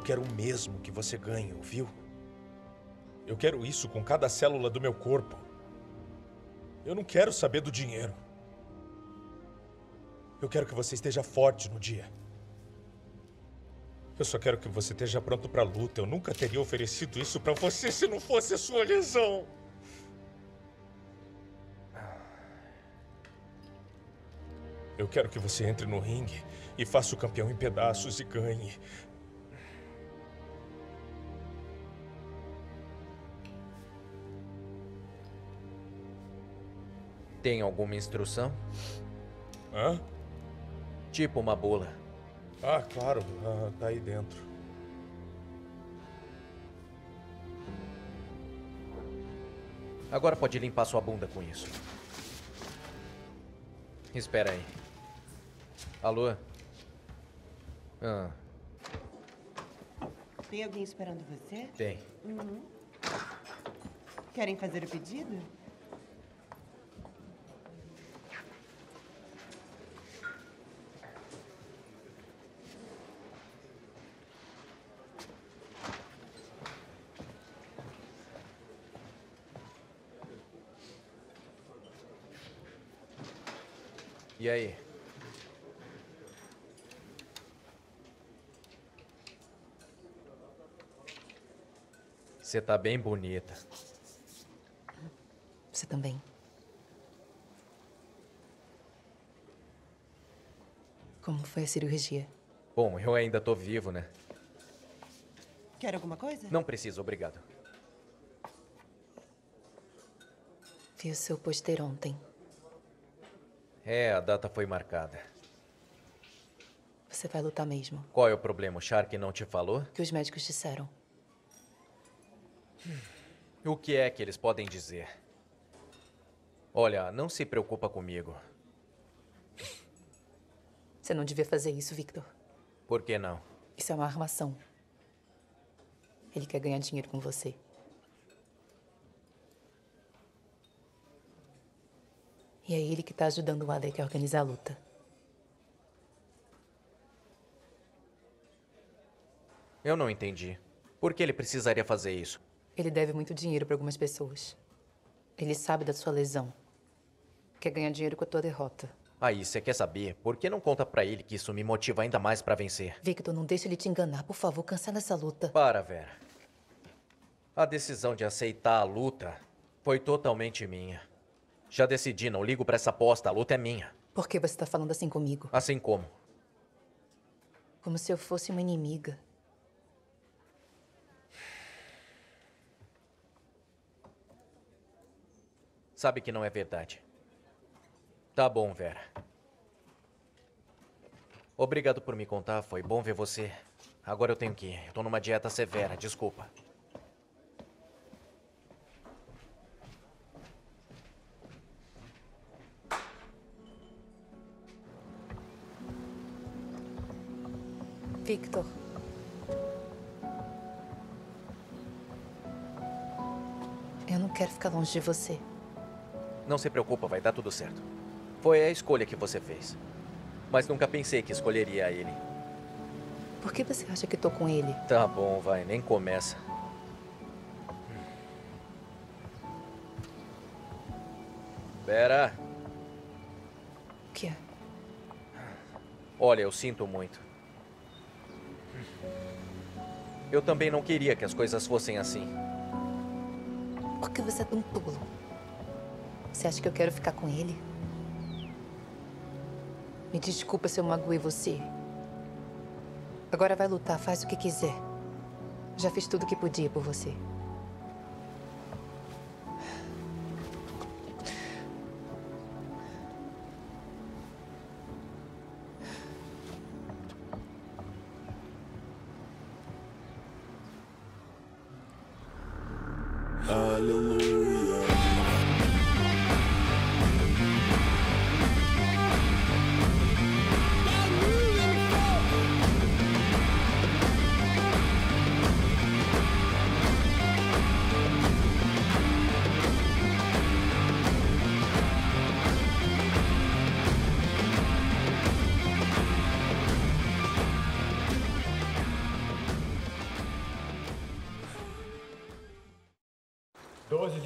quero o mesmo que você ganha, ouviu? Eu quero isso com cada célula do meu corpo. Eu não quero saber do dinheiro. Eu quero que você esteja forte no dia. Eu só quero que você esteja pronto para a luta. Eu nunca teria oferecido isso para você se não fosse a sua lesão. Eu quero que você entre no ringue e faça o campeão em pedaços e ganhe. Tem alguma instrução? Hã? Tipo uma bula. Ah, claro. Ah, tá aí dentro. Agora pode limpar sua bunda com isso. Espera aí. Alô? Ah, Tem alguém esperando você? tem. Uhum. Querem fazer o pedido? E aí? Você tá bem bonita. Você também. Como foi a cirurgia? Bom, eu ainda tô vivo, né? Quer alguma coisa? Não preciso, obrigado. Vi o seu pôster ontem. É, a data foi marcada. Você vai lutar mesmo. Qual é o problema? O Shark não te falou? O que os médicos disseram. O que é que eles podem dizer? Olha, não se preocupa comigo. Você não devia fazer isso, Victor. Por que não? Isso é uma armação. Ele quer ganhar dinheiro com você. E é ele que tá ajudando o Alec a organizar a luta. Eu não entendi. Por que ele precisaria fazer isso? Ele deve muito dinheiro para algumas pessoas. Ele sabe da sua lesão. Quer ganhar dinheiro com a tua derrota. Aí, você quer saber? Por que não conta pra ele que isso me motiva ainda mais pra vencer? Victor, não deixe ele te enganar. Por favor, cancela essa luta. Para, Vera. A decisão de aceitar a luta foi totalmente minha. Já decidi, não ligo pra essa aposta. A luta é minha. Por que você tá falando assim comigo? Assim como? Como se eu fosse uma inimiga. Sabe que não é verdade. Tá bom, Vera. Obrigado por me contar, foi bom ver você. Agora eu tenho que ir. Eu tô numa dieta severa, desculpa. Victor. Eu não quero ficar longe de você. Não se preocupa, vai dar tudo certo. Foi a escolha que você fez. Mas nunca pensei que escolheria ele. Por que você acha que tô com ele? Tá bom, vai, nem começa. Vera. O que é? Olha, eu sinto muito. Eu também não queria que as coisas fossem assim. Por que você é tão tolo? Você acha que eu quero ficar com ele? Me desculpa se eu magoei você. Agora vai lutar, faz o que quiser. Já fiz tudo o que podia por você. Aleluia.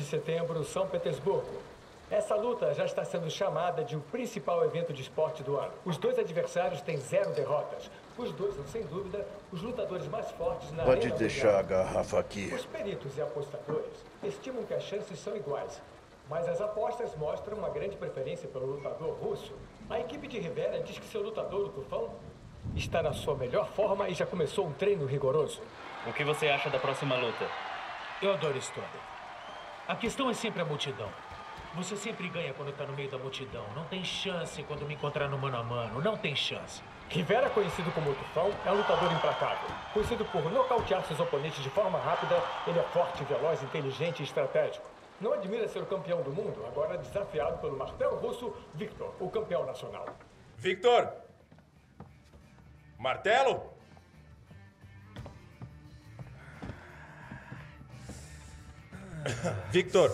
setembro, São Petersburgo. Essa luta já está sendo chamada de o principal evento de esporte do ano. Os dois adversários têm zero derrotas. Os dois são, sem dúvida, os lutadores mais fortes na Pode arena deixar mundial. a garrafa aqui. Os peritos e apostadores estimam que as chances são iguais. Mas as apostas mostram uma grande preferência pelo lutador russo. A equipe de Rivera diz que seu lutador, o Tufão, está na sua melhor forma e já começou um treino rigoroso. O que você acha da próxima luta? Eu adoro história. A questão é sempre a multidão. Você sempre ganha quando está no meio da multidão. Não tem chance quando me encontrar no mano a mano. Não tem chance. Rivera, conhecido como Tufão, é um lutador implacável. Conhecido por nocautear seus oponentes de forma rápida, ele é forte, veloz, inteligente e estratégico. Não admira ser o campeão do mundo, agora desafiado pelo martelo russo Victor, o campeão nacional. Victor! Martelo? Victor!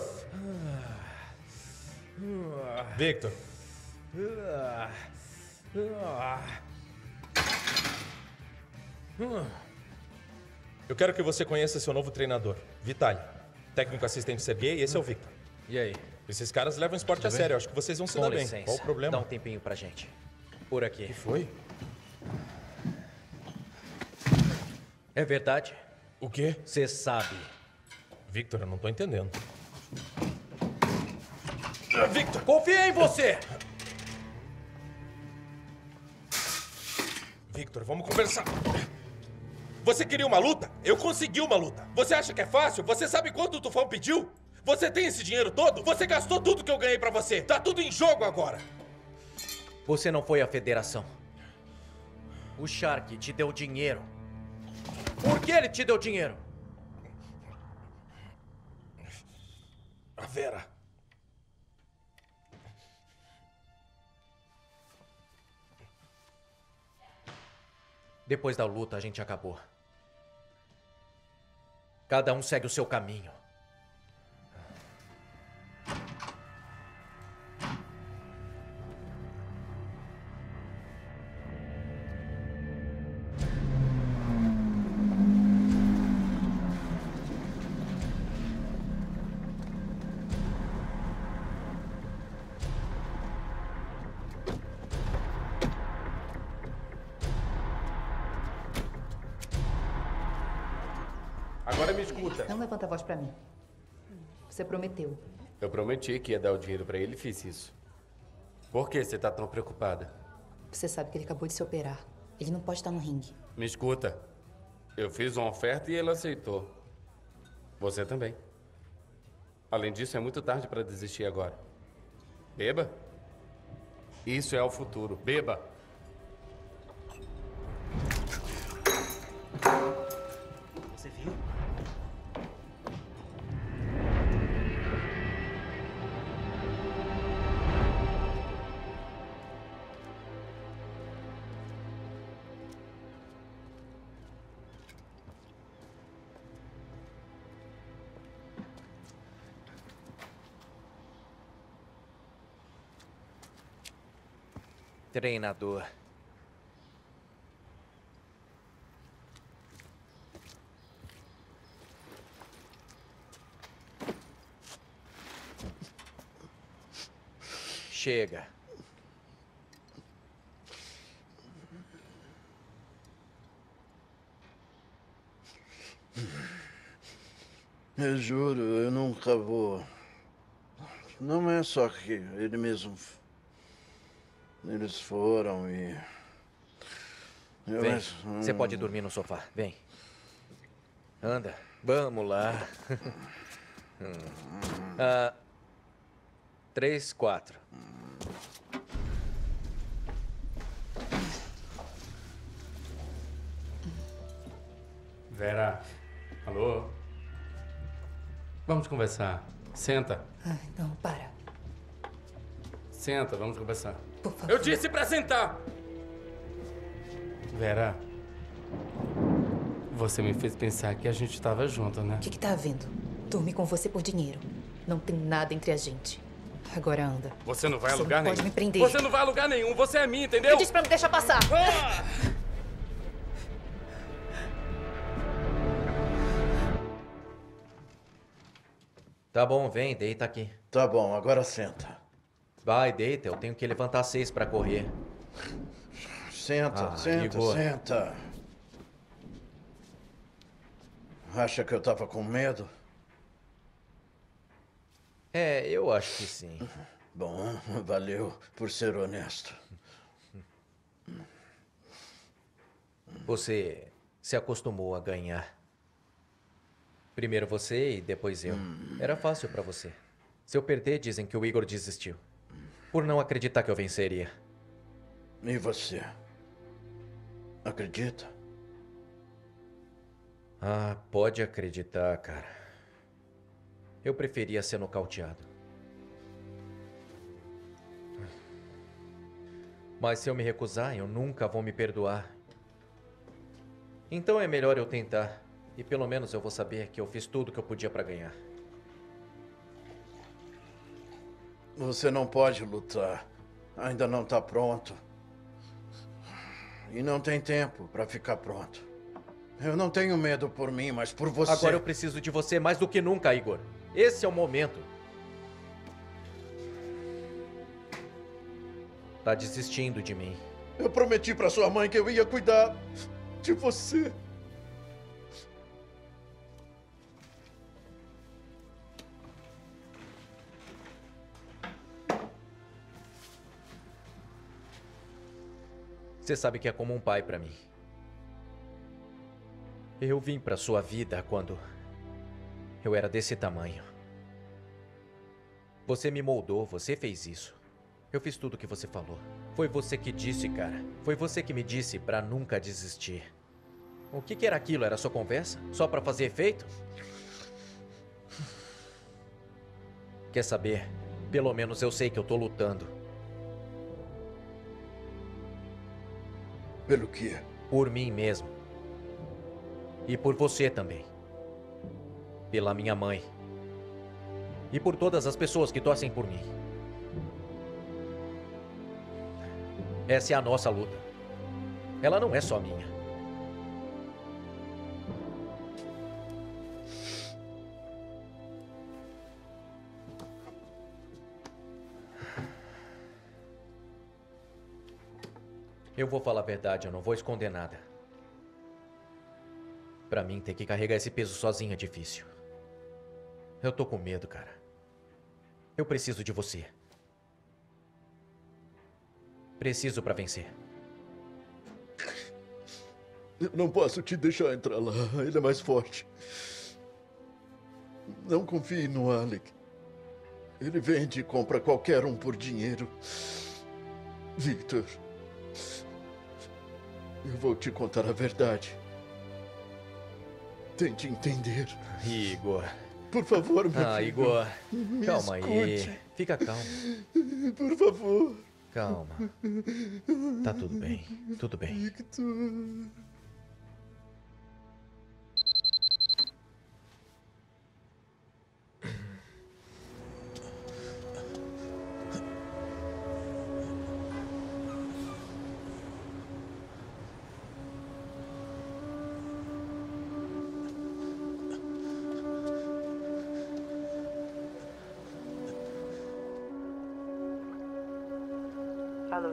Victor! Eu quero que você conheça seu novo treinador, Vitaly. Técnico assistente Sergei, esse é o Victor. E aí? Esses caras levam o esporte Tudo a bem? sério, eu acho que vocês vão se Com dar bem. licença. Qual o problema? Dá um tempinho pra gente. Por aqui. O que foi? É verdade? O quê? Você sabe. Victor, eu não tô entendendo. Victor, confia em você! Victor, vamos conversar. Você queria uma luta? Eu consegui uma luta. Você acha que é fácil? Você sabe quanto o Tufão pediu? Você tem esse dinheiro todo? Você gastou tudo que eu ganhei pra você. Tá tudo em jogo agora. Você não foi à federação. O Shark te deu dinheiro. Por que ele te deu dinheiro? A Vera. Depois da luta, a gente acabou. Cada um segue o seu caminho. Agora me escuta. Não levanta a voz pra mim. Você prometeu. Eu prometi que ia dar o dinheiro pra ele e fiz isso. Por que você tá tão preocupada? Você sabe que ele acabou de se operar. Ele não pode estar no ringue. Me escuta. Eu fiz uma oferta e ele aceitou. Você também. Além disso, é muito tarde pra desistir agora. Beba. Isso é o futuro. Beba. Você viu? Treinador. Chega. Eu juro, eu nunca vou. Não é só que ele mesmo. Eles foram e. Eu Vem, acho- você pode dormir no sofá. Vem. Anda. Vamos lá. ah, três, quatro. Vera. Alô? Vamos conversar. Senta. Ai, não, para. Senta, vamos conversar. Por favor. Eu disse pra sentar! Vera. Você me fez pensar que a gente estava junto, né? O que, que tá havendo? Dormi com você por dinheiro. Não tem nada entre a gente. Agora anda. Você não vai a Você lugar não nenhum. pode me prender. Você não vai a lugar nenhum. Você é minha, entendeu? Eu disse pra me deixar passar. Ah! Tá bom, vem, deita aqui. Tá bom, agora senta. Vai, deita, eu tenho que levantar seis pra correr. Senta, Ah, senta, Igor. senta. Acha que eu tava com medo? É, eu acho que sim. Bom, valeu por ser honesto. Você se acostumou a ganhar. Primeiro você e depois eu. Era fácil pra você. Se eu perder, dizem que o Igor desistiu. Por não acreditar que eu venceria. E você? Acredita? Ah, pode acreditar, cara. Eu preferia ser nocauteado. Mas se eu me recusar, eu nunca vou me perdoar. Então é melhor eu tentar. E pelo menos eu vou saber que eu fiz tudo que eu podia pra ganhar. Você não pode lutar. Ainda não tá pronto. E não tem tempo pra ficar pronto. Eu não tenho medo por mim, mas por você. Agora eu preciso de você mais do que nunca, Igor. Esse é o momento. Tá desistindo de mim. Eu prometi pra sua mãe que eu ia cuidar de você. Você sabe que é como um pai pra mim. Eu vim pra sua vida quando eu era desse tamanho. Você me moldou, você fez isso. Eu fiz tudo o que você falou. Foi você que disse, cara. Foi você que me disse pra nunca desistir. O que que era aquilo? Era sua conversa? Só pra fazer efeito? Quer saber? Pelo menos eu sei que eu tô lutando. Pelo quê? Por mim mesmo. E por você também. Pela minha mãe. E por todas as pessoas que torcem por mim. Essa é a nossa luta. Ela não é só minha. Eu vou falar a verdade, eu não vou esconder nada. Pra mim, ter que carregar esse peso sozinho é difícil. Eu tô com medo, cara. Eu preciso de você. Preciso pra vencer. Eu não posso te deixar entrar lá. Ele é mais forte. Não confie no Alec. Ele vende e compra qualquer um por dinheiro. Victor, eu vou te contar a verdade. Tente entender. Igor. Por favor, meu Ah, filho. Igor. Me Calma aí. escute. Fica calmo. Por favor. Calma. Tá tudo bem. Tudo bem. Victor. Alô?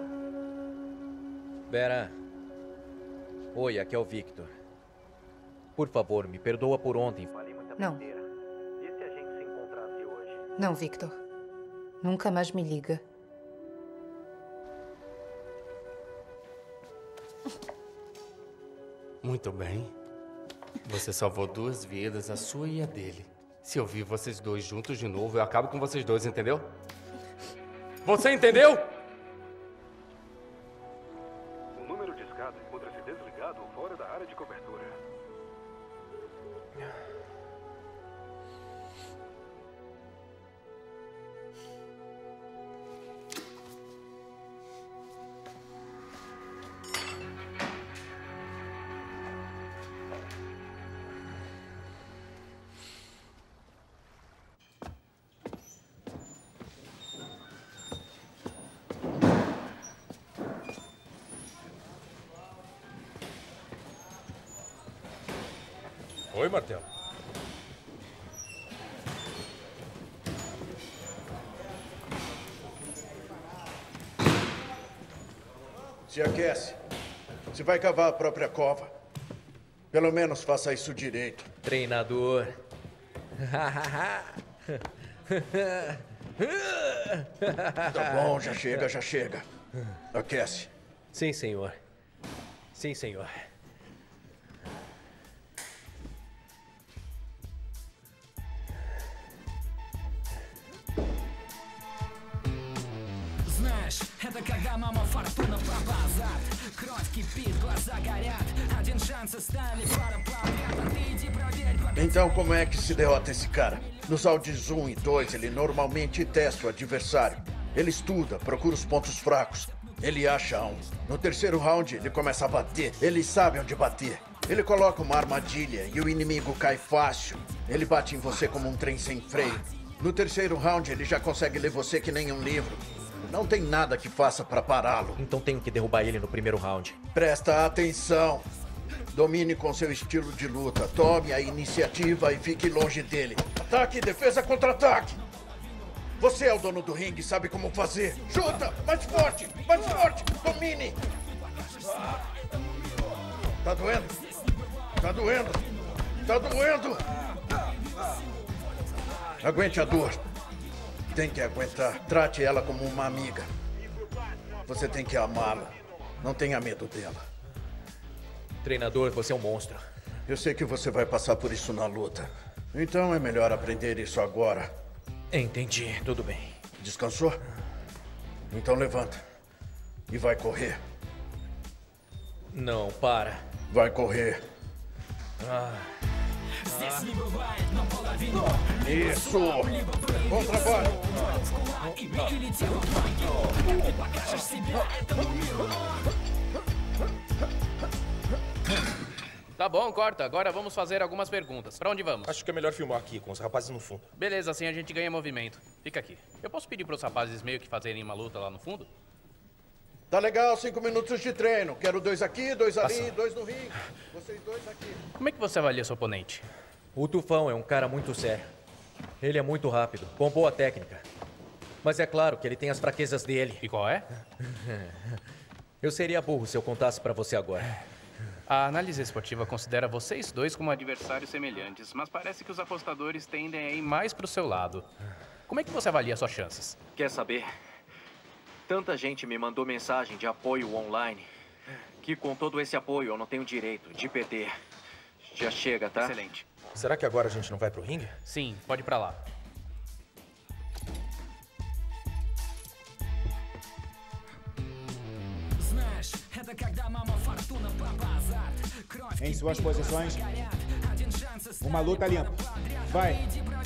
Vera. Oi, aqui é o Victor. Por favor, me perdoa por ontem. Falei muita Não. besteira. E se a gente se encontrasse hoje? Não, Victor. Nunca mais me liga. Muito bem. Você salvou duas vidas, a sua e a dele. Se eu vir vocês dois juntos de novo, eu acabo com vocês dois, entendeu? Você entendeu? O número de escada encontra-se desligado fora da área de cobertura. Oi, Martelo. Se aquece. Se vai cavar a própria cova. Pelo menos faça isso direito. Treinador. Tá bom, já chega, já chega. Aquece. Sim, senhor. Sim, senhor. Знаешь, это когда мама фортуна пропадает. Кровь кипит, глаза горят. Один шанс оставили, пара подряд. А ты иди проверь, пока... Então como é que se derrota esse cara? Nos áudios um e dois, ele normalmente testa o adversário. Ele estuda, procura os pontos fracos. Ele acha um. No terceiro round, ele começa a bater. Ele sabe onde bater. Ele coloca uma armadilha e o inimigo cai fácil. Ele bate em você como um trem sem freio. No terceiro round, ele já consegue ler você que nem um livro. Não tem nada que faça para pará-lo. Então tenho que derrubar ele no primeiro round. Presta atenção. Domine com seu estilo de luta. Tome a iniciativa e fique longe dele. Ataque, defesa, contra-ataque. Você é o dono do ringue e sabe como fazer. Chuta! Mais forte! Mais forte! Domine! Tá doendo? Tá doendo? Tá doendo? Aguente a dor. Tem que aguentar. Trate ela como uma amiga. Você tem que amá-la. Não tenha medo dela. Treinador, você é um monstro. Eu sei que você vai passar por isso na luta. Então é melhor aprender isso agora. Entendi. Tudo bem. Descansou? Então levanta. E vai correr. Não, para. Vai correr. Ah. Isso! Bom trabalho! Tá bom, corta. Agora vamos fazer algumas perguntas. Pra onde vamos? Acho que é melhor filmar aqui, com os rapazes no fundo. Beleza, assim a gente ganha movimento. Fica aqui. Eu posso pedir pros rapazes meio que fazerem uma luta lá no fundo? Tá legal, cinco minutos de treino. Quero dois aqui, dois ali, Passa. dois no ringue. Vocês dois aqui. Como é que você avalia seu oponente? O Tufão é um cara muito sério. Ele é muito rápido, com boa técnica. Mas é claro que ele tem as fraquezas dele. E qual é? Eu seria burro se eu contasse pra você agora. A análise esportiva considera vocês dois como adversários semelhantes, mas parece que os apostadores tendem a ir mais pro seu lado. Como é que você avalia suas chances? Quer saber? Tanta gente me mandou mensagem de apoio online que com todo esse apoio eu não tenho direito de perder. Já chega, tá? Excelente. Será que agora a gente não vai pro ringue? Sim, pode ir pra lá. Em suas posições, uma luta limpa. Vai.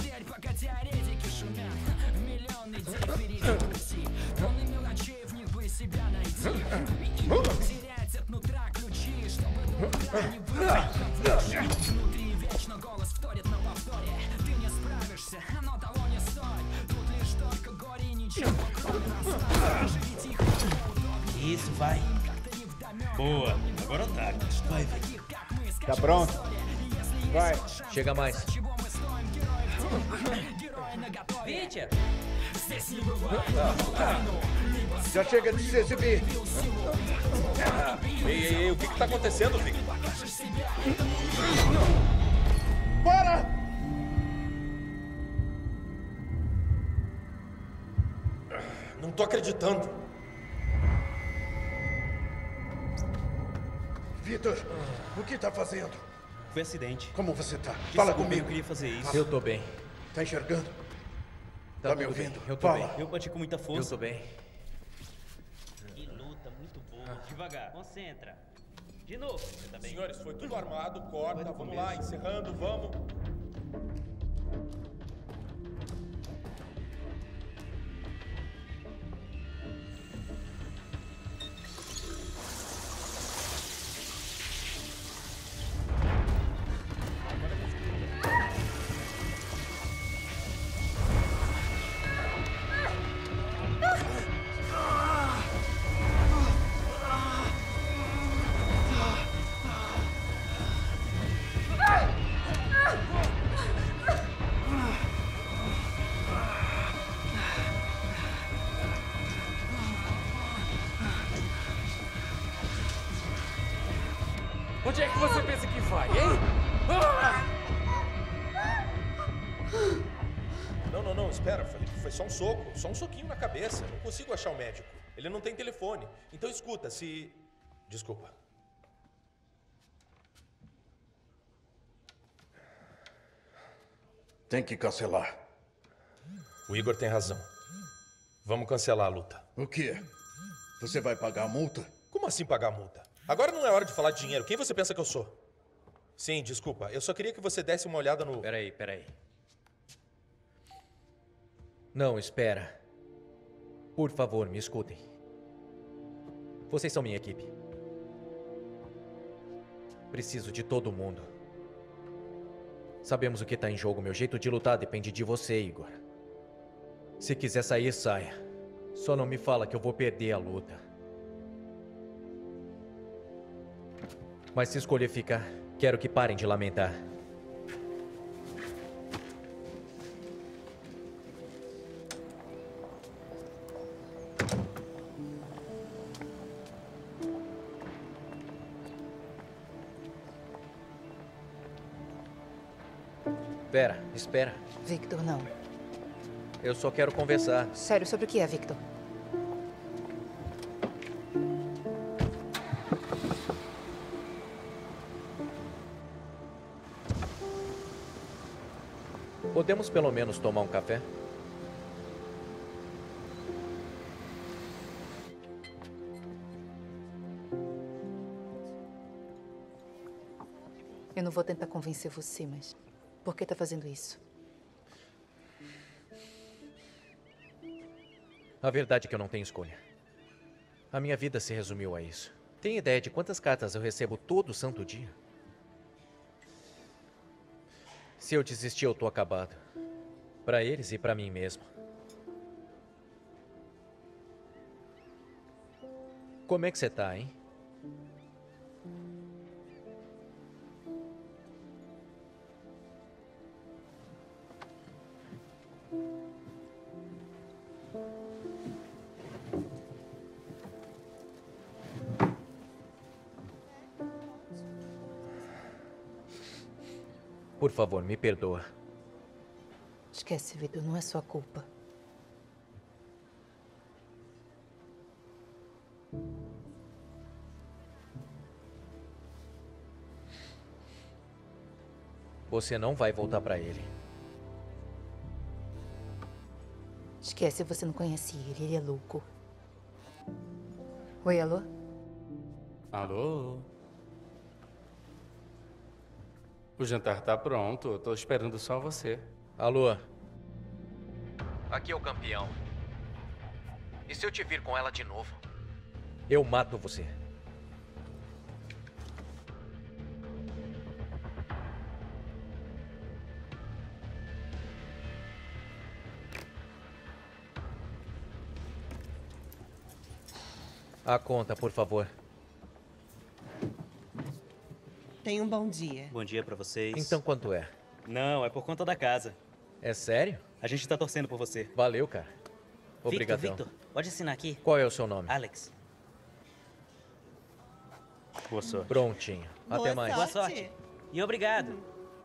Isso, vai. Boa, agora tá. Vai, vai. Tá pronto? Vai. Chega mais. Victor! Já chega de se exibir. Ei, ei, ei, o que que tá acontecendo, Victor? Para! Não tô acreditando. Vitor, o que tá fazendo? Foi acidente. Como você tá? Desculpa, Fala eu comigo. não queria fazer isso. Eu tô bem. Tá enxergando? Tá, Tá me tudo bem. ouvindo? Eu tô Fala. bem. Eu bati com muita força. Eu tô bem. Que luta muito boa. Devagar, concentra. De novo, você tá bem? Senhores, foi tudo armado, corta, vamos lá, encerrando, vamos. Onde é que você pensa que vai, hein? Ah! Não, não, não, espera, Felipe. Foi só um soco, só um soquinho na cabeça. Não consigo achar o médico. Ele não tem telefone. Então escuta, se... Desculpa. Tem que cancelar. O Igor tem razão. Vamos cancelar a luta. O quê? Você vai pagar a multa? Como assim pagar a multa? Agora não é hora de falar de dinheiro. Quem você pensa que eu sou? Sim, desculpa. Eu só queria que você desse uma olhada no... Peraí, peraí. Não, espera. Por favor, me escutem. Vocês são minha equipe. Preciso de todo mundo. Sabemos o que está em jogo. Meu jeito de lutar depende de você, Igor. Se quiser sair, saia. Só não me fala que eu vou perder a luta. Mas se escolher ficar, quero que parem de lamentar. Pera, espera. Victor, não. Eu só quero conversar. Sério, sobre o que é, Victor? Podemos pelo menos tomar um café? Eu não vou tentar convencer você, mas... Por que tá fazendo isso? A verdade é que eu não tenho escolha. A minha vida se resumiu a isso. Tem ideia de quantas cartas eu recebo todo santo dia? Se eu desistir, eu tô acabado. Pra eles e pra mim mesmo. Como é que você tá, hein? Por favor, me perdoa. Esquece, Victor, não é sua culpa. Você não vai voltar pra ele. Esquece, você não conhece ele, ele é louco. Oi, alô? Alô? O jantar tá pronto, eu tô esperando só você. Alô? Aqui é o campeão. E se eu te vir com ela de novo? Eu mato você. A conta, por favor. Tenha um bom dia. Bom dia pra vocês. Então quanto é? Não, é por conta da casa. É sério? A gente tá torcendo por você. Valeu, cara. Obrigadão. Victor, Victor, pode assinar aqui? Qual é o seu nome? Alex. Boa sorte. Prontinho. Boa Até mais. Boa sorte. E obrigado.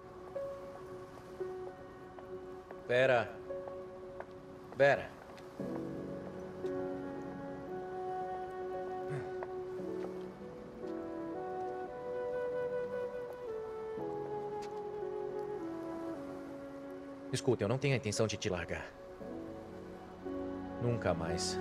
Pera. Pera. Escuta, eu não tenho a intenção de te largar. Nunca mais.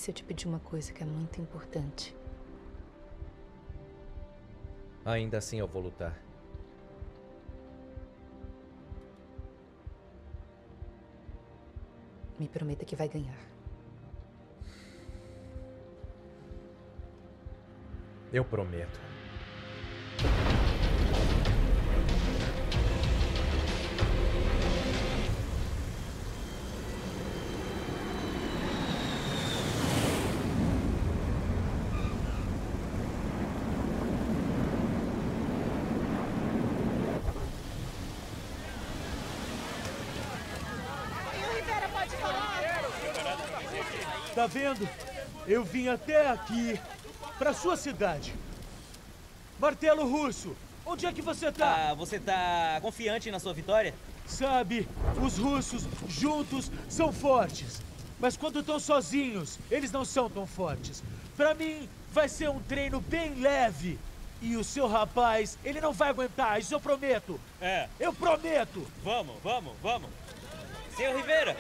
se eu te pedir uma coisa que é muito importante? Ainda assim eu vou lutar. Me prometa que vai ganhar. Eu prometo. Tá vendo? Eu vim até aqui, pra sua cidade. Martelo Russo, onde é que você tá? Ah, você tá confiante na sua vitória? Sabe, os russos juntos são fortes. Mas quando estão sozinhos, eles não são tão fortes. Pra mim, vai ser um treino bem leve. E o seu rapaz, ele não vai aguentar, isso eu prometo. É. Eu prometo. Vamos, vamos, vamos. Senhor Rivera.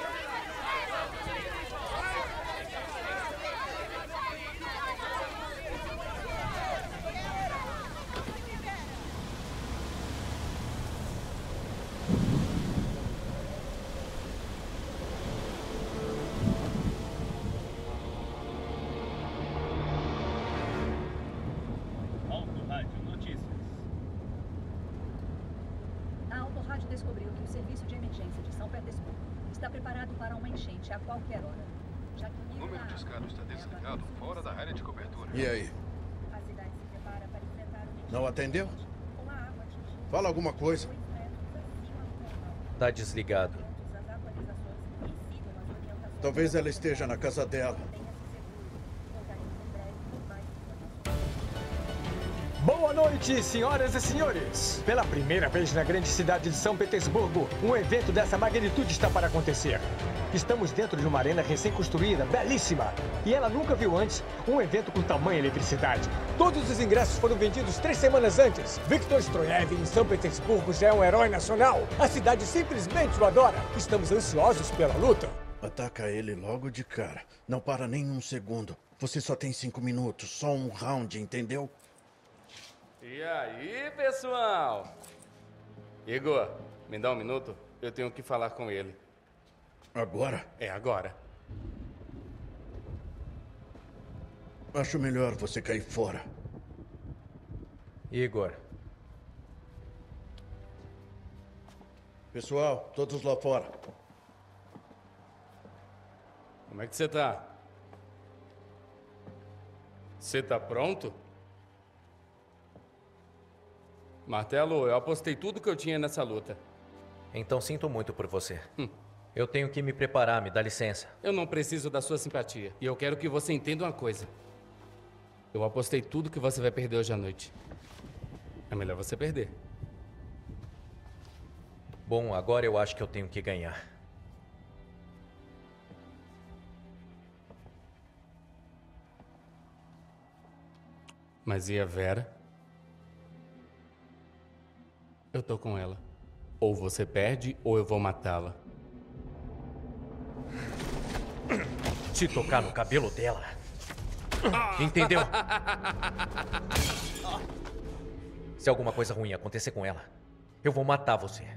Descobriu que o serviço de emergência de São Petersburgo está preparado para uma enchente a qualquer hora. Já que o número de escada está desligado fora da área de cobertura. E aí? A cidade se prepara para enfrentar o Não atendeu? Fala alguma coisa. Tá desligado. Talvez ela esteja na casa dela. Boa noite, senhoras e senhores! Pela primeira vez na grande cidade de São Petersburgo, um evento dessa magnitude está para acontecer. Estamos dentro de uma arena recém-construída, belíssima. E ela nunca viu antes um evento com tamanha eletricidade. Todos os ingressos foram vendidos três semanas antes. Viktor Stroyev em São Petersburgo já é um herói nacional. A cidade simplesmente o adora. Estamos ansiosos pela luta. Ataca ele logo de cara. Não para nem um segundo. Você só tem cinco minutos, só um round, entendeu? E aí, pessoal? Igor, me dá um minuto? Eu tenho que falar com ele. Agora? É agora. Acho melhor você cair fora. Igor. Pessoal, todos lá fora. Como é que você tá? Você tá pronto? Martelo, eu apostei tudo que eu tinha nessa luta. Então sinto muito por você. Hum. Eu tenho que me preparar, me dá licença. Eu não preciso da sua simpatia. E eu quero que você entenda uma coisa. Eu apostei tudo que você vai perder hoje à noite. É melhor você perder. Bom, agora eu acho que eu tenho que ganhar. Mas e a Vera? Eu tô com ela. Ou você perde, ou eu vou matá-la. Se tocar no cabelo dela. Entendeu? Se alguma coisa ruim acontecer com ela, eu vou matar você.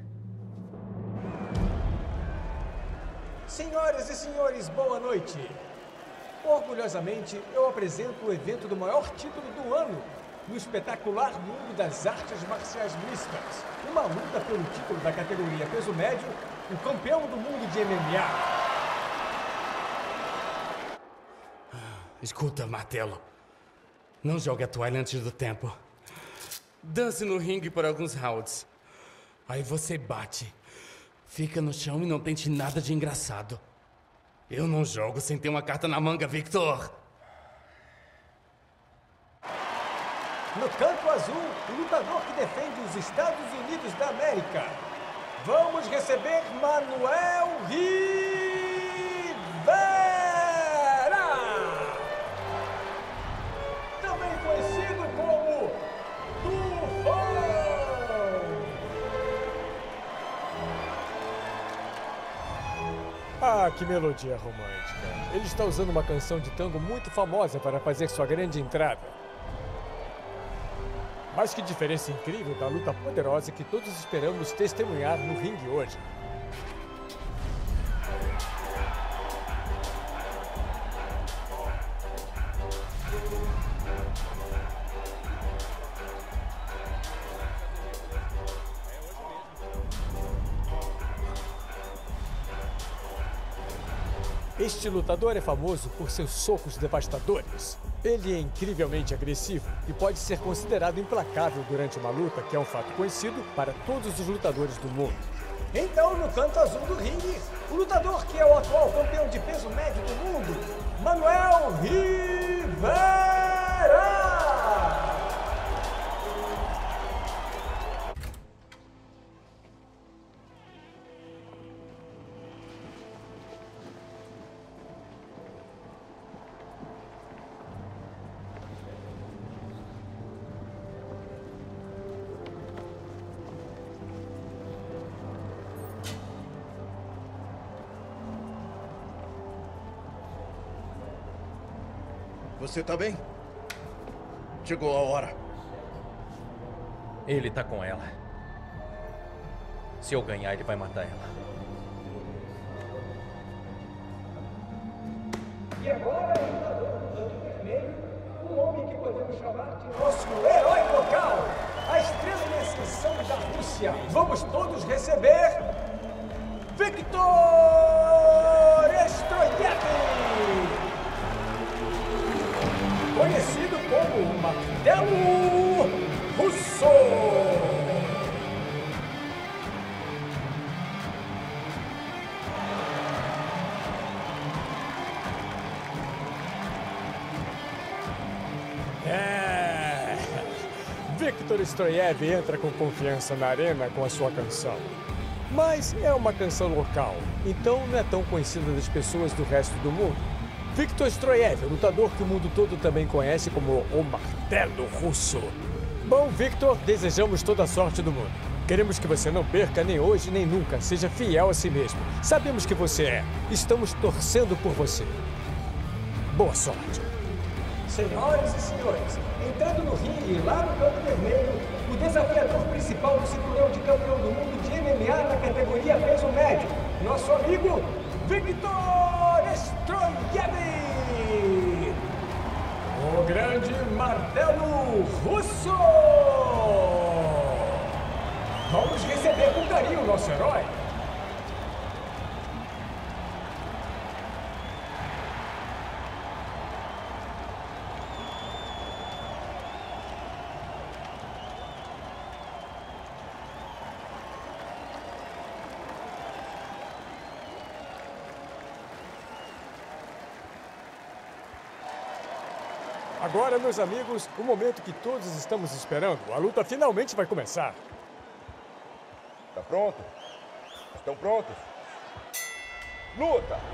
Senhoras e senhores, boa noite. Orgulhosamente, eu apresento o evento do maior título do ano, no espetacular mundo das artes marciais mistas. Uma luta pelo título da categoria peso médio, o campeão do mundo de M M A. Escuta, Martelo. Não jogue a toalha antes do tempo. Dance no ringue por alguns rounds. Aí você bate. Fica no chão e não tente nada de engraçado. Eu não jogo sem ter uma carta na manga, Victor. No canto azul, o lutador que defende os Estados Unidos da América. Vamos receber Manuel Rivera! Também conhecido como Tufão! Ah, que melodia romântica. Ele está usando uma canção de tango muito famosa para fazer sua grande entrada. Mas que diferença incrível da luta poderosa que todos esperamos testemunhar no ringue hoje. Este lutador é famoso por seus socos devastadores. Ele é incrivelmente agressivo e pode ser considerado implacável durante uma luta, que é um fato conhecido para todos os lutadores do mundo. Então, no canto azul do ringue, o lutador que é o atual campeão de peso médio do mundo, Manuel Rivera! Você tá bem? Chegou a hora. Ele tá com ela. Se eu ganhar, ele vai matar ela. E agora, o lutador do Santo Vermelho, um homem que podemos chamar de nosso herói local, a estrela em ascensão da Rússia. Vamos todos receber Victor Stroiev! Conhecido como o Martelo Russo. É. Victor Stroiev entra com confiança na arena com a sua canção. Mas é uma canção local, então não é tão conhecida das pessoas do resto do mundo. Victor Stroiev, lutador que o mundo todo também conhece como o Martelo Russo. Bom, Victor, desejamos toda a sorte do mundo. Queremos que você não perca nem hoje nem nunca. Seja fiel a si mesmo. Sabemos que você é. Estamos torcendo por você. Boa sorte. Senhoras e senhores, entrando no ringue, lá no campo vermelho, o desafiador principal do cinturão de campeão do mundo de M M A na categoria peso médio, nosso amigo Victor Stroiev! O grande Martelo Russo! Vamos receber com carinho o nosso herói! Agora, meus amigos, o momento que todos estamos esperando. A luta finalmente vai começar. Tá pronto? Estão prontos? Luta!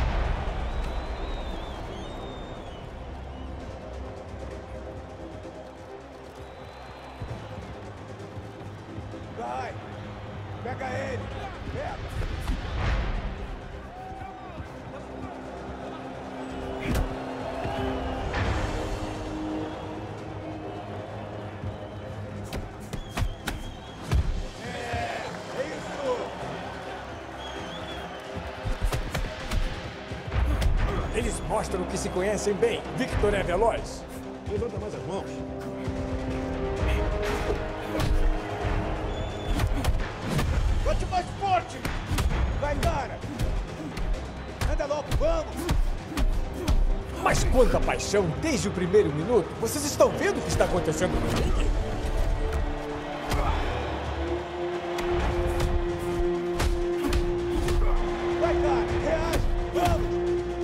Vai! Pega ele! Pega! Eles mostram que se conhecem bem. Victor é veloz. Levanta mais as mãos. Bate mais forte! Vai, cara! Anda logo, vamos! Mas quanta paixão desde o primeiro minuto. Vocês estão vendo o que está acontecendo no ringue? Vai, cara! Reage! Vamos!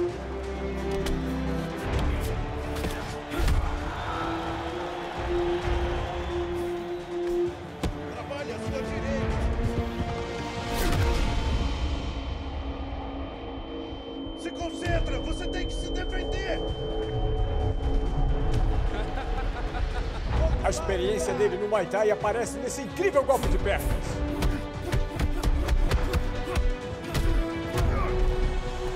Trabalhe à sua direita. Se concentra! Você tem que se defender! A experiência dele no Muay Thai aparece nesse incrível golpe de pernas.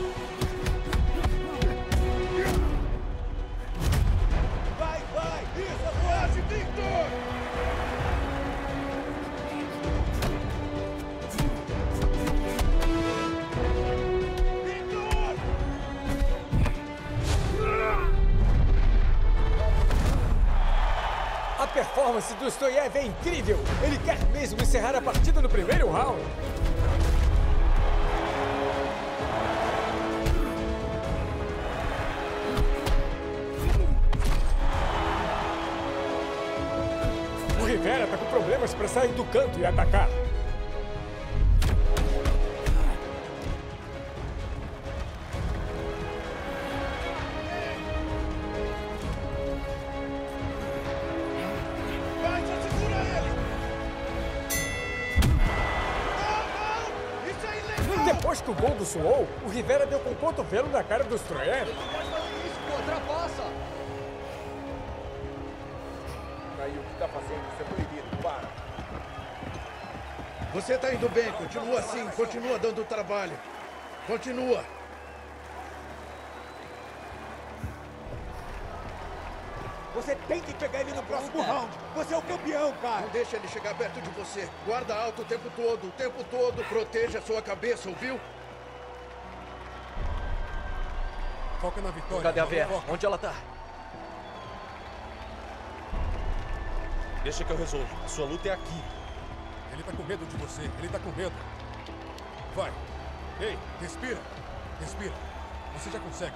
performance do Stoyaev é incrível! Ele quer mesmo encerrar a partida no primeiro round! O Rivera tá com problemas para sair do canto e atacar. Depois que o Goldo suou, o Rivera deu com o cotovelo na cara do Stoyaev. Isso, ultrapassa! Aí o que tá fazendo? Isso é proibido. Para. Você tá indo bem. Continua assim. Continua dando trabalho. Continua. Você tem que pegar ele no próximo round. Você é o campeão, cara. Não deixa ele chegar perto de você. Guarda alto o tempo todo. O tempo todo. Proteja a sua cabeça, ouviu? Foca na vitória. Cadê a Vera? Onde ela tá? Deixa que eu resolvo. A sua luta é aqui. Ele tá com medo de você. Ele tá com medo. Vai. Ei, respira. Respira. Você já consegue.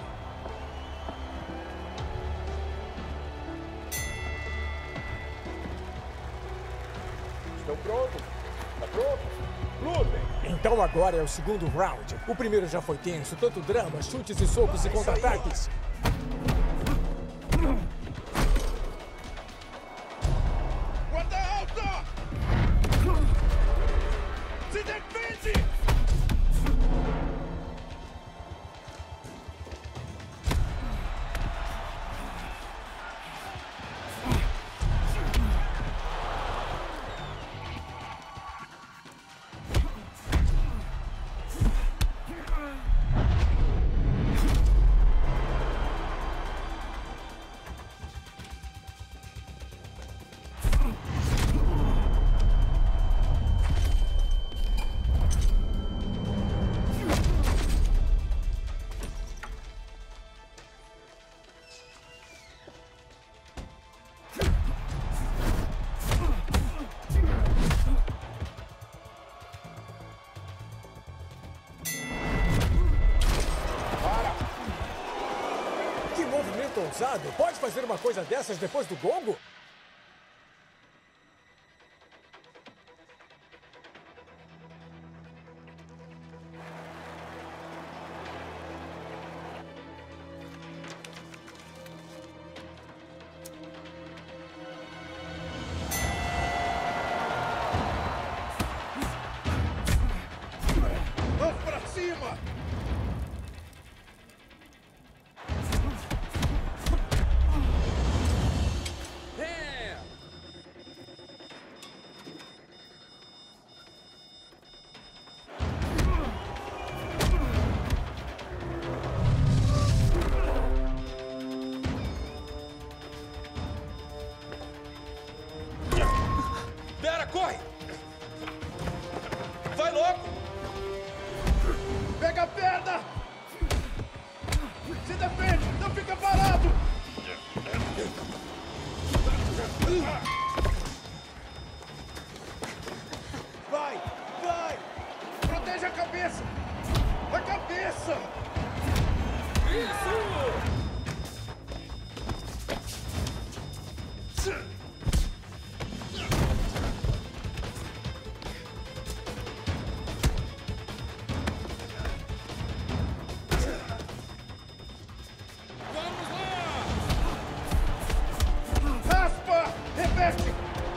Estão prontos? Tá pronto? Lutem! Então agora é o segundo round. O primeiro já foi tenso. Tanto drama, chutes e socos e contra-ataques. Guarda alta! Se defende! Ousado? Pode fazer uma coisa dessas depois do gongo? Vamos pra cima! Vera, corre! Vai logo! Pega a perna! Se defende! Não fica parado! Vai! Vai! Proteja a cabeça! A cabeça! Isso! Raspa! Repete!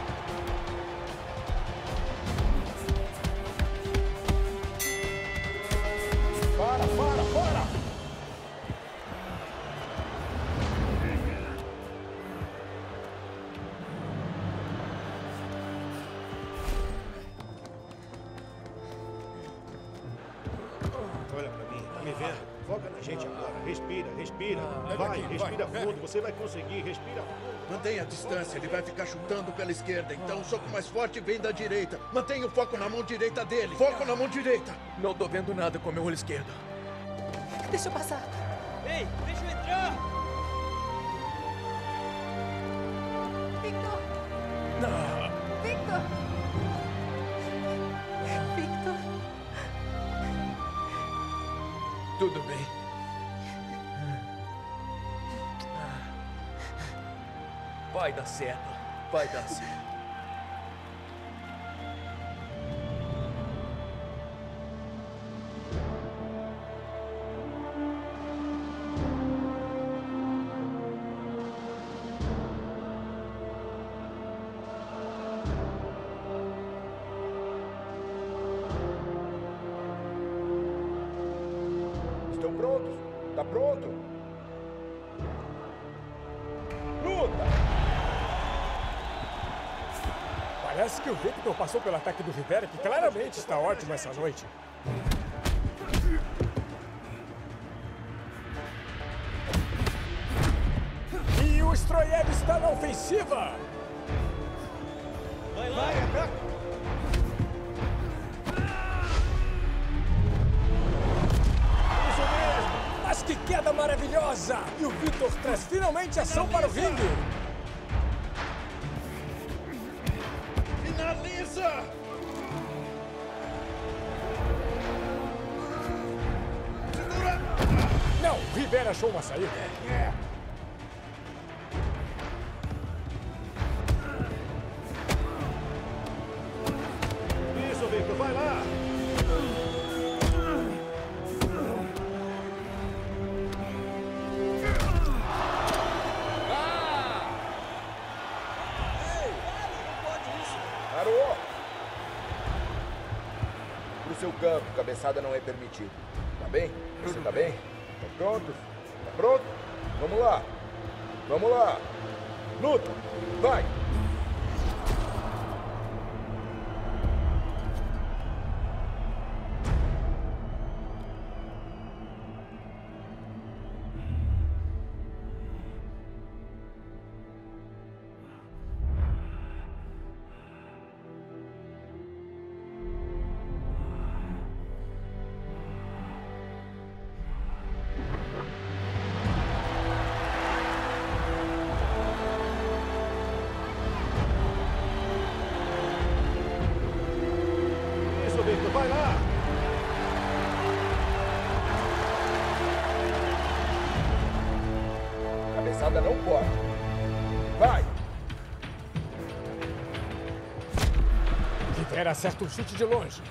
Para, para, para! Olha pra mim, tá me vendo? Foca na gente agora. Respira, respira. Leva Vai, aqui, respira vai, fundo. Você vai conseguir. Respira. Mantenha a distância, ele vai ficar chutando pela esquerda. Então o soco mais forte vem da direita. Mantenha o foco na mão direita dele. Foco na mão direita. Não tô vendo nada com meu olho esquerdo. Deixa eu passar. Ei, deixa eu entrar! Victor! Tudo bem. Vai dar certo. Vai dar certo. Estão prontos? Tá pronto? Luta! Parece que o Victor passou pelo ataque do Rivera, que claramente está ótimo essa noite. E o Stroyev está na ofensiva! Vai lá! Vai, ataca! Isso mesmo! Mas que queda maravilhosa! E o Victor traz finalmente ação para o ringue! Finaliza! Segura! Não, Rivera achou uma saída. É. Isso, Victor, vai lá! Parou! Pro seu campo, cabeçada não é permitido. Tá bem? Você tá bem? Tá pronto? Tá pronto? Vamos lá! Vamos lá! Luta! Vai! Isso, Victor, vai lá! Cabeçada não pode. Vai! Rivera acerta um chute de longe.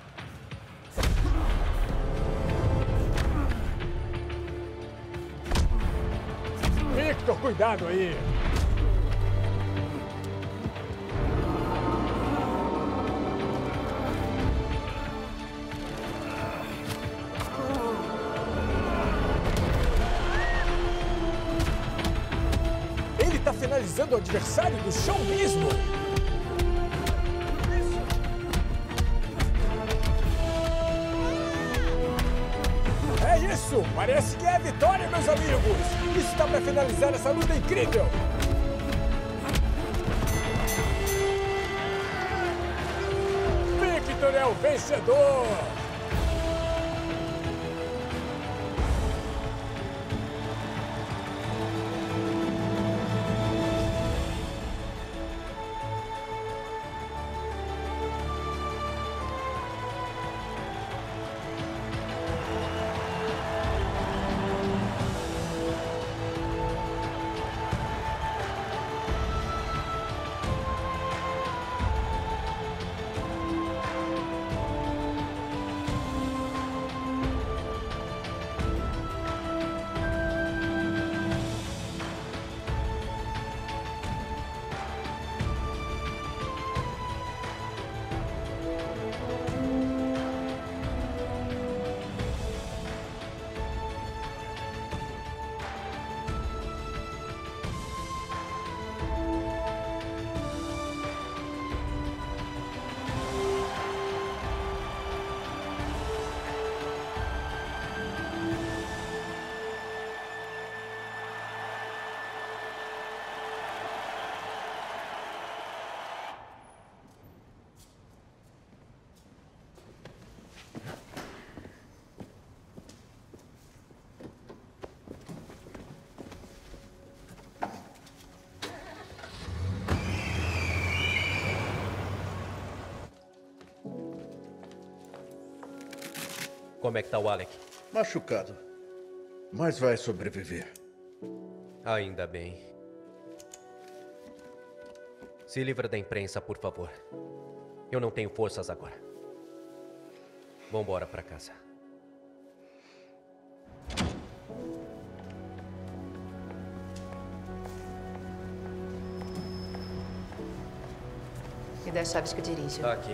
Victor, cuidado aí! Ele está finalizando o adversário do chão mesmo! É isso! Parece que é a vitória, meus amigos! Isso está para finalizar essa luta incrível! Victor é o vencedor! Como é que tá o Alec? Machucado. Mas vai sobreviver. Ainda bem. Se livra da imprensa, por favor. Eu não tenho forças agora. Vambora pra casa. Me dá as chaves que eu dirijo. Aqui.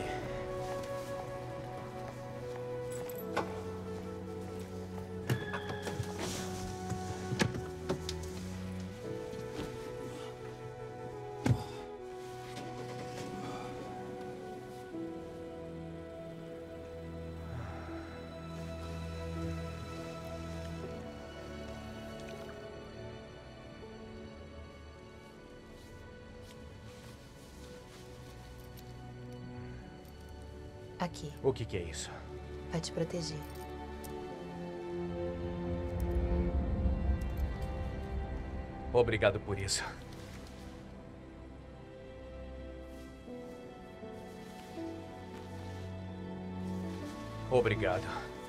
Aqui. O que que é isso? Vai te proteger. Obrigado por isso. Obrigado.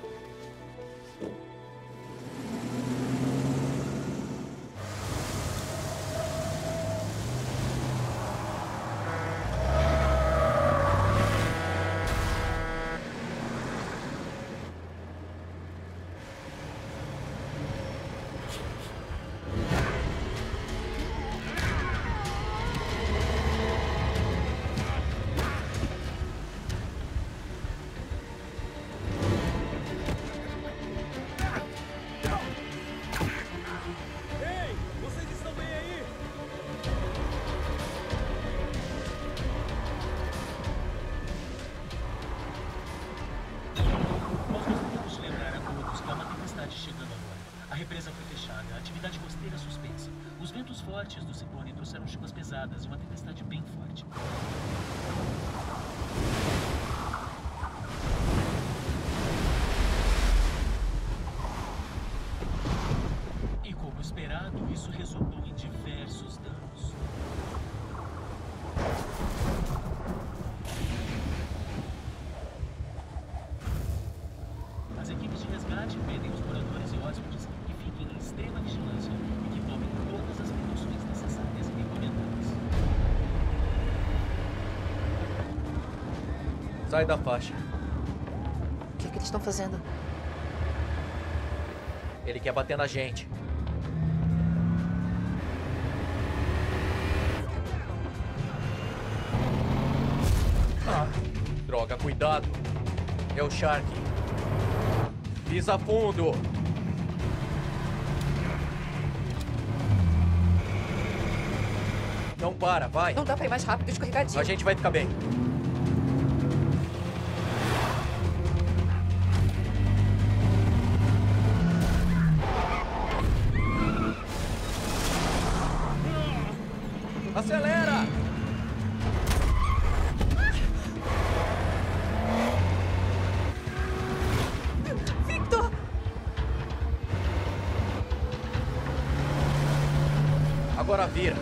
Sai da faixa. O que é que eles estão fazendo? Ele quer bater na gente. Ah, droga, cuidado. É o Shark. Pisa fundo. Não para, vai. Não dá pra ir mais rápido, escorregadio. A gente vai ficar bem. Acelera! Victor! Agora vira.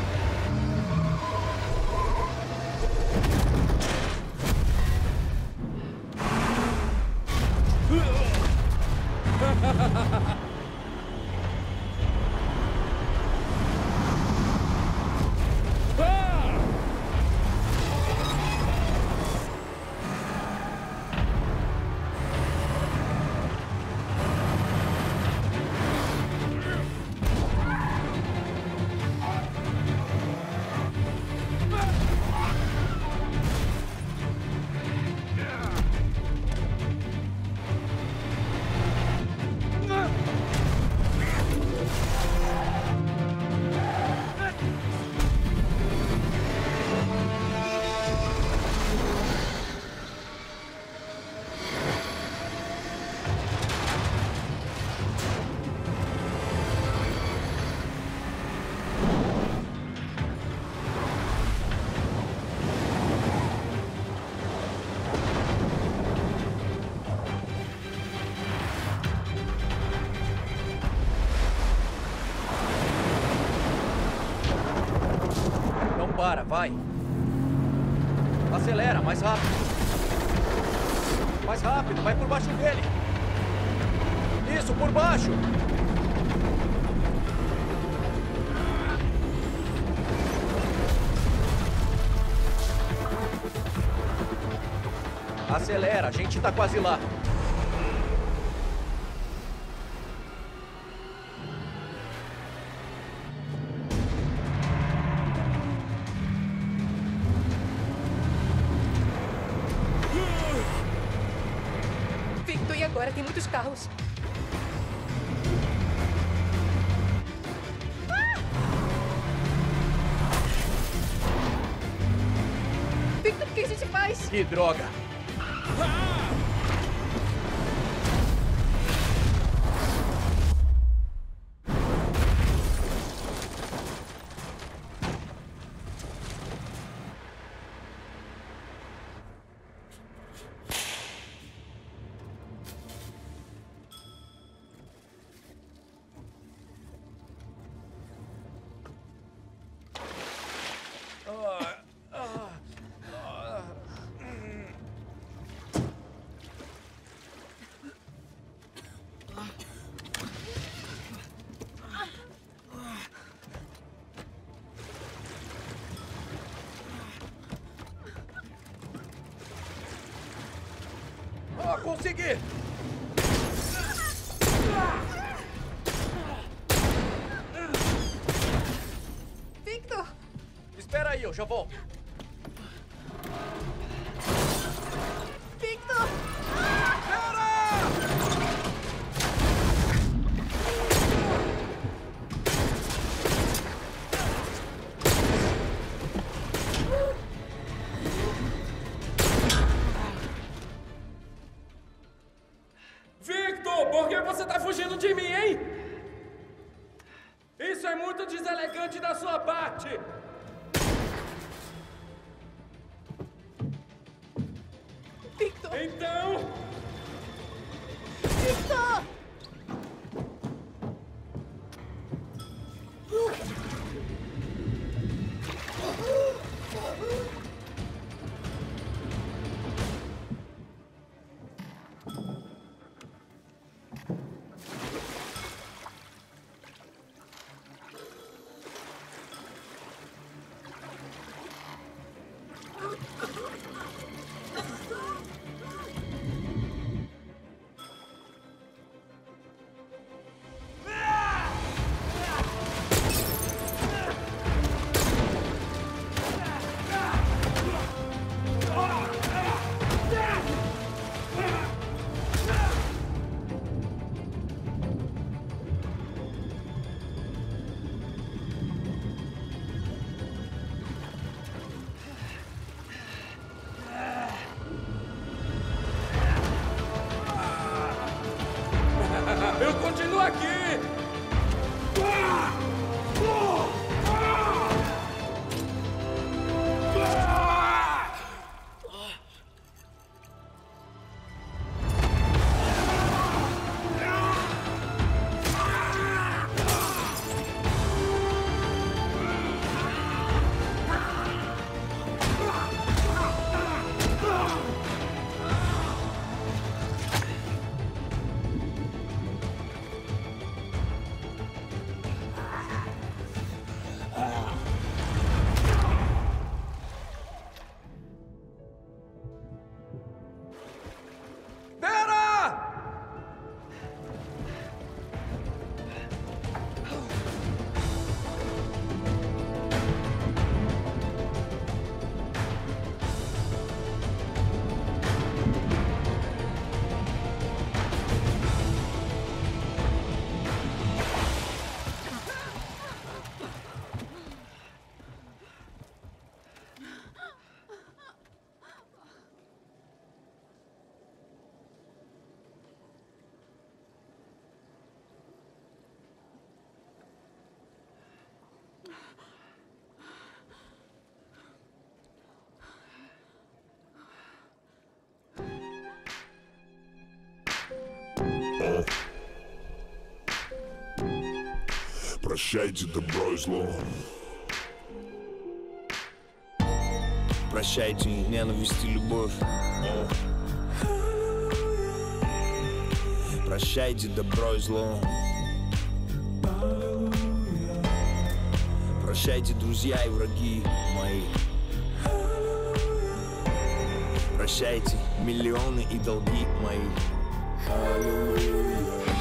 Para, vai. Acelera, mais rápido. Mais rápido, vai por baixo dele. Isso, por baixo! Acelera, a gente tá quase lá. Victor, e agora? Tem muitos carros. Ah! Victor, o que a gente faz? Que droga! Ah, consegui! Victor! Espera aí, eu já volto. Victor! Victor, por que você tá fugindo de mim, hein? Isso é muito deselegante da sua parte! Victor! Então... Victor! Eu continuo aqui! Прощайте, добро и зло. Прощайте ненависть и любовь. Прощайте добро и зло. Прощайте, друзья и враги мои. Прощайте, миллионы и долги мои. Аллилуйя.